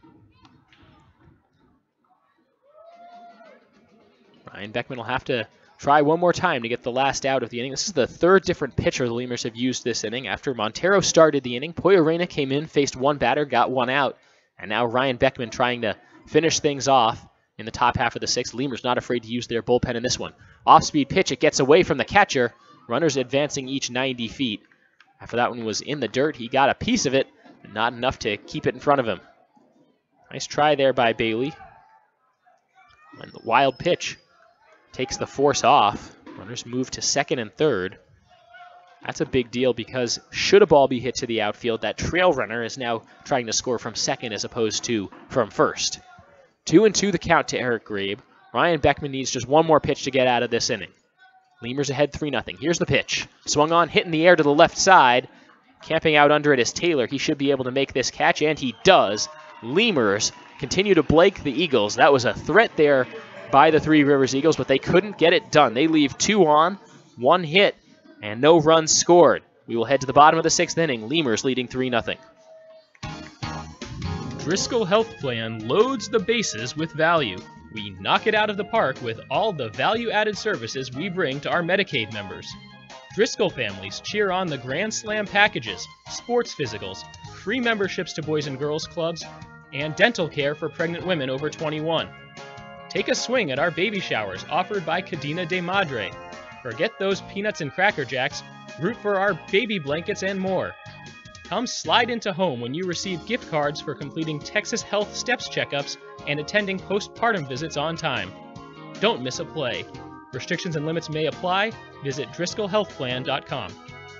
Ryan Beckman will have to try one more time to get the last out of the inning. This is the 3rd different pitcher the Lemurs have used this inning. After Montero started the inning, Poyorena came in, faced 1 batter, got 1 out. And now Ryan Beckman trying to finish things off in the top half of the 6th. Lemurs not afraid to use their bullpen in this one. Off-speed pitch, it gets away from the catcher. Runners advancing each 90 feet. After that one was in the dirt, he got a piece of it, but not enough to keep it in front of him. Nice try there by Bailey. And the wild pitch takes the force off. Runners move to 2nd and 3rd. That's a big deal because should a ball be hit to the outfield, that trail runner is now trying to score from 2nd as opposed to from 1st. 2-2 the count to Eric Grabe. Ryan Beckman needs just one more pitch to get out of this inning. Lemurs ahead 3-0. Here's the pitch. Swung on, hit in the air to the left side. Camping out under it is Taylor. He should be able to make this catch, and he does. Lemurs continue to blank the Eagles. That was a threat there by the Three Rivers Eagles, but they couldn't get it done. They leave 2 on, 1 hit, and no runs scored. We will head to the bottom of the 6th inning. Lemurs leading 3-0. Driscoll Health Plan loads the bases with value. We knock it out of the park with all the value-added services we bring to our Medicaid members. Driscoll families cheer on the Grand Slam packages, sports physicals, free memberships to Boys and Girls Clubs, and dental care for pregnant women over 21. Take a swing at our baby showers offered by Cadena de Madre. Forget those peanuts and Cracker Jacks, root for our baby blankets and more. Come slide into home when you receive gift cards for completing Texas Health Steps checkups and attending postpartum visits on time. Don't miss a play. Restrictions and limits may apply. Visit DriscollHealthPlan.com.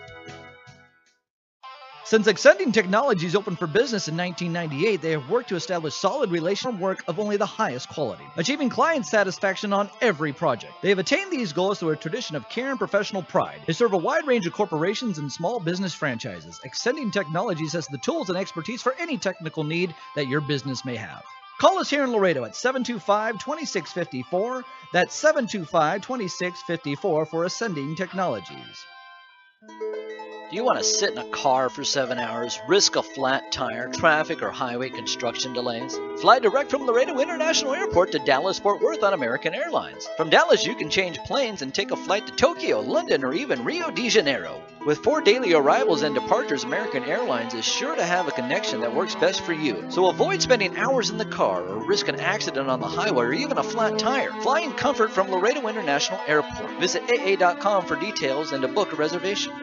Since Ascending Technologies opened for business in 1998, they have worked to establish solid relational work of only the highest quality, achieving client satisfaction on every project. They have attained these goals through a tradition of care and professional pride. They serve a wide range of corporations and small business franchises. Ascending Technologies has the tools and expertise for any technical need that your business may have. Call us here in Laredo at 725-2654. That's 725-2654 for Ascending Technologies. Do you want to sit in a car for 7 hours, risk a flat tire, traffic, or highway construction delays? Fly direct from Laredo International Airport to Dallas-Fort Worth on American Airlines. From Dallas, you can change planes and take a flight to Tokyo, London, or even Rio de Janeiro. With 4 daily arrivals and departures, American Airlines is sure to have a connection that works best for you. So avoid spending hours in the car or risk an accident on the highway or even a flat tire. Fly in comfort from Laredo International Airport. Visit AA.com for details and to book a reservation.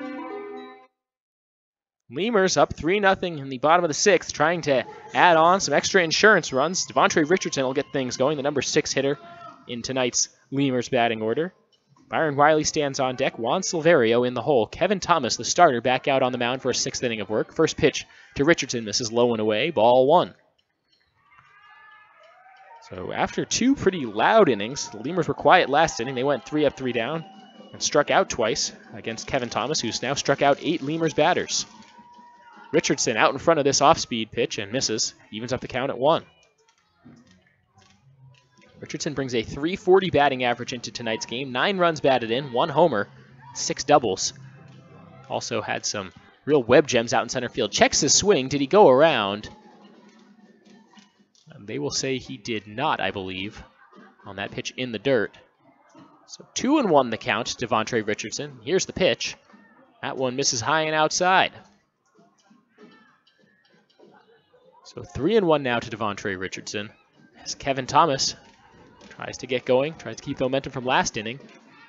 Lemurs up 3-0 in the bottom of the 6th, trying to add on some extra insurance runs. Devontre Richardson will get things going, the number 6 hitter in tonight's Lemurs batting order. Byron Wiley stands on deck. Juan Silverio in the hole. Kevin Thomas, the starter, back out on the mound for a 6th inning of work. First pitch to Richardson misses low and away. Ball 1. So after 2 pretty loud innings, the Lemurs were quiet last inning. They went 3 up, 3 down, and struck out twice against Kevin Thomas, who's now struck out 8 Lemurs batters. Richardson out in front of this off-speed pitch and misses. Evens up the count at 1. Richardson brings a .340 batting average into tonight's game. 9 runs batted in, 1 homer, 6 doubles. Also had some real web gems out in center field. Checks his swing. Did he go around? And they will say he did not, I believe, on that pitch in the dirt. So 2-1 the count, Devontre Richardson. Here's the pitch. That one misses high and outside. So 3-1 now to Devontre Richardson as Kevin Thomas tries to get going, tries to keep the momentum from last inning.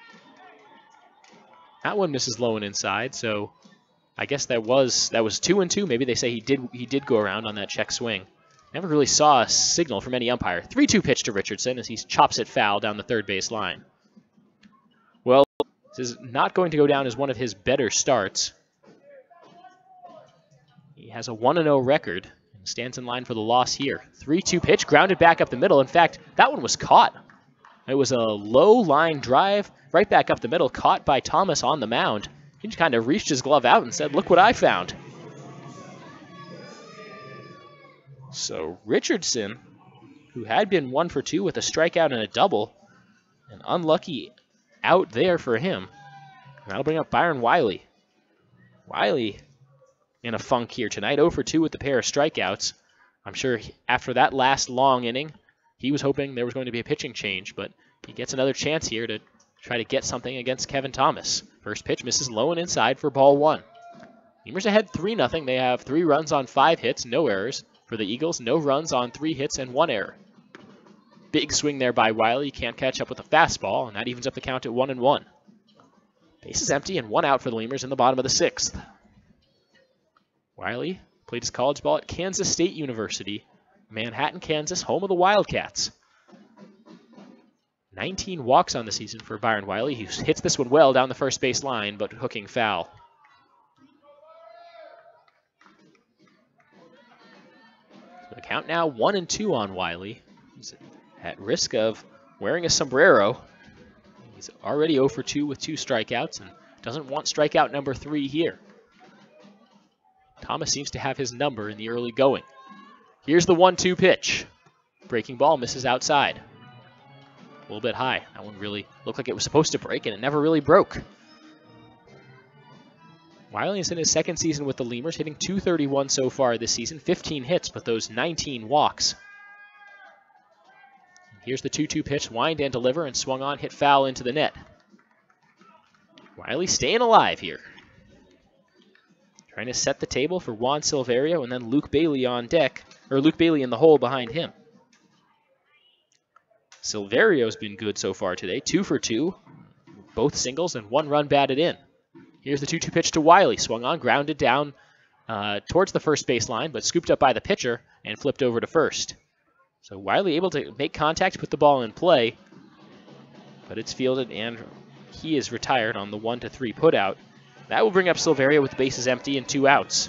That one misses low and inside, so I guess that was 2-2. Maybe they say he did go around on that check swing. Never really saw a signal from any umpire. 3-2 pitch to Richardson as he chops it foul down the third base line. Well, this is not going to go down as one of his better starts. He has a 1-0 record. Stands in line for the loss here. 3-2 pitch, grounded back up the middle. In fact, that one was caught. It was a low line drive right back up the middle, caught by Thomas on the mound. He just kind of reached his glove out and said, "Look what I found." So Richardson, who had been 1 for 2 with a strikeout and a double, an unlucky out there for him. And that'll bring up Byron Wiley. Wiley in a funk here tonight, 0 for 2 with the pair of strikeouts. I'm sure after that last long inning, he was hoping there was going to be a pitching change, but he gets another chance here to try to get something against Kevin Thomas. First pitch misses low and inside for ball 1. Lemurs ahead 3-0. They have 3 runs on 5 hits, no errors. For the Eagles, no runs on 3 hits and 1 error. Big swing there by Wiley. Can't catch up with a fastball, and that evens up the count at 1-1. Base is empty and 1 out for the Lemurs in the bottom of the 6th. Wiley played his college ball at Kansas State University, Manhattan, Kansas, home of the Wildcats. 19 walks on the season for Byron Wiley. He hits this one well down the first base line, but hooking foul. So the count now 1-2 on Wiley. He's at risk of wearing a sombrero. He's already 0 for 2 with 2 strikeouts and doesn't want strikeout number 3 here. Thomas seems to have his number in the early going. Here's the 1-2 pitch. Breaking ball misses outside. A little bit high. That one really looked like it was supposed to break, and it never really broke. Wiley is in his second season with the Lemurs, hitting .231 so far this season, 15 hits, but those 19 walks. Here's the 2-2 pitch, wind and deliver, and swung on, hit foul into the net. Wiley staying alive here. Trying to set the table for Juan Silverio and then Luke Bailey on deck, or Luke Bailey in the hole behind him. Silverio's been good so far today, 2 for 2, both singles and 1 run batted in. Here's the 2-2 pitch to Wiley, swung on, grounded down towards the first baseline, but scooped up by the pitcher and flipped over to first. So Wiley able to make contact, put the ball in play, but it's fielded and he is retired on the 1-3 putout. That will bring up Silverio with the bases empty and 2 outs.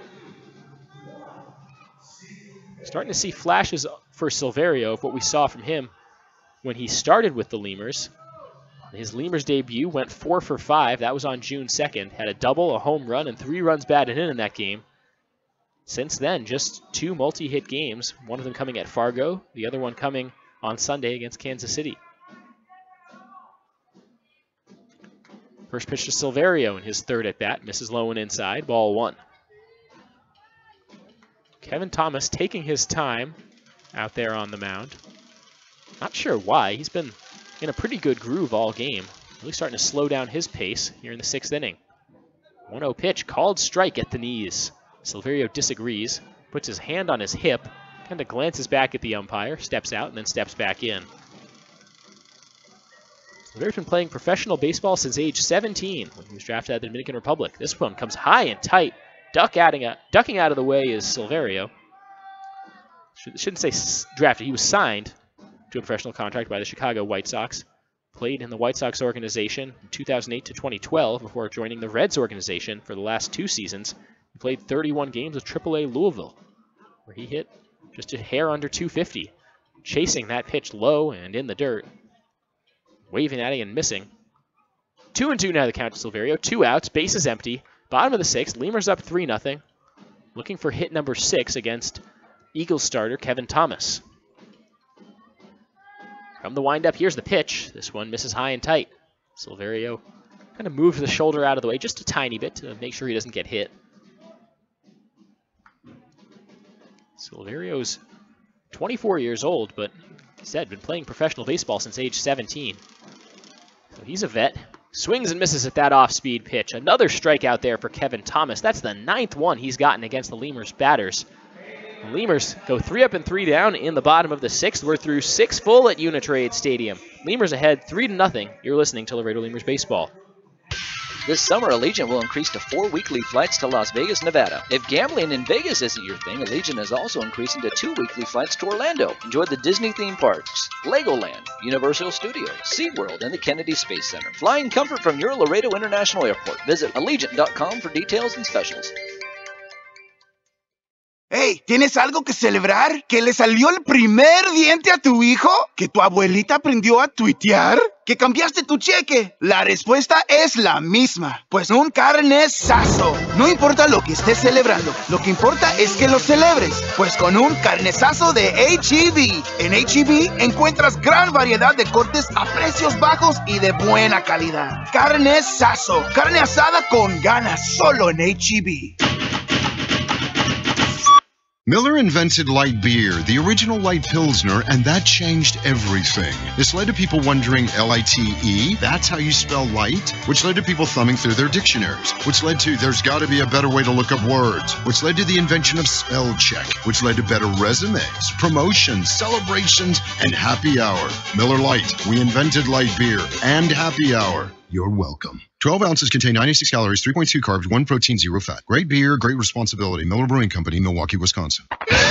Starting to see flashes for Silverio of what we saw from him when he started with the Lemurs. His Lemurs debut went 4 for 5. That was on June 2nd. Had a double, a home run, and 3 runs batted in that game. Since then, just 2 multi-hit games, one of them coming at Fargo, the other one coming on Sunday against Kansas City. First pitch to Silverio in his third at-bat. Misses low and inside, ball 1. Kevin Thomas taking his time out there on the mound. Not sure why. He's been in a pretty good groove all game. Really starting to slow down his pace here in the 6th inning. 1-0 pitch, called strike at the knees. Silverio disagrees, puts his hand on his hip, kind of glances back at the umpire, steps out, and then steps back in. Silverio's been playing professional baseball since age 17 when he was drafted out of the Dominican Republic. This one comes high and tight. Ducking out of the way is Silverio. Shouldn't say drafted. He was signed to a professional contract by the Chicago White Sox. Played in the White Sox organization from 2008 to 2012 before joining the Reds organization for the last 2 seasons. He played 31 games with AAA Louisville, where he hit just a hair under 250, chasing that pitch low and in the dirt, waving at it and missing. 2-2 now the count to Silverio. 2 outs, bases empty. Bottom of the 6th, Lemurs up 3-0. Looking for hit number 6 against Eagles starter Kevin Thomas. From the windup, here's the pitch. This one misses high and tight. Silverio kind of moves the shoulder out of the way just a tiny bit to make sure he doesn't get hit. Silverio's 24 years old, but like I said, been playing professional baseball since age 17. So he's a vet. Swings and misses at that off-speed pitch. Another strikeout there for Kevin Thomas. That's the 9th one he's gotten against the Lemurs batters. The Lemurs go 3 up and 3 down in the bottom of the 6th. We're through 6 full at Uni-Trade Stadium. Lemurs ahead 3-0. You're listening to Laredo Lemurs Baseball. This summer, Allegiant will increase to 4 weekly flights to Las Vegas, Nevada. If gambling in Vegas isn't your thing, Allegiant is also increasing to 2 weekly flights to Orlando. Enjoy the Disney theme parks, Legoland, Universal Studios, SeaWorld, and the Kennedy Space Center. Fly in comfort from your Laredo International Airport. Visit Allegiant.com for details and specials. Hey, ¿tienes algo que celebrar? ¿Que le salió el primer diente a tu hijo? ¿Que tu abuelita aprendió a tuitear? ¿Que cambiaste tu cheque? La respuesta es la misma. Pues un carnesazo. No importa lo que estés celebrando, lo que importa es que lo celebres. Pues con un carnesazo de H-E-B. En H-E-B encuentras gran variedad de cortes a precios bajos y de buena calidad. Carnesazo. Carne asada con ganas, solo en H-E-B. Miller invented light beer, the original light Pilsner, and that changed everything. This led to people wondering L-I-T-E, that's how you spell light? Which led to people thumbing through their dictionaries. Which led to there's got to be a better way to look up words. Which led to the invention of spell check. Which led to better resumes, promotions, celebrations, and happy hour. Miller Lite, we invented light beer and happy hour. You're welcome. 12 ounces contain 96 calories, 3.2 carbs, 1 protein, 0 fat. Great beer, great responsibility. Miller Brewing Company, Milwaukee, Wisconsin.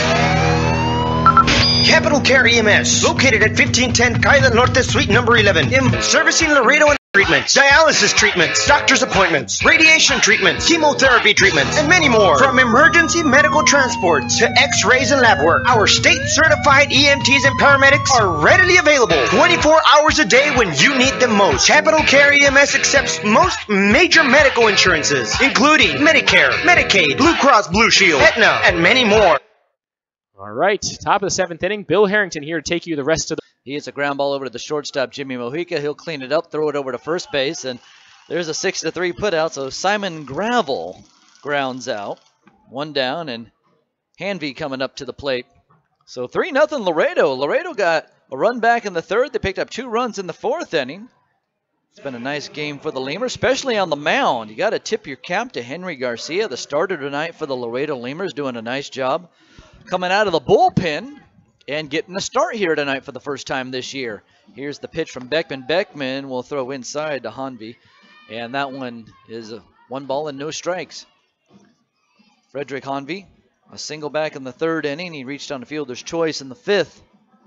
Capital Care EMS, located at 1510 Caila Norte, Suite number 11. Servicing Laredo and treatments, dialysis treatments, doctor's appointments, radiation treatments, chemotherapy treatments, and many more. From emergency medical transport to x-rays and lab work, our state-certified EMTs and paramedics are readily available 24 hours a day when you need them most. Capital Care EMS accepts most major medical insurances, including Medicare, Medicaid, Blue Cross Blue Shield, Aetna, and many more. All right, top of the 7th inning. Bill Harrington here to take you the rest of the... He hits a ground ball over to the shortstop, Jimmy Mojica. He'll clean it up, throw it over to first base, and There's a 6-3 putout, so Simon Gravel grounds out. 1 down, and Hanvey coming up to the plate. So 3-0 Laredo. Laredo got a run back in the 3rd. They picked up 2 runs in the 4th inning. It's been a nice game for the Lemurs, especially on the mound. You got to tip your cap to Henry Garcia, the starter tonight for the Laredo Lemurs, doing a nice job coming out of the bullpen and getting a start here tonight for the first time this year. Here's the pitch from Beckman. Beckman will throw inside to Hanvey, and that one is a 1 ball and no strikes. Frederick Hanvey, a single back in the 3rd inning. He reached on the fielder's choice in the 5th.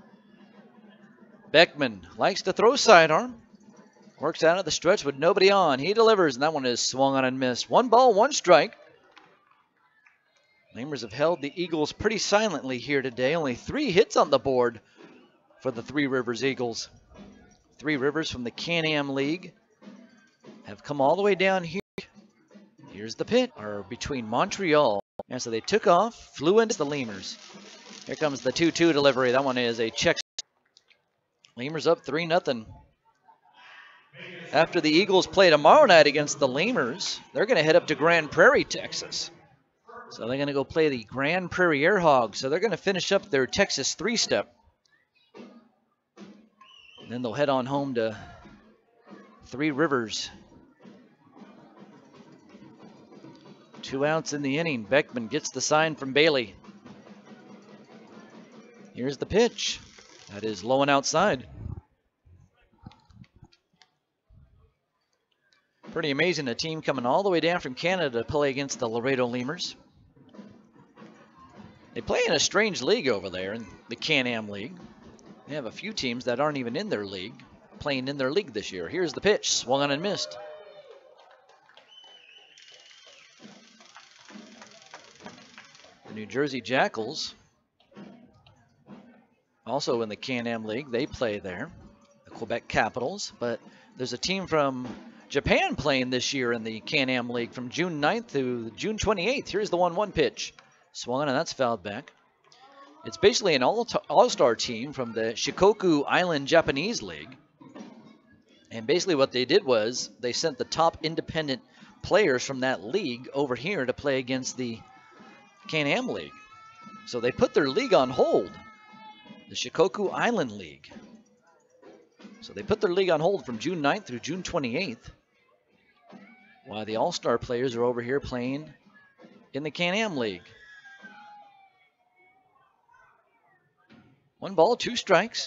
Beckman likes to throw sidearm. Works out at the stretch with nobody on. He delivers, and that one is swung on and missed. 1 ball, 1 strike. Lemurs have held the Eagles pretty silently here today. Only 3 hits on the board for the Three Rivers Eagles. Three Rivers from the Can-Am League have come all the way down here. Here's the pit, or between Montreal. And so they took off, flew into the Lemurs. Here comes the 2-2 delivery. That one is a check. Lemurs up 3-0. After the Eagles play tomorrow night against the Lemurs, they're going to head up to Grand Prairie, Texas. So they're going to go play the Grand Prairie Air Hogs. So they're going to finish up their Texas 3-step. And then they'll head on home to Three Rivers. 2 outs in the inning. Beckman gets the sign from Bailey. Here's the pitch. That is low and outside. Pretty amazing, a team coming all the way down from Canada to play against the Laredo Lemurs. They play in a strange league over there, in the Can-Am League. They have a few teams that aren't even in their league, playing in their league this year. Here's the pitch, swung on and missed. The New Jersey Jackals, also in the Can-Am League, they play there. The Quebec Capitals, but there's a team from Japan playing this year in the Can-Am League from June 9th to June 28th. Here's the 1-1 pitch. Swung on, and that's fouled back. It's basically an all-star team from the Shikoku Island Japanese League. And basically what they did was they sent the top independent players from that league over here to play against the Can-Am League. So they put their league on hold, the Shikoku Island League. So they put their league on hold from June 9th through June 28th, while the all-star players are over here playing in the Can-Am League. 1 ball, 2 strikes.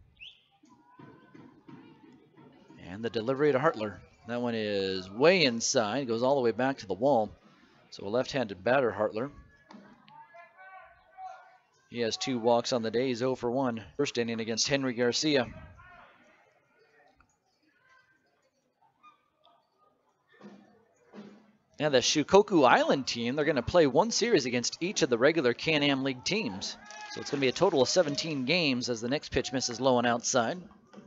And the delivery to Hartler. That one is way inside, goes all the way back to the wall. So a left-handed batter, Hartler. He has 2 walks on the day. He's 0 for 1. First inning against Henry Garcia. Now the Shikoku Island team, they're going to play 1 series against each of the regular Can-Am League teams. So it's going to be a total of 17 games as the next pitch misses low and outside.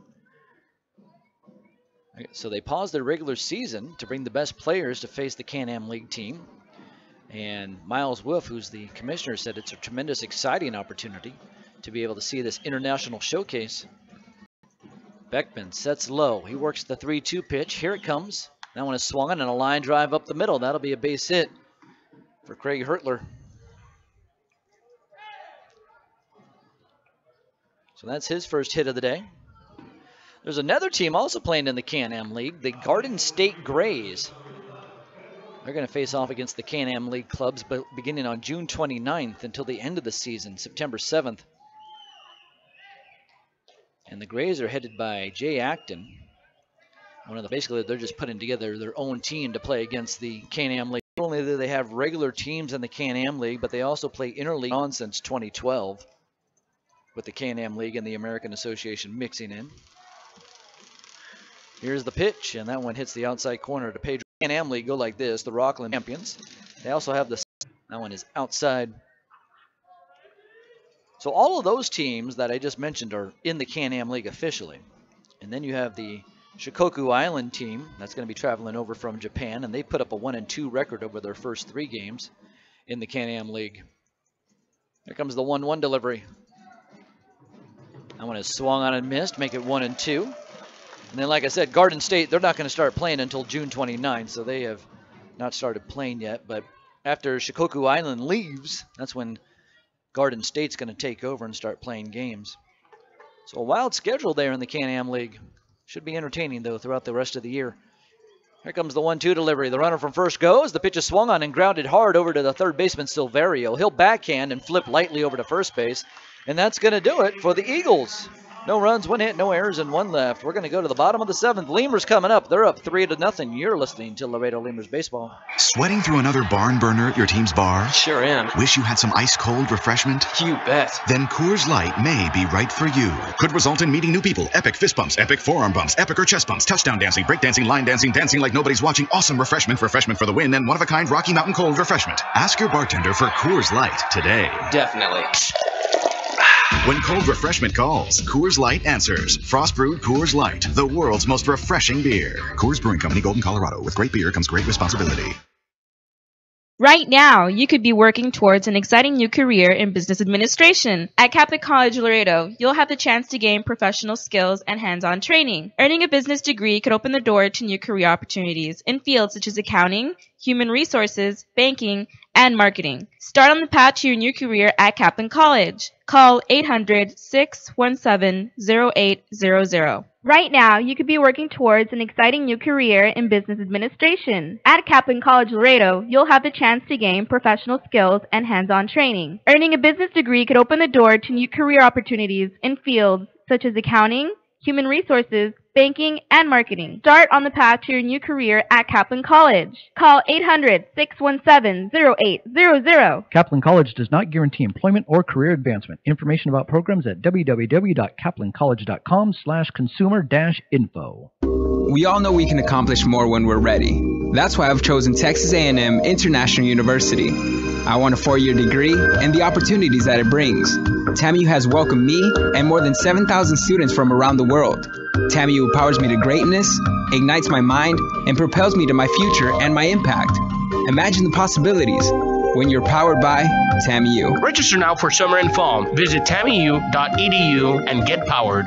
So they paused their regular season to bring the best players to face the Can-Am League team. And Miles Wolf, who's the commissioner, said it's a tremendous, exciting opportunity to be able to see this international showcase. Beckman sets low. He works the 3-2 pitch. Here it comes. That one is swung on and a line drive up the middle. That'll be a base hit for Craig Hertler. So that's his first hit of the day. There's another team also playing in the Can-Am League, the Garden State Grays. They're going to face off against the Can-Am League clubs beginning on June 29th until the end of the season, September 7th. And the Grays are headed by Jay Acton. Basically, they're just putting together their own team to play against the Can-Am League. Not only do they have regular teams in the Can-Am League, but they also play interleague on since 2012 with the Can-Am League and the American Association mixing in. Here's the pitch, and that one hits the outside corner to Pedro. Can-Am League go like this, the Rockland champions. They also have that one is outside. So all of those teams that I just mentioned are in the Can-Am League officially. And then you have the Shikoku Island team that's going to be traveling over from Japan, and they put up a 1-2 record over their first 3 games in the Can-Am League. Here comes the 1-1 delivery. That one is swung on and missed, make it 1-2. And then, like I said, Garden State, they're not going to start playing until June 29th, so they have not started playing yet. But after Shikoku Island leaves, that's when Garden State's going to take over and start playing games. So a wild schedule there in the Can-Am League. Should be entertaining, though, throughout the rest of the year. Here comes the 1-2 delivery. The runner from first goes. The pitch is swung on and grounded hard over to the third baseman, Silverio. He'll backhand and flip lightly over to first base. And that's going to do it for the Eagles. No runs, 1 hit, no errors, and 1 left. We're going to go to the bottom of the 7th. Lemurs coming up. They're up 3-0. You're listening to Laredo Lemurs Baseball. Sweating through another barn burner at your team's bar? Sure am. Wish you had some ice-cold refreshment? You bet. Then Coors Light may be right for you. Could result in meeting new people. Epic fist bumps, epic forearm bumps, epic or chest bumps, touchdown dancing, break dancing, line dancing, dancing like nobody's watching, awesome refreshment for the win, and one-of-a-kind Rocky Mountain Cold refreshment. Ask your bartender for Coors Light today. Definitely. When cold refreshment calls, Coors Light answers. Frost brewed Coors Light, the world's most refreshing beer. Coors Brewing Company, Golden, Colorado. With great beer comes great responsibility. Right now, you could be working towards an exciting new career in business administration. At Catholic College Laredo, you'll have the chance to gain professional skills and hands-on training. Earning a business degree could open the door to new career opportunities in fields such as accounting, human resources, banking, and marketing. Start on the path to your new career at Kaplan College. Call 800-617-0800. Right now, you could be working towards an exciting new career in business administration. At Kaplan College Laredo, you'll have the chance to gain professional skills and hands-on training. Earning a business degree could open the door to new career opportunities in fields such as accounting, human resources, banking, and marketing. Start on the path to your new career at Kaplan College. Call 800-617-0800. Kaplan College does not guarantee employment or career advancement. Information about programs at www.kaplancollege.com/consumer-info. We all know we can accomplish more when we're ready. That's why I've chosen Texas A&M International University. I want a 4-year degree and the opportunities that it brings. TAMU has welcomed me and more than 7,000 students from around the world. TAMU empowers me to greatness, ignites my mind, and propels me to my future and my impact. Imagine the possibilities when you're powered by TAMU. Register now for summer and fall. Visit tamu.edu and get powered.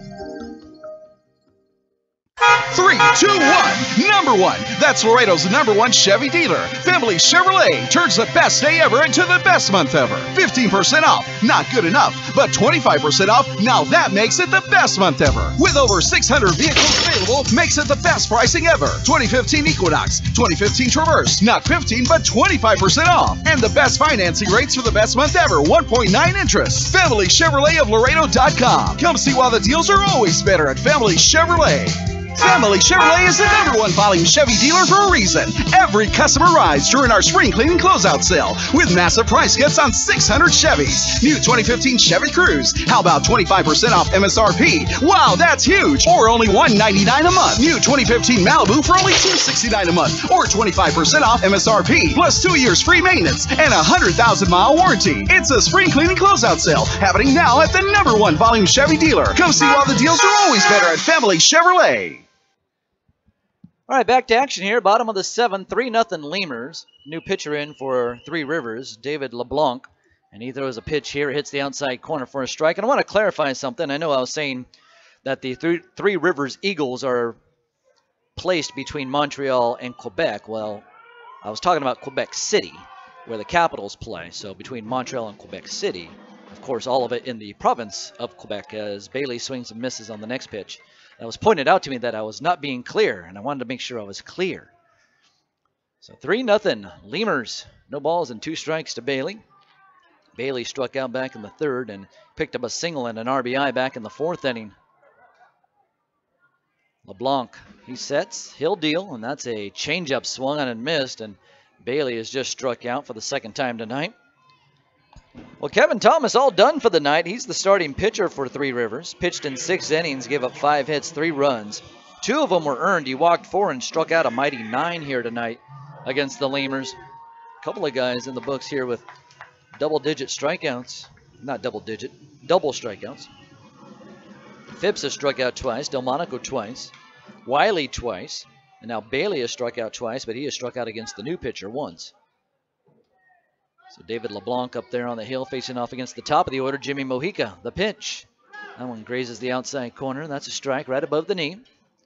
3, 2, 1, number 1. That's Laredo's #1 Chevy dealer. Family Chevrolet turns the best day ever into the best month ever. 15% off, not good enough, but 25% off, now that makes it the best month ever. With over 600 vehicles available, makes it the best pricing ever. 2015 Equinox, 2015 Traverse, not 15, but 25% off. And the best financing rates for the best month ever, 1.9 interest. Family Chevrolet of Laredo.com. Come see why the deals are always better at Family Chevrolet. Family Chevrolet is the #1 volume Chevy dealer for a reason. Every customer rides during our spring cleaning closeout sale with massive price cuts on 600 Chevys. New 2015 Chevy Cruze. How about 25% off MSRP? Wow, that's huge. Or only $199 a month. New 2015 Malibu for only $269 a month. Or 25% off MSRP. Plus 2 years free maintenance and a 100,000-mile warranty. It's a spring cleaning closeout sale happening now at the #1 volume Chevy dealer. Come see why the deals are always better at Family Chevrolet. All right, back to action here. Bottom of the 7th, 3-0 Lemurs. New pitcher in for Three Rivers, David LeBlanc. And he throws a pitch here, hits the outside corner for a strike. And I want to clarify something. I know I was saying that the Three Rivers Eagles are placed between Montreal and Quebec. Well, I was talking about Quebec City, where the Capitals play. So between Montreal and Quebec City, of course, all of it in the province of Quebec, as Bailey swings and misses on the next pitch. That was pointed out to me that I was not being clear, and I wanted to make sure I was clear. So 3-0 Lemurs. No balls and 2 strikes to Bailey. Bailey struck out back in the 3rd and picked up a single and an RBI back in the 4th inning. LeBlanc, he sets, he'll deal, and that's a changeup swung on and missed, and Bailey has just struck out for the 2nd time tonight. Well, Kevin Thomas all done for the night. He's the starting pitcher for Three Rivers. Pitched in 6 innings, gave up 5 hits, 3 runs. 2 of them were earned. He walked 4 and struck out a mighty 9 here tonight against the Lemurs. A couple of guys in the books here with double-digit strikeouts. Not double-digit, double strikeouts. Phipps has struck out twice, Delmonico twice, Wiley twice, and now Bailey has struck out twice, but he has struck out against the new pitcher once. So David LeBlanc up there on the hill facing off against the top of the order, Jimmy Mojica, the pitch. That one grazes the outside corner. That's a strike right above the knee.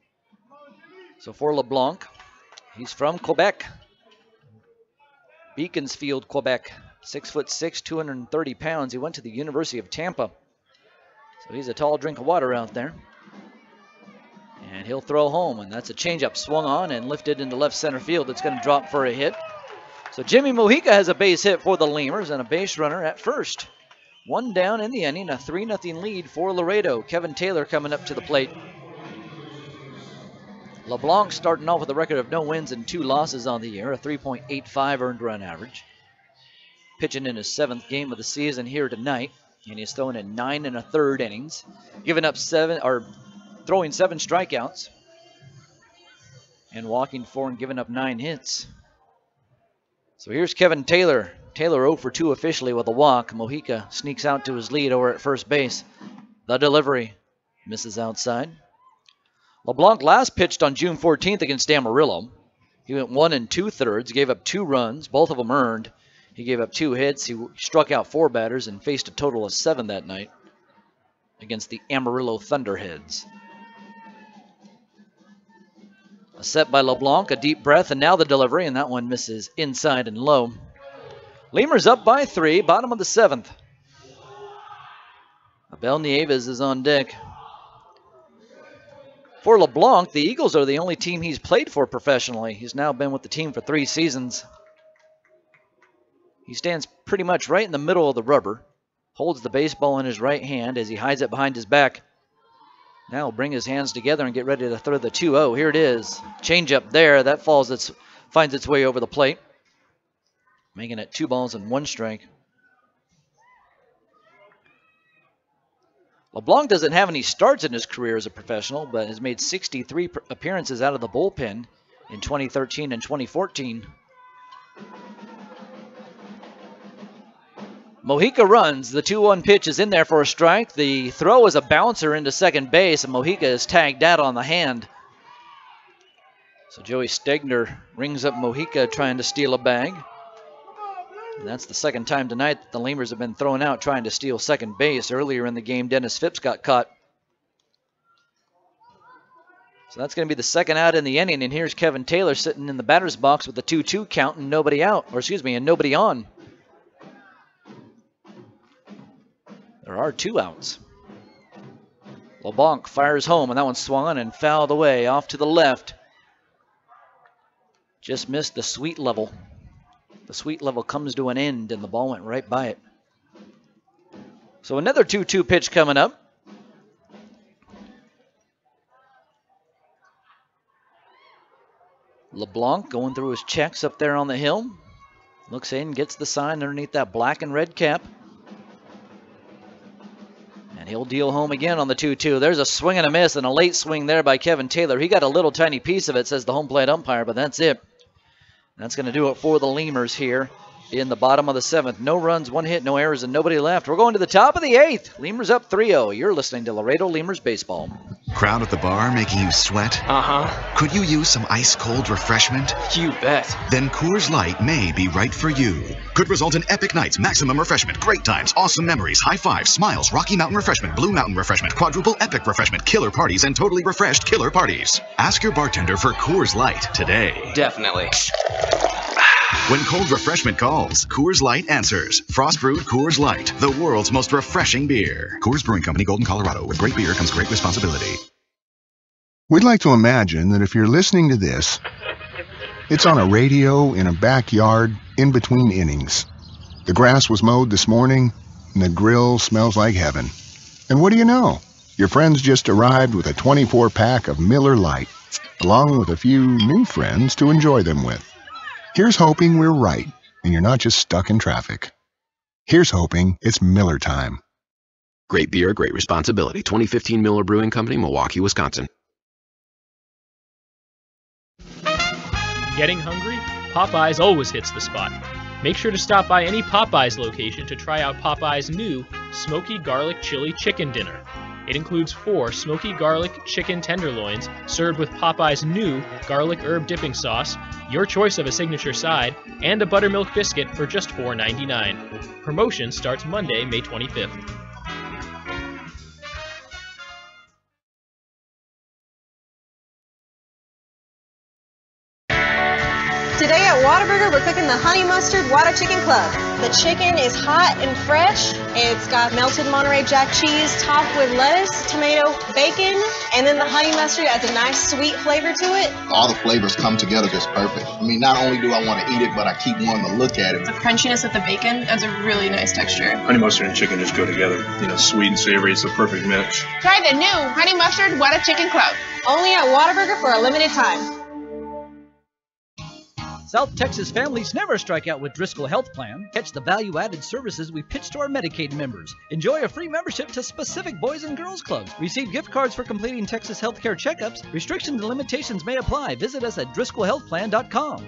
So for LeBlanc, he's from Quebec. Beaconsfield, Quebec. 6'6", 230 pounds. He went to the University of Tampa. So he's a tall drink of water out there. And he'll throw home, and that's a changeup swung on and lifted into left center field. It's going to drop for a hit. So Jimmy Mojica has a base hit for the Lemurs and a base runner at first. One down in the inning, a 3-0 lead for Laredo. Kevin Taylor coming up to the plate. LeBlanc starting off with a record of no wins and 2 losses on the year, a 3.85 earned run average. Pitching in his 7th game of the season here tonight, and he's throwing in 9 1/3 innings, throwing 7 strikeouts, and walking 4 and giving up 9 hits. So here's Kevin Taylor. Taylor 0 for 2 officially with a walk. Mojica sneaks out to his lead over at first base. The delivery misses outside. LeBlanc last pitched on June 14th against Amarillo. He went 1 2/3, gave up 2 runs, both of them earned. He gave up 2 hits. He struck out 4 batters and faced a total of 7 that night against the Amarillo Thunderheads. A set by LeBlanc, a deep breath, and now the delivery, and that one misses inside and low. Lemurs up by 3, bottom of the 7th. Abel Nieves is on deck. For LeBlanc, the Eagles are the only team he's played for professionally. He's now been with the team for 3 seasons. He stands pretty much right in the middle of the rubber, holds the baseball in his right hand as he hides it behind his back. Now he'll bring his hands together and get ready to throw the 2-0. Here it is. Change up there. That finds its way over the plate, making it 2 balls and 1 strike. LeBlanc doesn't have any starts in his career as a professional, but has made 63 appearances out of the bullpen in 2013 and 2014. Mojica runs. The 2-1 pitch is in there for a strike. The throw is a bouncer into second base, and Mojica is tagged out on the hand. So Joey Stegner rings up Mojica trying to steal a bag. And that's the 2nd time tonight that the Lemurs have been thrown out trying to steal second base. Earlier in the game, Dennis Phipps got caught. So that's going to be the 2nd out in the inning, and here's Kevin Taylor sitting in the batter's box with the 2-2 count and nobody out, and nobody on. There are 2 outs. LeBlanc fires home, and that one swung on and fouled away off to the left. Just missed the sweet level. The sweet level comes to an end, and the ball went right by it. So another 2-2 pitch coming up. LeBlanc going through his checks up there on the hill. Looks in, gets the sign underneath that black and red cap. And he'll deal home again on the 2-2. There's a swing and a miss, and a late swing there by Kevin Taylor. He got a little tiny piece of it, says the home plate umpire, but that's it. That's going to do it for the Lemurs here in the bottom of the 7th. No runs, 1 hit, no errors, and nobody left. We're going to the top of the 8th. Lemurs up 3-0. You're listening to Laredo Lemurs Baseball. Crowd at the bar making you sweat? Uh-huh. Could you use some ice-cold refreshment? You bet. Then Coors Light may be right for you. Could result in epic nights, maximum refreshment, great times, awesome memories, high fives, smiles, Rocky Mountain refreshment, Blue Mountain refreshment, quadruple epic refreshment, killer parties, and totally refreshed killer parties. Ask your bartender for Coors Light today. Definitely. When cold refreshment calls, Coors Light answers. Frost brewed Coors Light, the world's most refreshing beer. Coors Brewing Company, Golden, Colorado. With great beer comes great responsibility. We'd like to imagine that if you're listening to this, it's on a radio in a backyard in between innings. The grass was mowed this morning, and the grill smells like heaven. And what do you know? Your friends just arrived with a 24-pack of Miller Lite, along with a few new friends to enjoy them with. Here's hoping we're right, and you're not just stuck in traffic. Here's hoping it's Miller time. Great beer, great responsibility. 2015 Miller Brewing Company, Milwaukee, Wisconsin. Getting hungry? Popeyes always hits the spot. Make sure to stop by any Popeyes location to try out Popeyes' new Smoky Garlic Chili Chicken Dinner. It includes 4 smoky garlic chicken tenderloins served with Popeyes' new garlic herb dipping sauce, your choice of a signature side, and a buttermilk biscuit for just $4.99. Promotion starts Monday, May 25th. Today at Whataburger, we're cooking the Honey Mustard Water Chicken Club. The chicken is hot and fresh. It's got melted Monterey Jack cheese topped with lettuce, tomato, bacon, and then the honey mustard adds a nice sweet flavor to it. All the flavors come together just perfect. I mean, not only do I want to eat it, but I keep wanting to look at it. The crunchiness of the bacon adds a really nice texture. Honey mustard and chicken just go together. You know, sweet and savory, it's a perfect mix. Try the new Honey Mustard Water Chicken Club. Only at Whataburger for a limited time. South Texas families never strike out with Driscoll Health Plan. Catch the value-added services we pitch to our Medicaid members. Enjoy a free membership to specific boys and girls clubs. Receive gift cards for completing Texas healthcare checkups. Restrictions and limitations may apply. Visit us at DriscollHealthPlan.com.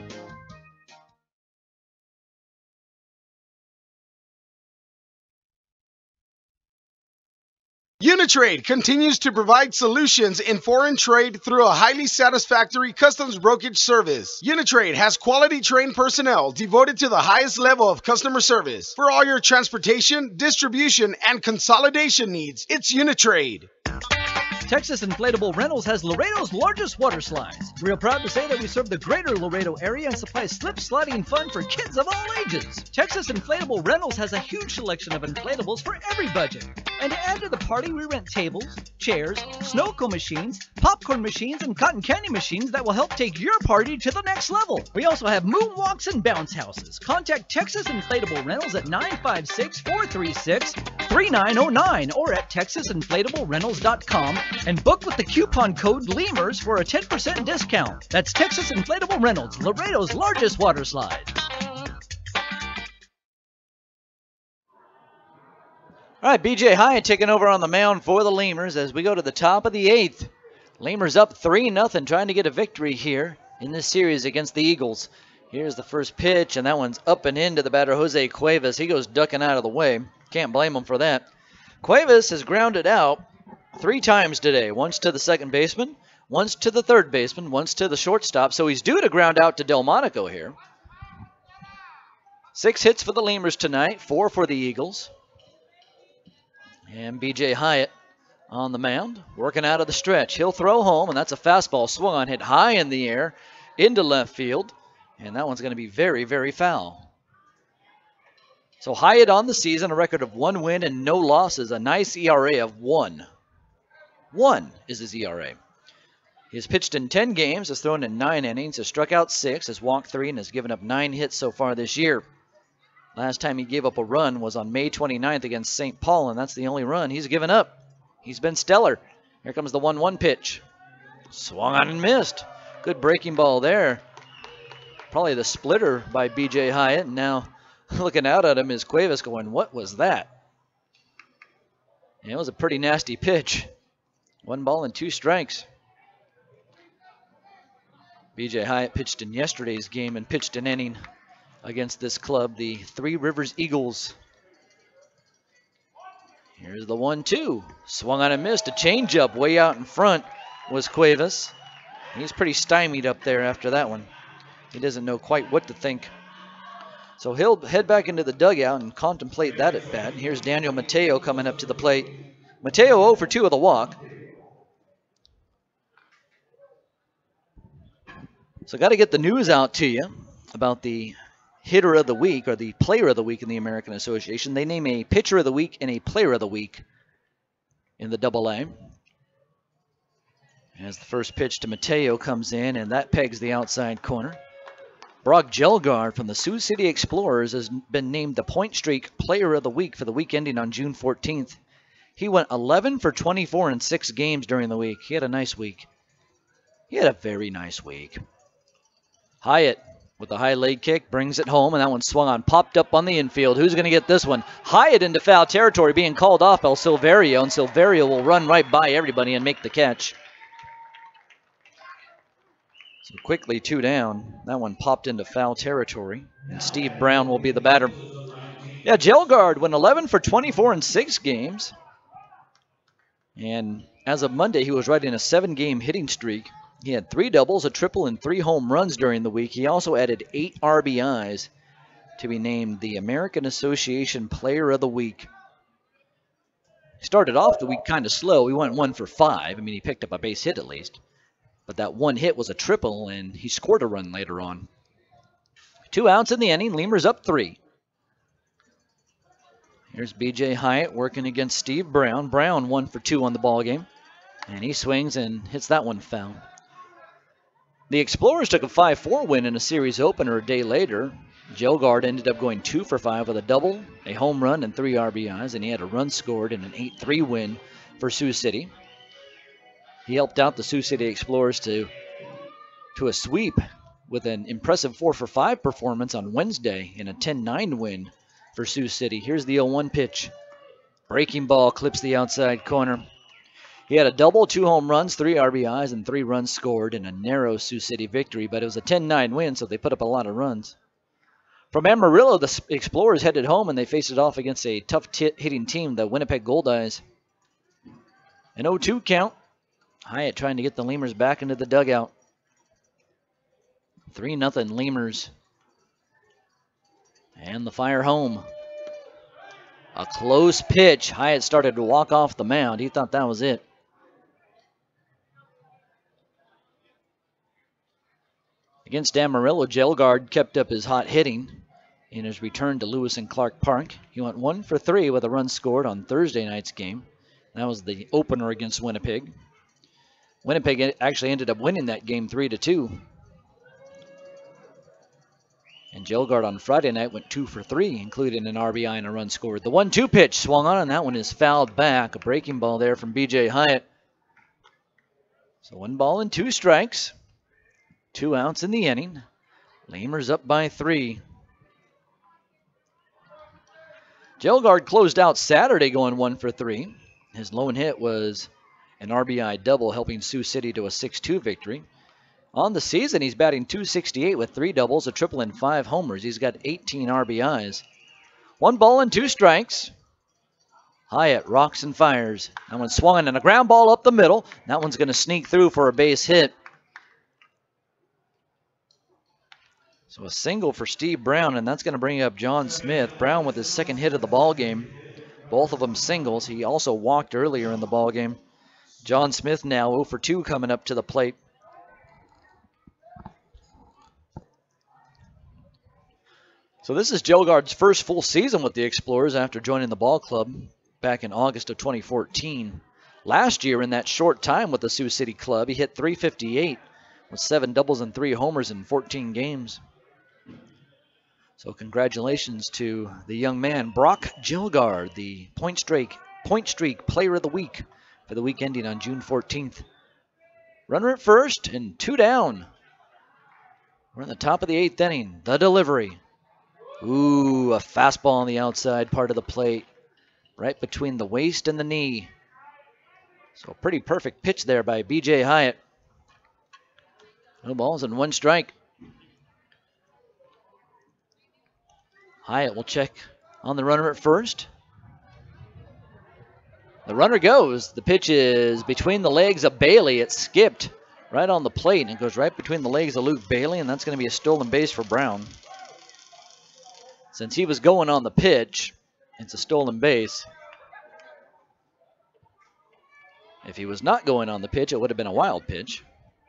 Uni-Trade continues to provide solutions in foreign trade through a highly satisfactory customs brokerage service. Uni-Trade has quality trained personnel devoted to the highest level of customer service. For all your transportation, distribution, and consolidation needs, it's Uni-Trade. Texas Inflatable Rentals has Laredo's largest water slides. We're proud to say that we serve the greater Laredo area and supply slip sliding fun for kids of all ages. Texas Inflatable Rentals has a huge selection of inflatables for every budget. And to add to the party, we rent tables, chairs, snow cone machines, popcorn machines, and cotton candy machines that will help take your party to the next level. We also have moonwalks and bounce houses. Contact Texas Inflatable Rentals at 956-436-3909 or at texasinflatablerentals.com and book with the coupon code LEMURS for a 10% discount. That's Texas Inflatable Rentals, Laredo's largest water slide. All right, B.J. Hyatt taking over on the mound for the Lemurs as we go to the top of the 8th. Lemurs up 3-0, trying to get a victory here in this series against the Eagles. Here's the first pitch, and that one's up and into the batter, Jose Cuevas. He goes ducking out of the way. Can't blame him for that. Cuevas has grounded out 3 times today. Once to the second baseman, once to the third baseman, once to the shortstop. So he's due to ground out to Delmonico here. 6 hits for the Lemurs tonight, 4 for the Eagles. And B.J. Hyatt on the mound, working out of the stretch. He'll throw home, and that's a fastball swung on, hit high in the air into left field. And that one's going to be very, very foul. So Hyatt on the season, a record of 1 win and no losses, a nice ERA of 1. 1 is his ERA. He's pitched in 10 games, has thrown in 9 innings, has struck out 6, has walked 3, and has given up 9 hits so far this year. Last time he gave up a run was on May 29th against St. Paul, and that's the only run he's given up. He's been stellar. Here comes the 1-1 pitch. Swung on and missed. Good breaking ball there. Probably the splitter by B.J. Hyatt. And now looking out at him is Cuevas going, what was that? And it was a pretty nasty pitch. 1 ball and 2 strikes. B.J. Hyatt pitched in yesterday's game and pitched an inning against this club, the Trois-Rivieres Eagles. Here's the 1-2. Swung on and missed. A changeup way out in front was Cuevas. He's pretty stymied up there after that one. He doesn't know quite what to think. So he'll head back into the dugout and contemplate that at bat. Here's Daniel Mateo coming up to the plate. Mateo 0 for 2 with a walk. So got to get the news out to you about the hitter of the week, or the player of the week in the American Association. They name a pitcher of the week and a player of the week in the AA. As the first pitch to Mateo comes in, and that pegs the outside corner. Brock Jelgard from the Sioux City Explorers has been named the Point Streak Player of the Week for the week ending on June 14th. He went 11 for 24 in 6 games during the week. He had a nice week. He had a very nice week. Hyatt with the high leg kick brings it home, and that one swung on, popped up on the infield. Who's going to get this one? Hyatt into foul territory, being called off by Silverio, and Silverio will run right by everybody and make the catch. So quickly 2 down. That one popped into foul territory, and Steve Brown will be the batter. Yeah, Jelgard went 11 for 24 in 6 games. And as of Monday, he was riding a 7-game hitting streak. He had 3 doubles, a triple, and 3 home runs during the week. He also added 8 RBIs to be named the American Association Player of the Week. He started off the week kind of slow. He went 1 for 5. I mean, he picked up a base hit at least. But that 1 hit was a triple, and he scored a run later on. 2 outs in the inning. Lemurs up 3. Here's B.J. Hyatt working against Steve Brown. Brown 1 for 2 on the ball game. And he swings and hits that one foul. The Explorers took a 5-4 win in a series opener a day later. Jelgard ended up going 2 for 5 with a double, a home run, and 3 RBIs, and he had a run scored in an 8-3 win for Sioux City. He helped out the Sioux City Explorers to a sweep with an impressive 4 for 5 performance on Wednesday in a 10-9 win for Sioux City. Here's the 0-1 pitch. Breaking ball clips the outside corner. He had a double, 2 home runs, 3 RBIs, and 3 runs scored in a narrow Sioux City victory, but it was a 10-9 win, so they put up a lot of runs. From Amarillo, the Explorers headed home, and they faced it off against a tough-hitting team, the Winnipeg Goldeyes. An 0-2 count. Hyatt trying to get the Lemurs back into the dugout. 3-0 Lemurs. And the fire home. A close pitch. Hyatt started to walk off the mound. He thought that was it. Against Amarillo, Jelgard kept up his hot hitting in his return to Lewis and Clark Park. He went 1 for 3 with a run scored on Thursday night's game. That was the opener against Winnipeg. Winnipeg actually ended up winning that game 3-2. And Jelgard on Friday night went 2 for 3, including an RBI and a run scored. The 1-2 pitch swung on, and that one is fouled back. A breaking ball there from B.J. Hyatt. So 1 ball and 2 strikes. 2 outs in the inning. Lemurs up by 3. Jelgard closed out Saturday going 1 for 3. His lone hit was an RBI double, helping Sioux City to a 6-2 victory. On the season, he's batting .268 with 3 doubles, a triple, and 5 homers. He's got 18 RBIs. 1 ball and 2 strikes. Hyatt rocks and fires. That one swung and a ground ball up the middle. That one's going to sneak through for a base hit. So a single for Steve Brown, and that's going to bring up John Smith. Brown with his 2nd hit of the ball game. Both of them singles. He also walked earlier in the ball game. John Smith now 0 for 2 coming up to the plate. So this is Jelgard's first full season with the Explorers after joining the ball club back in August of 2014. Last year in that short time with the Sioux City club, he hit .358 with 7 doubles and 3 homers in 14 games. So congratulations to the young man, Brock Jelgard, the Point Streak Player of the Week for the week ending on June 14th. Runner at first and 2 down. We're in the top of the 8th inning. The delivery. Ooh, a fastball on the outside part of the plate, right between the waist and the knee. So a pretty perfect pitch there by B.J. Hyatt. 2 balls and 1 strike. Hyatt will check on the runner at first. The runner goes. The pitch is between the legs of Bailey. It skipped right on the plate, and it goes right between the legs of Luke Bailey, and that's going to be a stolen base for Brown. Since he was going on the pitch, it's a stolen base. If he was not going on the pitch, it would have been a wild pitch.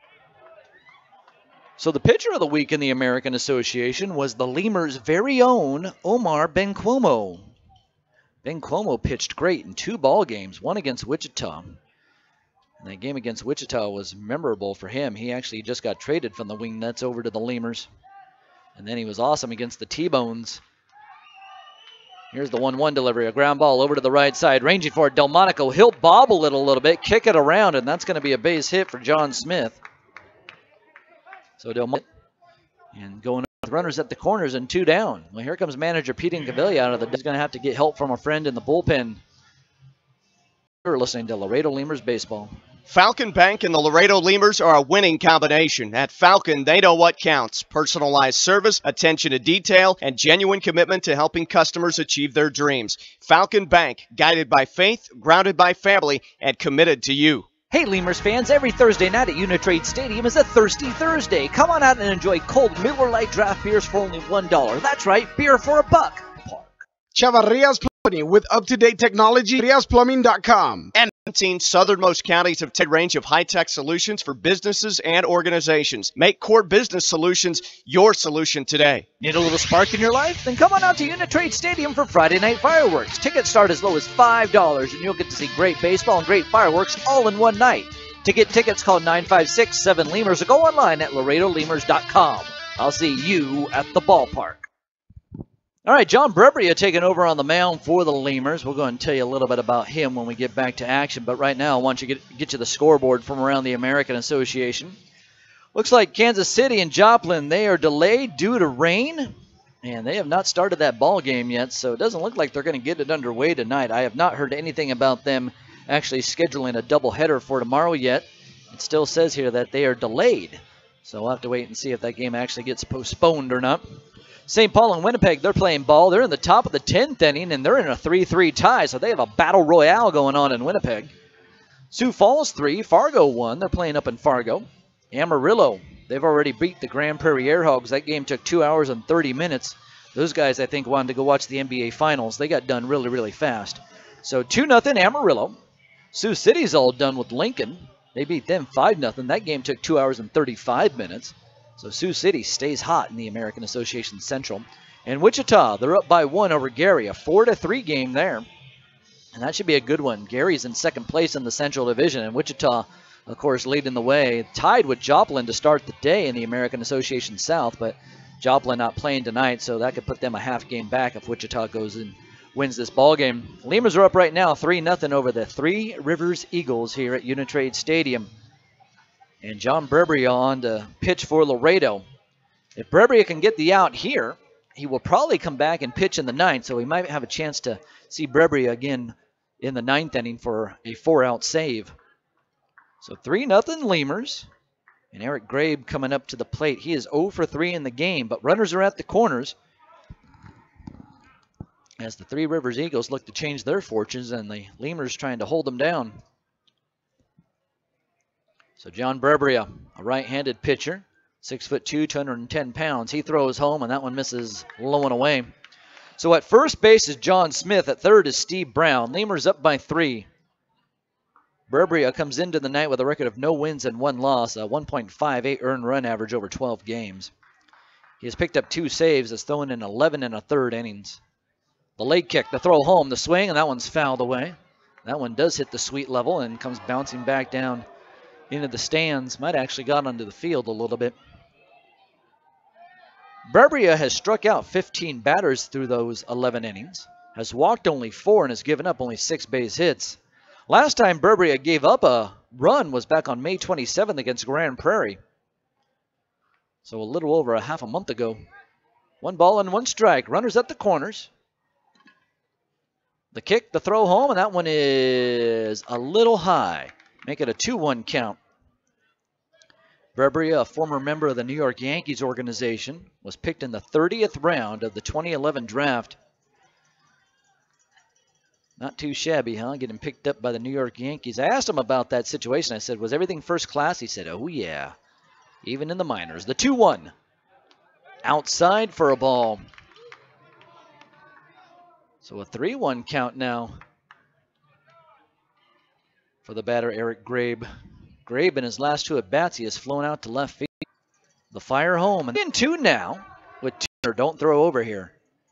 So the pitcher of the week in the American Association was the Lemurs' very own Omar Bencuomo. Bencuomo pitched great in 2 ball games, one against Wichita. And that game against Wichita was memorable for him. He actually just got traded from the Wingnuts over to the Lemurs. And then he was awesome against the T-Bones. Here's the 1-1 delivery, a ground ball over to the right side, ranging for it. Delmonico, he'll bobble it a little bit, kick it around, and that's going to be a base hit for John Smith. So Delmonico, and going with runners at the corners and 2 down. Well, here comes manager Pete Incaviglia out of the. He's going to have to get help from a friend in the bullpen. You're listening to Laredo Lemurs Baseball. Falcon Bank and the Laredo Lemurs are a winning combination. At Falcon, they know what counts. Personalized service, attention to detail, and genuine commitment to helping customers achieve their dreams. Falcon Bank, guided by faith, grounded by family, and committed to you. Hey Lemurs fans, every Thursday night at Uni-Trade Stadium is a Thirsty Thursday. Come on out and enjoy cold Miller Lite draft beers for only $1. That's right, beer for $1. Chavarria's Plumbing with up-to-date technology. ChavarriasPlumbing.com. And 17 southernmost counties have a range of high-tech solutions for businesses and organizations. Make Core Business Solutions your solution today. Need a little spark in your life? Then come on out to Uni-Trade Stadium for Friday night fireworks. Tickets start as low as $5, and you'll get to see great baseball and great fireworks all in one night. To get tickets, call 956-7-LEMURS or go online at LaredoLemurs.com. I'll see you at the ballpark. All right, John Brebbia taking over on the mound for the Lemurs. We'll go and tell you a little bit about him when we get back to action. But right now, I want you to get you the scoreboard from around the American Association. Looks like Kansas City and Joplin, they are delayed due to rain. And they have not started that ball game yet, so it doesn't look like they're going to get it underway tonight. I have not heard anything about them actually scheduling a doubleheader for tomorrow yet. It still says here that they are delayed. So we'll have to wait and see if that game actually gets postponed or not. St. Paul and Winnipeg, they're playing ball. They're in the top of the 10th inning, and they're in a 3-3 tie, so they have a battle royale going on in Winnipeg. Sioux Falls 3, Fargo 1. They're playing up in Fargo. Amarillo, they've already beat the Grand Prairie Airhogs. That game took 2 hours and 30 minutes. Those guys, I think, wanted to go watch the NBA Finals. They got done really, really fast. So 2-0 Amarillo. Sioux City's all done with Lincoln. They beat them 5-0. That game took 2 hours and 35 minutes. So Sioux City stays hot in the American Association Central. And Wichita, they're up by 1 over Gary, a 4-3 game there. And that should be a good one. Gary's in second place in the Central Division, and Wichita, of course, leading the way. Tied with Joplin to start the day in the American Association South, but Joplin not playing tonight, so that could put them a half game back if Wichita goes and wins this ball game. Lemurs are up right now 3-0 over the Trois-Rivieres Eagles here at Uni-Trade Stadium. And John Brebbia on to pitch for Laredo. If Brebbia can get the out here, he will probably come back and pitch in the 9th, so we might have a chance to see Brebbia again in the 9th inning for a 4-out save. So 3-0 Lemurs. And Eric Grabe coming up to the plate. He is 0 for 3 in the game, but runners are at the corners as the Trois-Rivieres Eagles look to change their fortunes, and the Lemurs trying to hold them down. So John Brebbia, a right-handed pitcher, 6'2", 210 pounds. He throws home, and that one misses low and away. So at first base is John Smith. At third is Steve Brown. Lemurs up by 3. Brebbia comes into the night with a record of no wins and 1 loss, a 1.58 earned run average over 12 games. He has picked up 2 saves, has thrown in 11 1/3 innings. The leg kick, the throw home, the swing, and that one's fouled away. That one does hit the sweet level and comes bouncing back down into the stands. Might actually got onto the field a little bit. Brebbia has struck out 15 batters through those 11 innings, has walked only 4, and has given up only 6 base hits. Last time Brebbia gave up a run was back on May 27th against Grand Prairie. So a little over a half a month ago. 1 ball and 1 strike. Runners at the corners. The kick, the throw home, and that one is a little high. Make it a 2-1 count. Brebbia, a former member of the New York Yankees organization, was picked in the 30th round of the 2011 draft. Not too shabby, huh? Getting picked up by the New York Yankees. I asked him about that situation. I said, was everything first class? He said, oh, yeah. Even in the minors. The 2-1. Outside for a ball. So a 3-1 count now for the batter, Eric Grabe. Grabe in his last 2 at-bats, he has flown out to left field. The fire home. And in 2 now with Turner. Don't throw over here.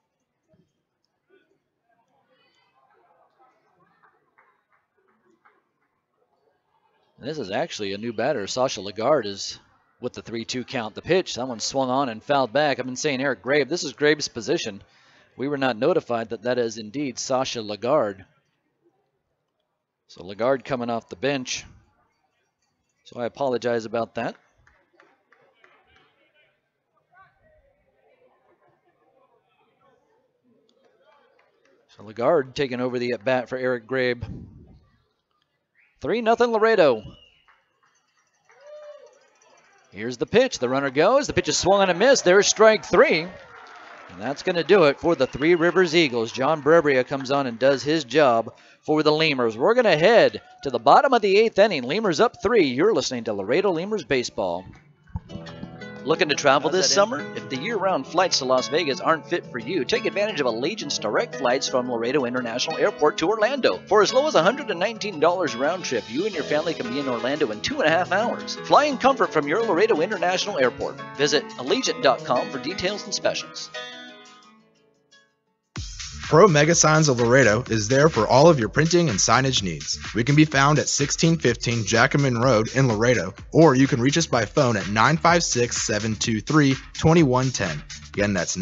This is actually a new batter. Sasha Lagarde is with the 3-2 count. The pitch, that one swung on and fouled back. I've been saying Eric Grabe. This is Grabe's position. We were not notified that that is indeed Sasha Lagarde. So Lagarde coming off the bench. So I apologize about that. So Lagarde taking over the at-bat for Eric Grabe. 3-0 Laredo. Here's the pitch. The runner goes. The pitch is swung on and missed. There's strike 3. And that's going to do it for the Trois-Rivieres Eagles. John Brebbia comes on and does his job for the Lemurs. We're going to head to the bottom of the 8th inning. Lemurs up 3. You're listening to Laredo Lemurs Baseball. Looking to travel this summer? If the year-round flights to Las Vegas aren't fit for you, take advantage of Allegiant's direct flights from Laredo International Airport to Orlando. For as low as $119 round trip, you and your family can be in Orlando in 2.5 hours. Fly in comfort from your Laredo International Airport. Visit Allegiant.com for details and specials. Pro Mega Signs of Laredo is there for all of your printing and signage needs. We can be found at 1615 Jackman Road in Laredo, or you can reach us by phone at 956-723-2110. Again, that's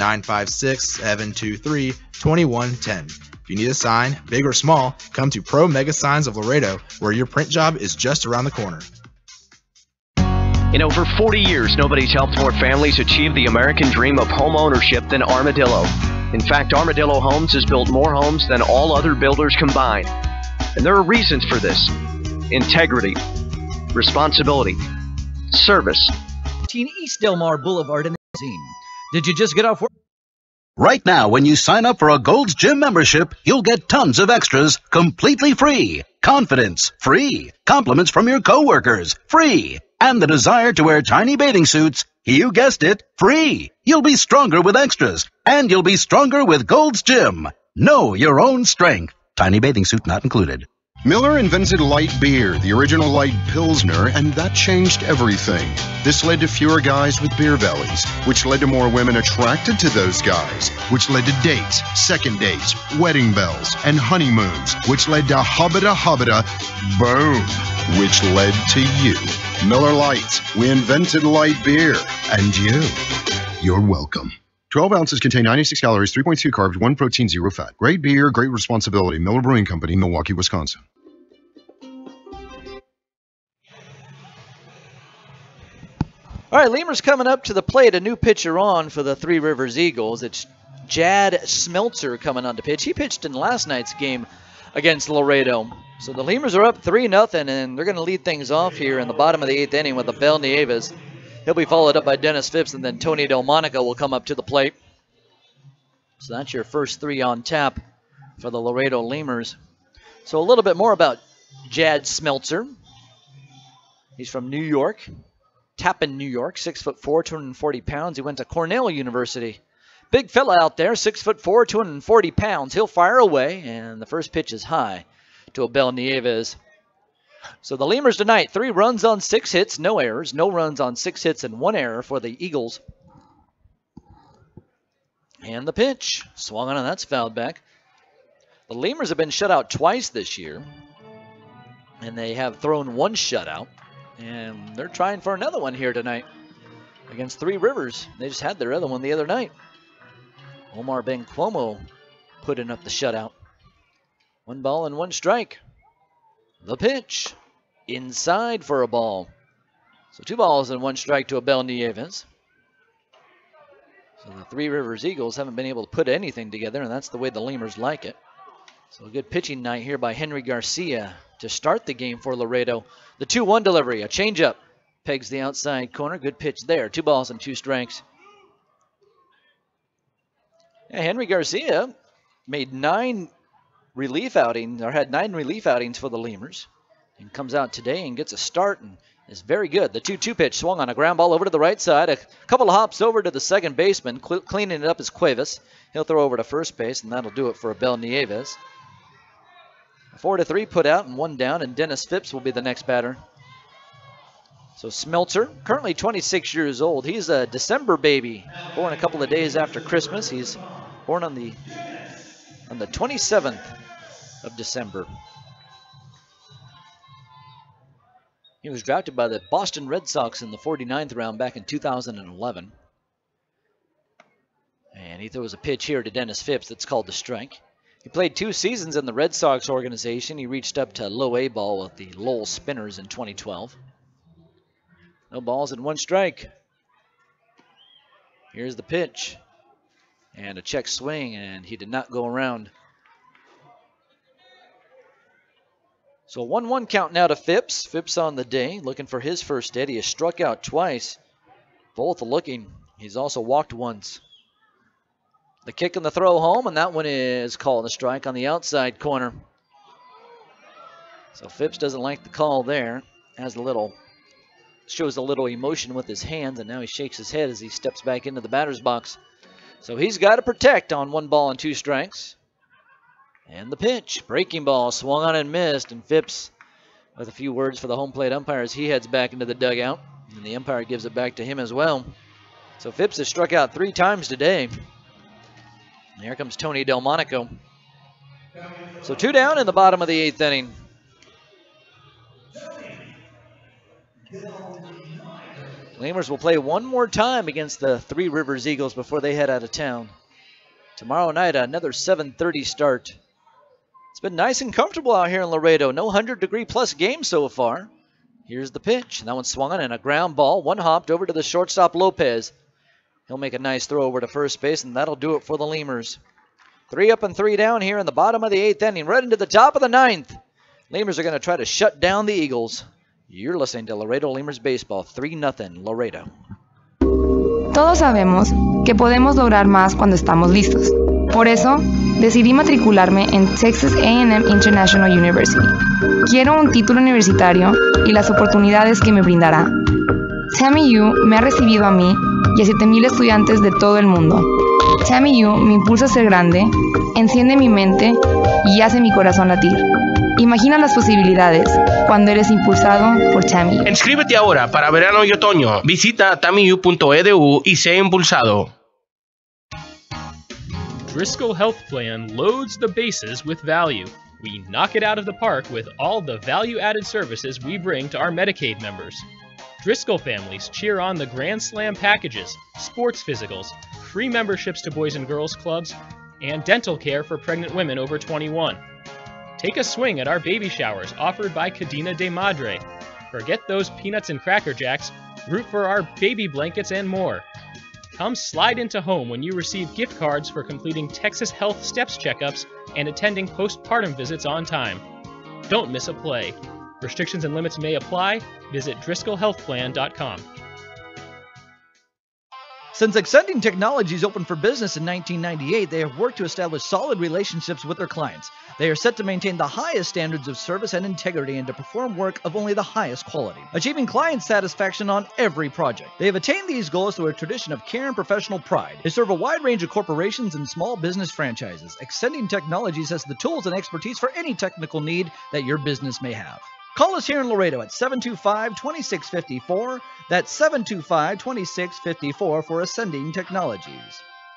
956-723-2110. If you need a sign, big or small, come to Pro Mega Signs of Laredo, where your print job is just around the corner. In over 40 years, nobody's helped more families achieve the American dream of home ownership than Armadillo. In fact, Armadillo Homes has built more homes than all other builders combined. And there are reasons for this: integrity, responsibility, service. East Del Mar Boulevard in the scene. Did you just get off work? Right now, when you sign up for a Gold's Gym membership, you'll get tons of extras completely free. Confidence, free. Compliments from your coworkers, free. And the desire to wear tiny bathing suits, you guessed it, free. You'll be stronger with extras, and you'll be stronger with Gold's Gym. Know your own strength. Tiny bathing suit not included. Miller invented light beer, the original light Pilsner, and that changed everything. This led to fewer guys with beer bellies, which led to more women attracted to those guys, which led to dates, second dates, wedding bells, and honeymoons, which led to hubbada hubbada, boom, which led to you. Miller Lite, we invented light beer, and you're welcome. 12 ounces contain 96 calories, 3.2 carbs, 1 protein, 0 fat. Great beer, great responsibility. Miller Brewing Company, Milwaukee, Wisconsin. All right, Lemurs coming up to the plate. A new pitcher on for the Three Rivers Eagles. It's Jad Smeltzer coming on to pitch. He pitched in last night's game against Laredo. So the Lemurs are up 3-0, and they're going to lead things off here in the bottom of the 8th inning with Abel Nieves. He'll be followed up by Dennis Phipps, and then Tony Delmonico will come up to the plate. So that's your first three on tap for the Laredo Lemurs. So a little bit more about Jad Smeltzer. He's from New York, Tappan, New York, 6'4", 240 pounds. He went to Cornell University. Big fella out there, 6'4", 240 pounds. He'll fire away, and the first pitch is high to Abel Nieves. So the Lemurs tonight, 3 runs on 6 hits, no errors. No runs on 6 hits and 1 error for the Eagles. And the pitch, swung on, and that's fouled back. The Lemurs have been shut out twice this year, and they have thrown 1 shutout. And they're trying for another one here tonight against Three Rivers. They just had their other one the other night. Omar Ben Cuomo putting up the shutout. 1 ball and 1 strike. The pitch, inside for a ball. So 2 balls and 1 strike to Abel Nieves. So the Three Rivers Eagles haven't been able to put anything together, and that's the way the Lemurs like it. So a good pitching night here by Henry Garcia to start the game for Laredo. The 2-1 delivery, a changeup. Pegs the outside corner. Good pitch there. 2 balls and 2 strikes. Yeah, Henry Garcia made 9 relief outings, or had 9 relief outings for the Lemurs. And comes out today and gets a start and is very good. The 2-2 pitch swung on a ground ball over to the right side. A couple of hops over to the second baseman. Cleaning it up is Cuevas. He'll throw over to first base, and that'll do it for Abel Nieves. 4-3 put out and 1 down, and Dennis Phipps will be the next batter. So Smeltzer, currently 26 years old. He's a December baby, born a couple of days after Christmas. He's born on the 27th of December. He was drafted by the Boston Red Sox in the 49th round back in 2011. And he throws a pitch here to Dennis Phipps that's called the strike. He played 2 seasons in the Red Sox organization. He reached up to low A ball with the Lowell Spinners in 2012. No balls and 1 strike. Here's the pitch. And a check swing, and he did not go around. So 1-1 count now to Phipps. Phipps on the day, looking for his first hit. He has struck out twice. Both looking. He's also walked once. The kick and the throw home, and that one is called a strike on the outside corner. So Phipps doesn't like the call there. Has a little shows a little emotion with his hands, and now he shakes his head as he steps back into the batter's box. So he's got to protect on 1 ball and 2 strikes. And the pitch. Breaking ball swung on and missed, and Phipps, with a few words for the home plate umpire as he heads back into the dugout, and the umpire gives it back to him as well. So Phipps has struck out 3 times today. And here comes Tony Delmonico. So 2 down in the bottom of the 8th inning. Lemurs will play 1 more time against the Trois-Rivieres Eagles before they head out of town. Tomorrow night, another 7:30 start. It's been nice and comfortable out here in Laredo. No 100-degree-plus game so far. Here's the pitch. And that one swung on and a ground ball. One hopped over to the shortstop, Lopez. He'll make a nice throw over to first base, and that'll do it for the Lemurs. 3 up and 3 down here in the bottom of the 8th inning. Right into the top of the 9th. Lemurs are going to try to shut down the Eagles. You're listening to Laredo Lemurs Baseball, 3-0 Laredo. Todos sabemos que podemos lograr más cuando estamos listos. Por eso, decidí matricularme en Texas A&M International University. Quiero un título universitario y las oportunidades que me brindará. Tammy U me ha recibido a mí y a 7,000 estudiantes de todo el mundo. Tammy U me impulsa a ser grande, enciende mi mente y hace mi corazón latir. Imagina las posibilidades cuando eres impulsado por Tammy U. Inscríbete ahora para verano y otoño. Visita tammyu.edu y sé impulsado. Driscoll Health Plan loads the bases with value. We knock it out of the park with all the value-added services we bring to our Medicaid members. Driscoll families cheer on the Grand Slam packages, sports physicals, free memberships to Boys and Girls Clubs, and dental care for pregnant women over 21. Take a swing at our baby showers offered by Cadena de Madre. Forget those peanuts and Cracker Jacks, root for our baby blankets and more. Come slide into home when you receive gift cards for completing Texas Health Steps checkups and attending postpartum visits on time. Don't miss a play. Restrictions and limits may apply. Visit DriscollHealthPlan.com. Since Extending Technologies opened for business in 1998, they have worked to establish solid relationships with their clients. They are set to maintain the highest standards of service and integrity and to perform work of only the highest quality, achieving client satisfaction on every project. They have attained these goals through a tradition of care and professional pride. They serve a wide range of corporations and small business franchises. Extending Technologies has the tools and expertise for any technical need that your business may have. Call us here in Laredo at 725-2654. That's 725-2654 for Ascending Technologies.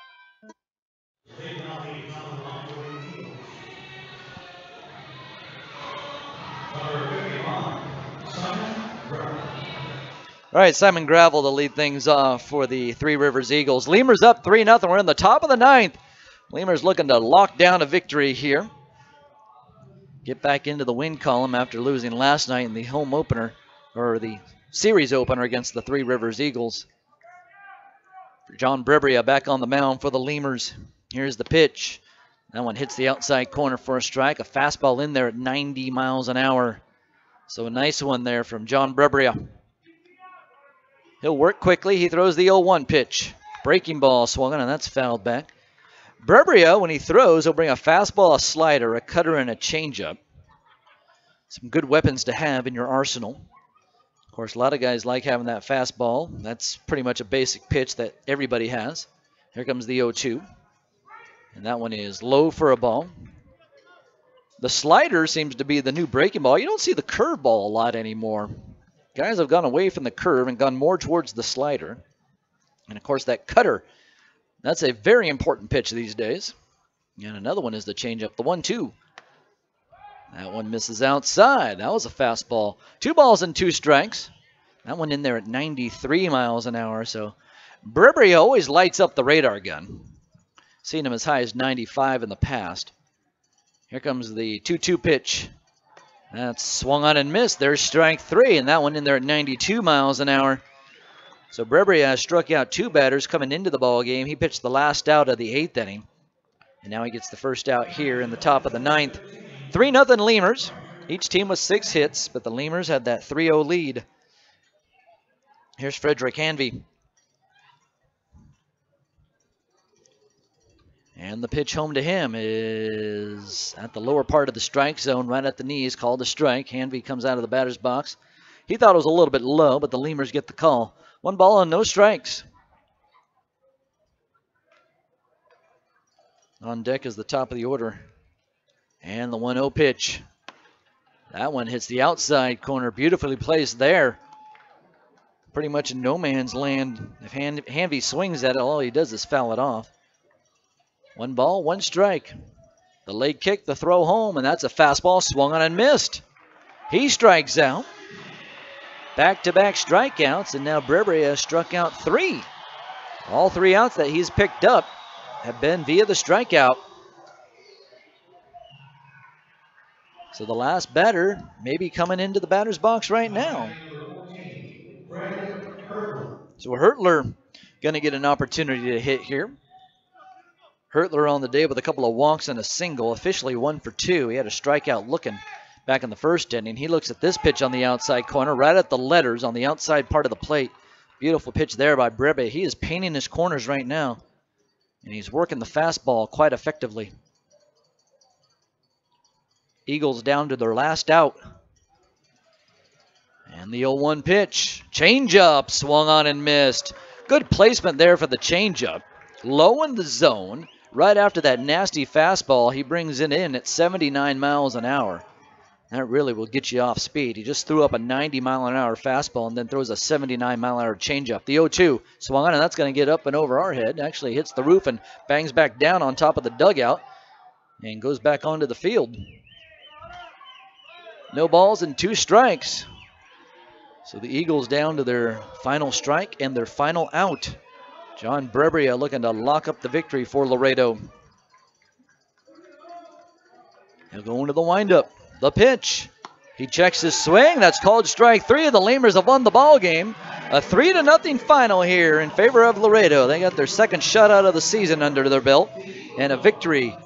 All right, Simon Gravel to lead things off for the Trois-Rivieres Eagles. Lemurs up 3-0. We're in the top of the 9th. Lemurs looking to lock down a victory here. Get back into the win column after losing last night in the home opener, or the series opener against the Trois-Rivieres Eagles. John Bribria back on the mound for the Lemurs. Here's the pitch. That one hits the outside corner for a strike. A fastball in there at 90 miles an hour. So a nice one there from John Bribria. He'll work quickly. He throws the 0-1 pitch. Breaking ball swung on, and that's fouled back. Bribria, when he throws, he'll bring a fastball, a slider, a cutter, and a changeup. Some good weapons to have in your arsenal. Of course, a lot of guys like having that fastball. That's pretty much a basic pitch that everybody has. Here comes the 0-2. And that one is low for a ball. The slider seems to be the new breaking ball. You don't see the curveball a lot anymore. Guys have gone away from the curve and gone more towards the slider. And, of course, that cutter, that's a very important pitch these days. And another one is the changeup, the 1-2. That one misses outside. That was a fastball. 2 balls and 2 strikes. That one in there at 93 miles an hour. So Bribria always lights up the radar gun. Seen him as high as 95 in the past. Here comes the 2-2 pitch. That's swung on and missed. There's strike 3, and that one in there at 92 miles an hour. So Bribria has struck out 2 batters coming into the ball game. He pitched the last out of the 8th inning. And now he gets the first out here in the top of the 9th. 3-0 Lemurs. Each team with 6 hits, but the Lemurs had that 3-0 lead. Here's Frederick Hanvey. And the pitch home to him is at the lower part of the strike zone, right at the knees, called a strike. Hanvey comes out of the batter's box. He thought it was a little bit low, but the Lemurs get the call. 1 ball and no strikes. On deck is the top of the order. And the 1-0 pitch. That one hits the outside corner. Beautifully placed there. Pretty much in no man's land. If Hanvey swings at it, all he does is foul it off. 1 ball, 1 strike. The leg kick, the throw home, and that's a fastball swung on and missed. He strikes out. Back-to-back strikeouts, and now Brewery has struck out 3. All 3 outs that he's picked up have been via the strikeout. So the last batter may be coming into the batter's box right now. So Hertler going to get an opportunity to hit here. Hertler on the day with a couple of walks and a single, officially 1 for 2. He had a strikeout looking back in the first inning. He looks at this pitch on the outside corner, right at the letters on the outside part of the plate. Beautiful pitch there by Brebe. He is painting his corners right now, and he's working the fastball quite effectively. Eagles down to their last out. And the 0-1 pitch. Changeup swung on and missed. Good placement there for the changeup. Low in the zone. Right after that nasty fastball, he brings it in at 79 miles an hour. That really will get you off speed. He just threw up a 90-mile-an-hour fastball and then throws a 79-mile-an-hour changeup. The 0-2 swung on, and that's going to get up and over our head. Actually hits the roof and bangs back down on top of the dugout and goes back onto the field. No balls and 2 strikes. So the Eagles down to their final strike and their final out. John Brebria looking to lock up the victory for Laredo. He'll go into the windup. The pitch. He checks his swing. That's called strike 3. The Lemurs have won the ball game. A 3-0 final here in favor of Laredo. They got their second shutout of the season under their belt and a victory.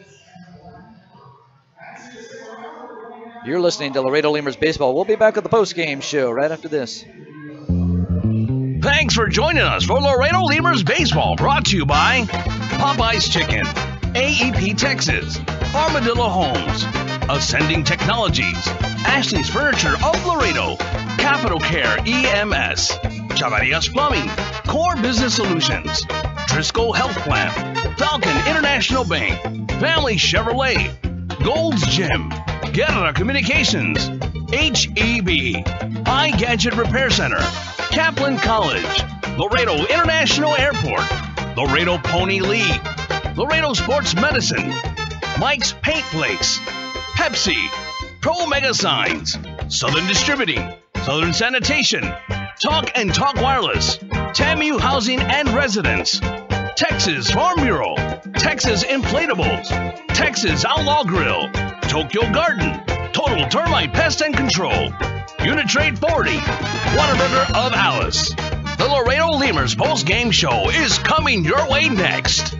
You're listening to Laredo Lemurs Baseball. We'll be back with the post-game show right after this. Thanks for joining us for Laredo Lemurs Baseball, brought to you by Popeye's Chicken, AEP Texas, Armadillo Homes, Ascending Technologies, Ashley's Furniture of Laredo, Capital Care EMS, Chavarias Plumbing, Core Business Solutions, Driscoll Health Plan, Falcon International Bank, Family Chevrolet, Gold's Gym, Guerra Communications, HEB, iGadget Repair Center, Kaplan College, Laredo International Airport, Laredo Pony League, Laredo Sports Medicine, Mike's Paint Place, Pepsi, Pro Mega Signs, Southern Distributing, Southern Sanitation, Talk and Talk Wireless, TAMU Housing and Residence, Texas Farm Bureau, Texas Inflatables, Texas Outlaw Grill, Tokyo Garden, Total Termite Pest and Control, Uni-Trade 40, Whataburger of Alice. The Laredo Lemurs post-game show is coming your way next.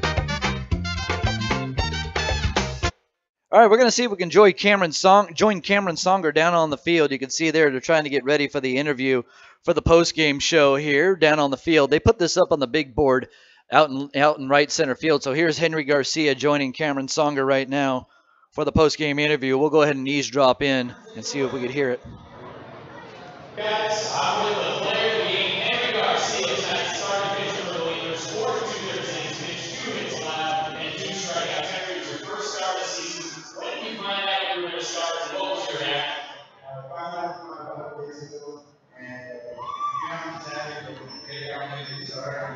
All right, we're going to see if we can join Cameron Songer down on the field. You can see there they're trying to get ready for the interview for the post-game show here down on the field. They put this up on the big board out in right center field. So here's Henry Garcia joining Cameron Songer right now for the post-game interview. We'll go ahead and eavesdrop in and see if we could hear it. Guys, I'm with the player of the game, Henry Garcia, tonight's starting pitcher for the Lemurs. 4 for 2 innings, pitched 2 hits allowed, and 2 strikeouts. Henry, it was your first start of the season. When did you find out you were going to start, and what was your reaction? I found out a couple of days ago, and I'm excited to get out and get started.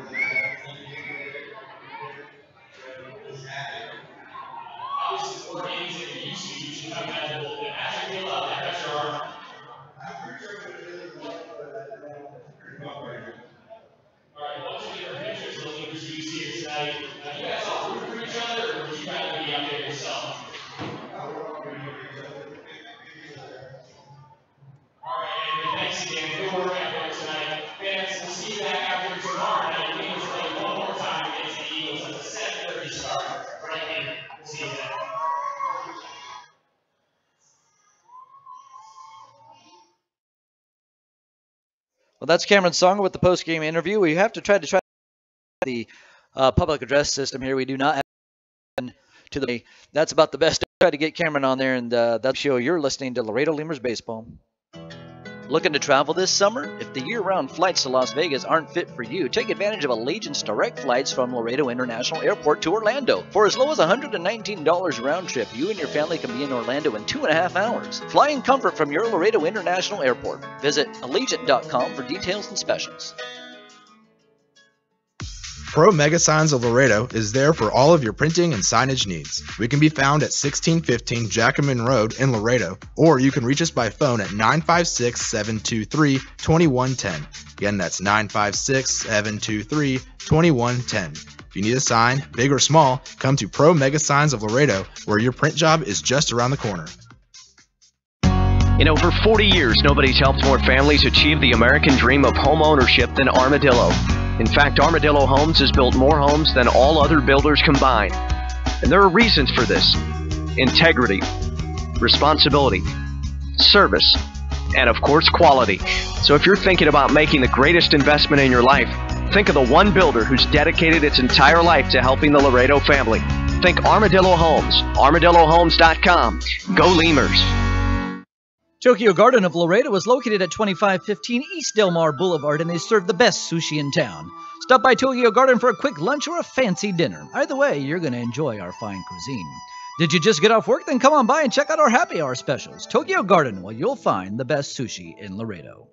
Obviously, 4 games that you're used to, you should come back a little bit. How'd you feel about that? How's your arm? Alright, what's the different pitchers the Lemurs use here tonight? You guys all root for each other, or would you kind of be out there yourself? Alright, and thanks again. Good work out there tonight. Fans, we'll see you back out here tomorrow night. The Lemurs play one more time against the Eagles. It's a 7:30 start right here. We'll see you then. Well, that's Cameron Songer with the post-game interview. We have to try the public address system here. We do not have to the. That's about the best. I try to get Cameron on there, and that's the show. You're listening to Laredo Lemurs Baseball. Looking to travel this summer? If the year-round flights to Las Vegas aren't fit for you, take advantage of Allegiant's direct flights from Laredo International Airport to Orlando. For as low as $119 round trip, you and your family can be in Orlando in 2.5 hours. Fly in comfort from your Laredo International Airport. Visit Allegiant.com for details and specials. Pro Mega Signs of Laredo is there for all of your printing and signage needs. We can be found at 1615 Jackman Road in Laredo, or you can reach us by phone at 956-723-2110. Again, that's 956-723-2110. If you need a sign, big or small, come to Pro Mega Signs of Laredo, where your print job is just around the corner. In over 40 years, nobody's helped more families achieve the American dream of home ownership than Armadillo. In fact, Armadillo Homes has built more homes than all other builders combined. And there are reasons for this: integrity, responsibility, service, and of course, quality. So if you're thinking about making the greatest investment in your life, think of the one builder who's dedicated its entire life to helping the Laredo family. Think Armadillo Homes, armadillohomes.com. Go Lemurs. Tokyo Garden of Laredo is located at 2515 East Del Mar Boulevard, and they serve the best sushi in town. Stop by Tokyo Garden for a quick lunch or a fancy dinner. Either way, you're going to enjoy our fine cuisine. Did you just get off work? Then come on by and check out our happy hour specials. Tokyo Garden, where you'll find the best sushi in Laredo.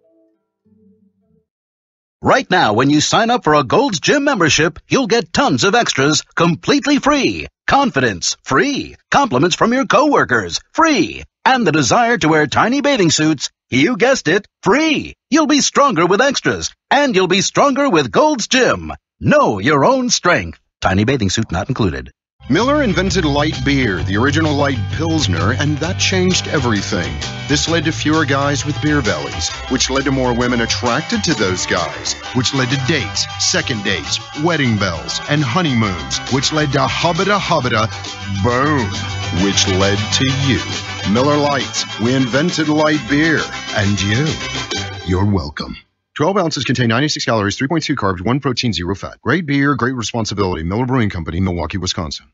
Right now, when you sign up for a Gold's Gym membership, you'll get tons of extras completely free. Confidence, free. Compliments from your coworkers, free. And the desire to wear tiny bathing suits, you guessed it, free. You'll be stronger with extras, and you'll be stronger with Gold's Gym. Know your own strength. Tiny bathing suit not included. Miller invented light beer, the original light Pilsner, and that changed everything. This led to fewer guys with beer bellies, which led to more women attracted to those guys, which led to dates, second dates, wedding bells, and honeymoons, which led to hubbada hubbada boom, which led to you. Miller Lights, we invented light beer, and you're welcome. 12 ounces contain 96 calories, 3.2 carbs, 1 protein, 0 fat. Great beer, great responsibility. Miller Brewing Company, Milwaukee, Wisconsin.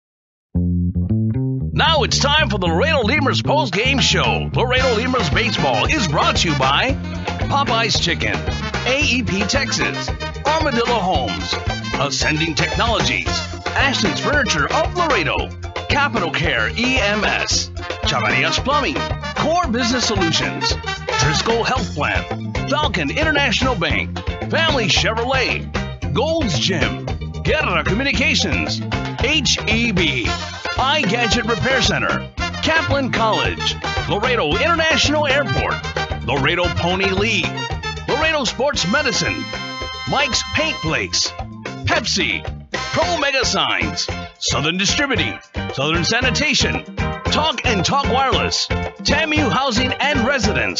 Now it's time for the Laredo Lemurs post-game show. Laredo Lemurs baseball is brought to you by Popeye's Chicken, AEP Texas, Armadillo Homes, Ascending Technologies, Ashton's Furniture of Laredo, Capital Care EMS, Trois-Rivieres Plumbing, Core Business Solutions, Driscoll Health Plan, Falcon International Bank, Family Chevrolet, Gold's Gym, Guerra Communications, HEB, iGadget Repair Center, Kaplan College, Laredo International Airport, Laredo Pony League, Laredo Sports Medicine, Mike's Paint Place, Pepsi, Pro Mega Signs, Southern Distributing, Southern Sanitation, Talk and Talk Wireless, TAMU Housing and Residence,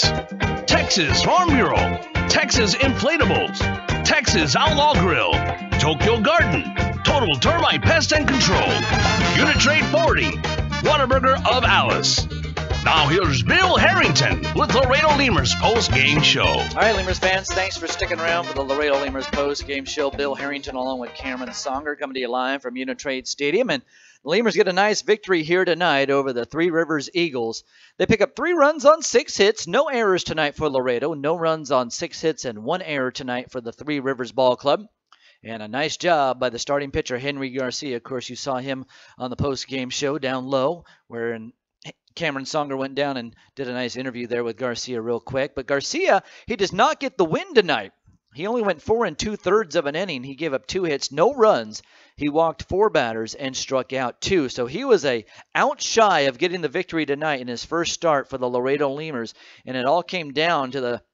Texas Farm Bureau, Texas Inflatables, Texas Outlaw Grill, Tokyo Garden, Total Termite Pest and Control, Uni-Trade Forwarding, Whataburger of Alice. Now here's Bill Harrington with Laredo Lemurs post-game show. All right, Lemurs fans, thanks for sticking around for the Laredo Lemurs post-game show. Bill Harrington along with Cameron Songer coming to you live from Uni-Trade Stadium. And the Lemurs get a nice victory here tonight over the Trois-Rivieres Aigles. They pick up 3 runs on 6 hits. No errors tonight for Laredo. No runs on 6 hits and 1 error tonight for the Trois-Rivieres Ball Club. And a nice job by the starting pitcher, Henry Garcia. Of course, you saw him on the post-game show down low, where Cameron Songer went down and did a nice interview there with Garcia real quick. But Garcia, he does not get the win tonight. He only went 4 2/3 of an inning. He gave up 2 hits, no runs. He walked 4 batters and struck out 2. So he was out shy of getting the victory tonight in his first start for the Laredo Lemurs. And it all came down to the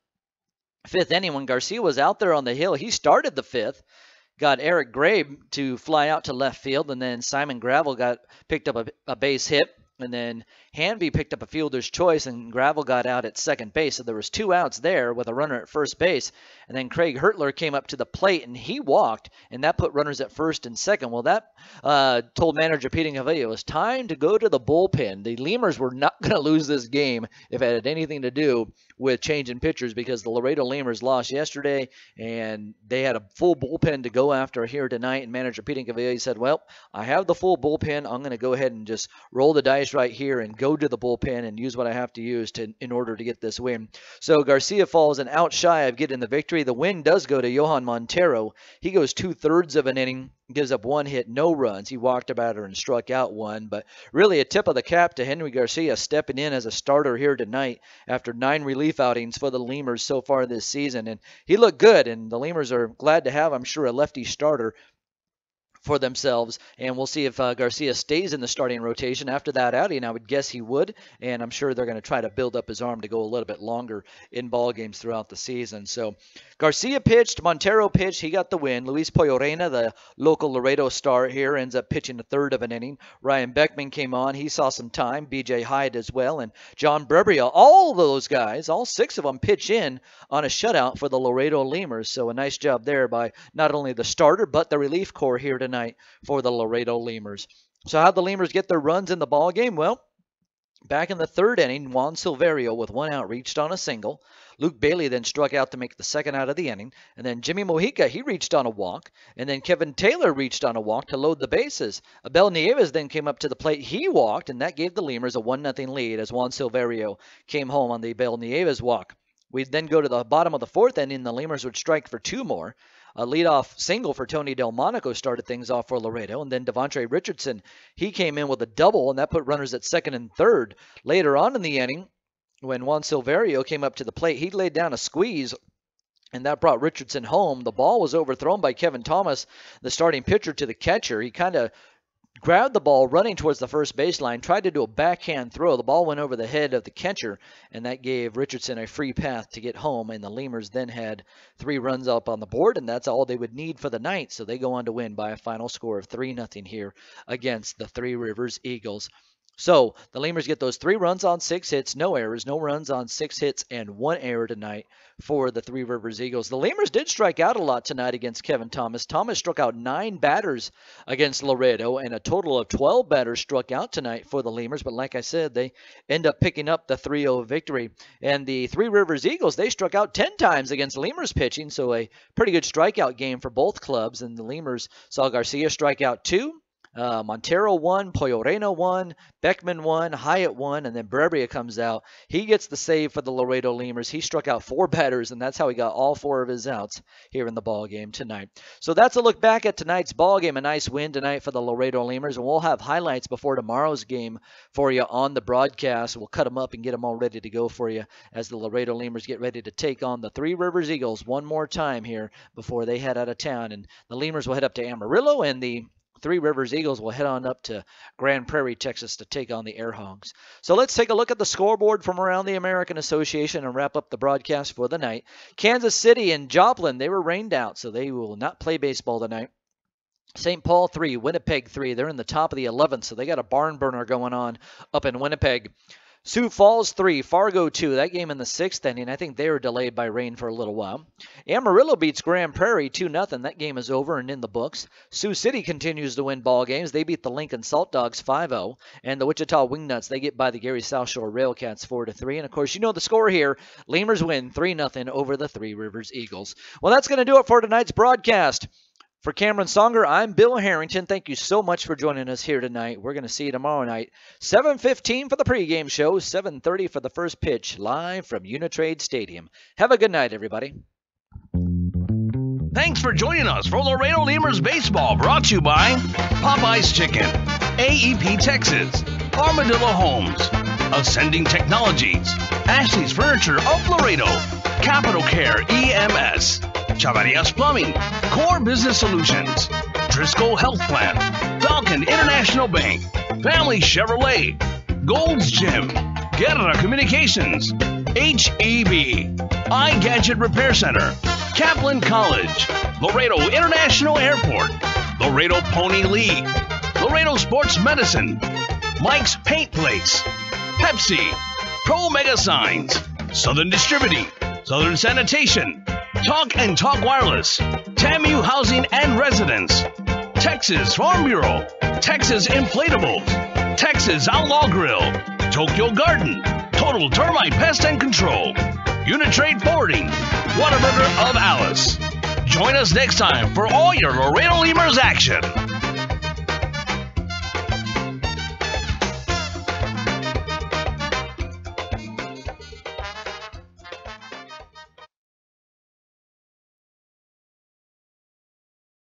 5th inning when Garcia was out there on the hill. He started the 5th. Got Eric Grabe to fly out to left field, and then Simon Gravel picked up a base hit, and then Hanvey picked up a fielder's choice, and Gravel got out at second base. So there was 2 outs there with a runner at first base, and then Craig Hertler came up to the plate, and he walked, and that put runners at first and second. Well, that told manager Pete Gavilla it was time to go to the bullpen. The Lemurs were not going to lose this game if it had anything to do with changing pitchers, because the Laredo Lemurs lost yesterday, and they had a full bullpen to go after here tonight. And manager Pete Gavilla said, well, I have the full bullpen. I'm going to go ahead and just roll the dice right here and go to the bullpen and use what I have to use in order to get this win. So Garcia falls an out shy of getting the victory. The win does go to Yohan Montero. He goes 2/3 of an inning, gives up 1 hit, no runs. He walked a batter and struck out 1. But really a tip of the cap to Henry Garcia stepping in as a starter here tonight after 9 relief outings for the Lemurs so far this season. And he looked good, and the Lemurs are glad to have, I'm sure, a lefty starter for themselves, and we'll see if Garcia stays in the starting rotation after that outing. I would guess he would, and I'm sure they're going to try to build up his arm to go a little bit longer in ball games throughout the season. So Garcia pitched, Montero pitched, he got the win. Luis Poyorena, the local Laredo star here, ends up pitching 1/3 of an inning. Ryan Beckman came on, he saw some time. BJ Hyde as well, and John Brebria. All those guys, all 6 of them pitch in on a shutout for the Laredo Lemurs. So a nice job there by not only the starter but the relief corps here tonight for the Laredo Lemurs. So how'd the Lemurs get their runs in the ball game? Well, back in the 3rd inning, Juan Silverio with 1 out reached on a single. Luke Bailey then struck out to make the 2nd out of the inning. And then Jimmy Mojica, he reached on a walk. And then Kevin Taylor reached on a walk to load the bases. Abel Nieves then came up to the plate. He walked, and that gave the Lemurs a 1-0 lead as Juan Silverio came home on the Abel Nieves walk. We'd then go to the bottom of the 4th inning. The Lemurs would strike for 2 more. A leadoff single for Tony Delmonico started things off for Laredo, and then Devontre Richardson, he came in with a double, and that put runners at 2nd and 3rd. Later on in the inning, when Juan Silverio came up to the plate, he laid down a squeeze, and that brought Richardson home. The ball was overthrown by Kevin Thomas, the starting pitcher, to the catcher. He kind of grabbed the ball running towards the first baseline, tried to do a backhand throw. The ball went over the head of the catcher, and that gave Richardson a free path to get home. And the Lemurs then had 3 runs up on the board, and that's all they would need for the night. So they go on to win by a final score of 3-0 here against the Trois-Rivieres Eagles. So the Lemurs get those 3 runs on 6 hits, no errors, no runs on 6 hits, and 1 error tonight for the Trois-Rivieres Eagles. The Lemurs did strike out a lot tonight against Kevin Thomas. Thomas struck out 9 batters against Laredo, and a total of 12 batters struck out tonight for the Lemurs. But like I said, they end up picking up the 3-0 victory. And the Trois-Rivieres Eagles, they struck out 10 times against Lemurs pitching, so a pretty good strikeout game for both clubs. And the Lemurs saw Garcia strike out 2. Montero 1, Poyorena 1, Beckman 1, Hyatt 1, and then Brebria comes out. He gets the save for the Laredo Lemurs. He struck out 4 batters, and that's how he got all 4 of his outs here in the ball game tonight. So that's a look back at tonight's ball game. A nice win tonight for the Laredo Lemurs, and we'll have highlights before tomorrow's game for you on the broadcast. We'll cut them up and get them all ready to go for you as the Laredo Lemurs get ready to take on the Trois-Rivieres Eagles one more time here before they head out of town. And the Lemurs will head up to Amarillo, and the Trois-Rivieres Eagles will head on up to Grand Prairie, Texas to take on the Air Hogs. So let's take a look at the scoreboard from around the American Association and wrap up the broadcast for the night. Kansas City and Joplin, they were rained out, so they will not play baseball tonight. St. Paul 3, Winnipeg 3. They're in the top of the 11th, so they got a barn burner going on up in Winnipeg. Sioux Falls 3, Fargo 2. That game in the 6th inning, I think they were delayed by rain for a little while. Amarillo beats Grand Prairie 2-0. That game is over and in the books. Sioux City continues to win ball games. They beat the Lincoln Salt Dogs 5-0. And the Wichita Wingnuts, they get by the Gary South Shore Railcats 4-3. And, of course, you know the score here. Lemurs win 3-0 over the Trois-Rivieres Eagles. Well, that's going to do it for tonight's broadcast. For Cameron Songer, I'm Bill Harrington. Thank you so much for joining us here tonight. We're going to see you tomorrow night, 7:15 for the pregame show, 7:30 for the first pitch, live from Uni-Trade Stadium. Have a good night, everybody. Thanks for joining us for Laredo Lemurs Baseball, brought to you by Popeye's Chicken, AEP Texas, Armadillo Homes, Ascending Technologies, Ashley's Furniture of Laredo, Capital Care EMS, Chavarias Plumbing, Core Business Solutions, Driscoll Health Plan, Falcon International Bank, Family Chevrolet, Gold's Gym, Guerra Communications, HEB, iGadget Repair Center, Kaplan College, Laredo International Airport, Laredo Pony League, Laredo Sports Medicine, Mike's Paint Place, Pepsi, Pro Mega Signs, Southern Distributing, Southern Sanitation, Talk and Talk Wireless, TAMU Housing and Residence, Texas Farm Bureau, Texas Inflatables, Texas Outlaw Grill, Tokyo Garden, Total Termite Pest and Control, Uni-Trade Forwarding, Whataburger of Alice. Join us next time for all your Laredo Lemurs action.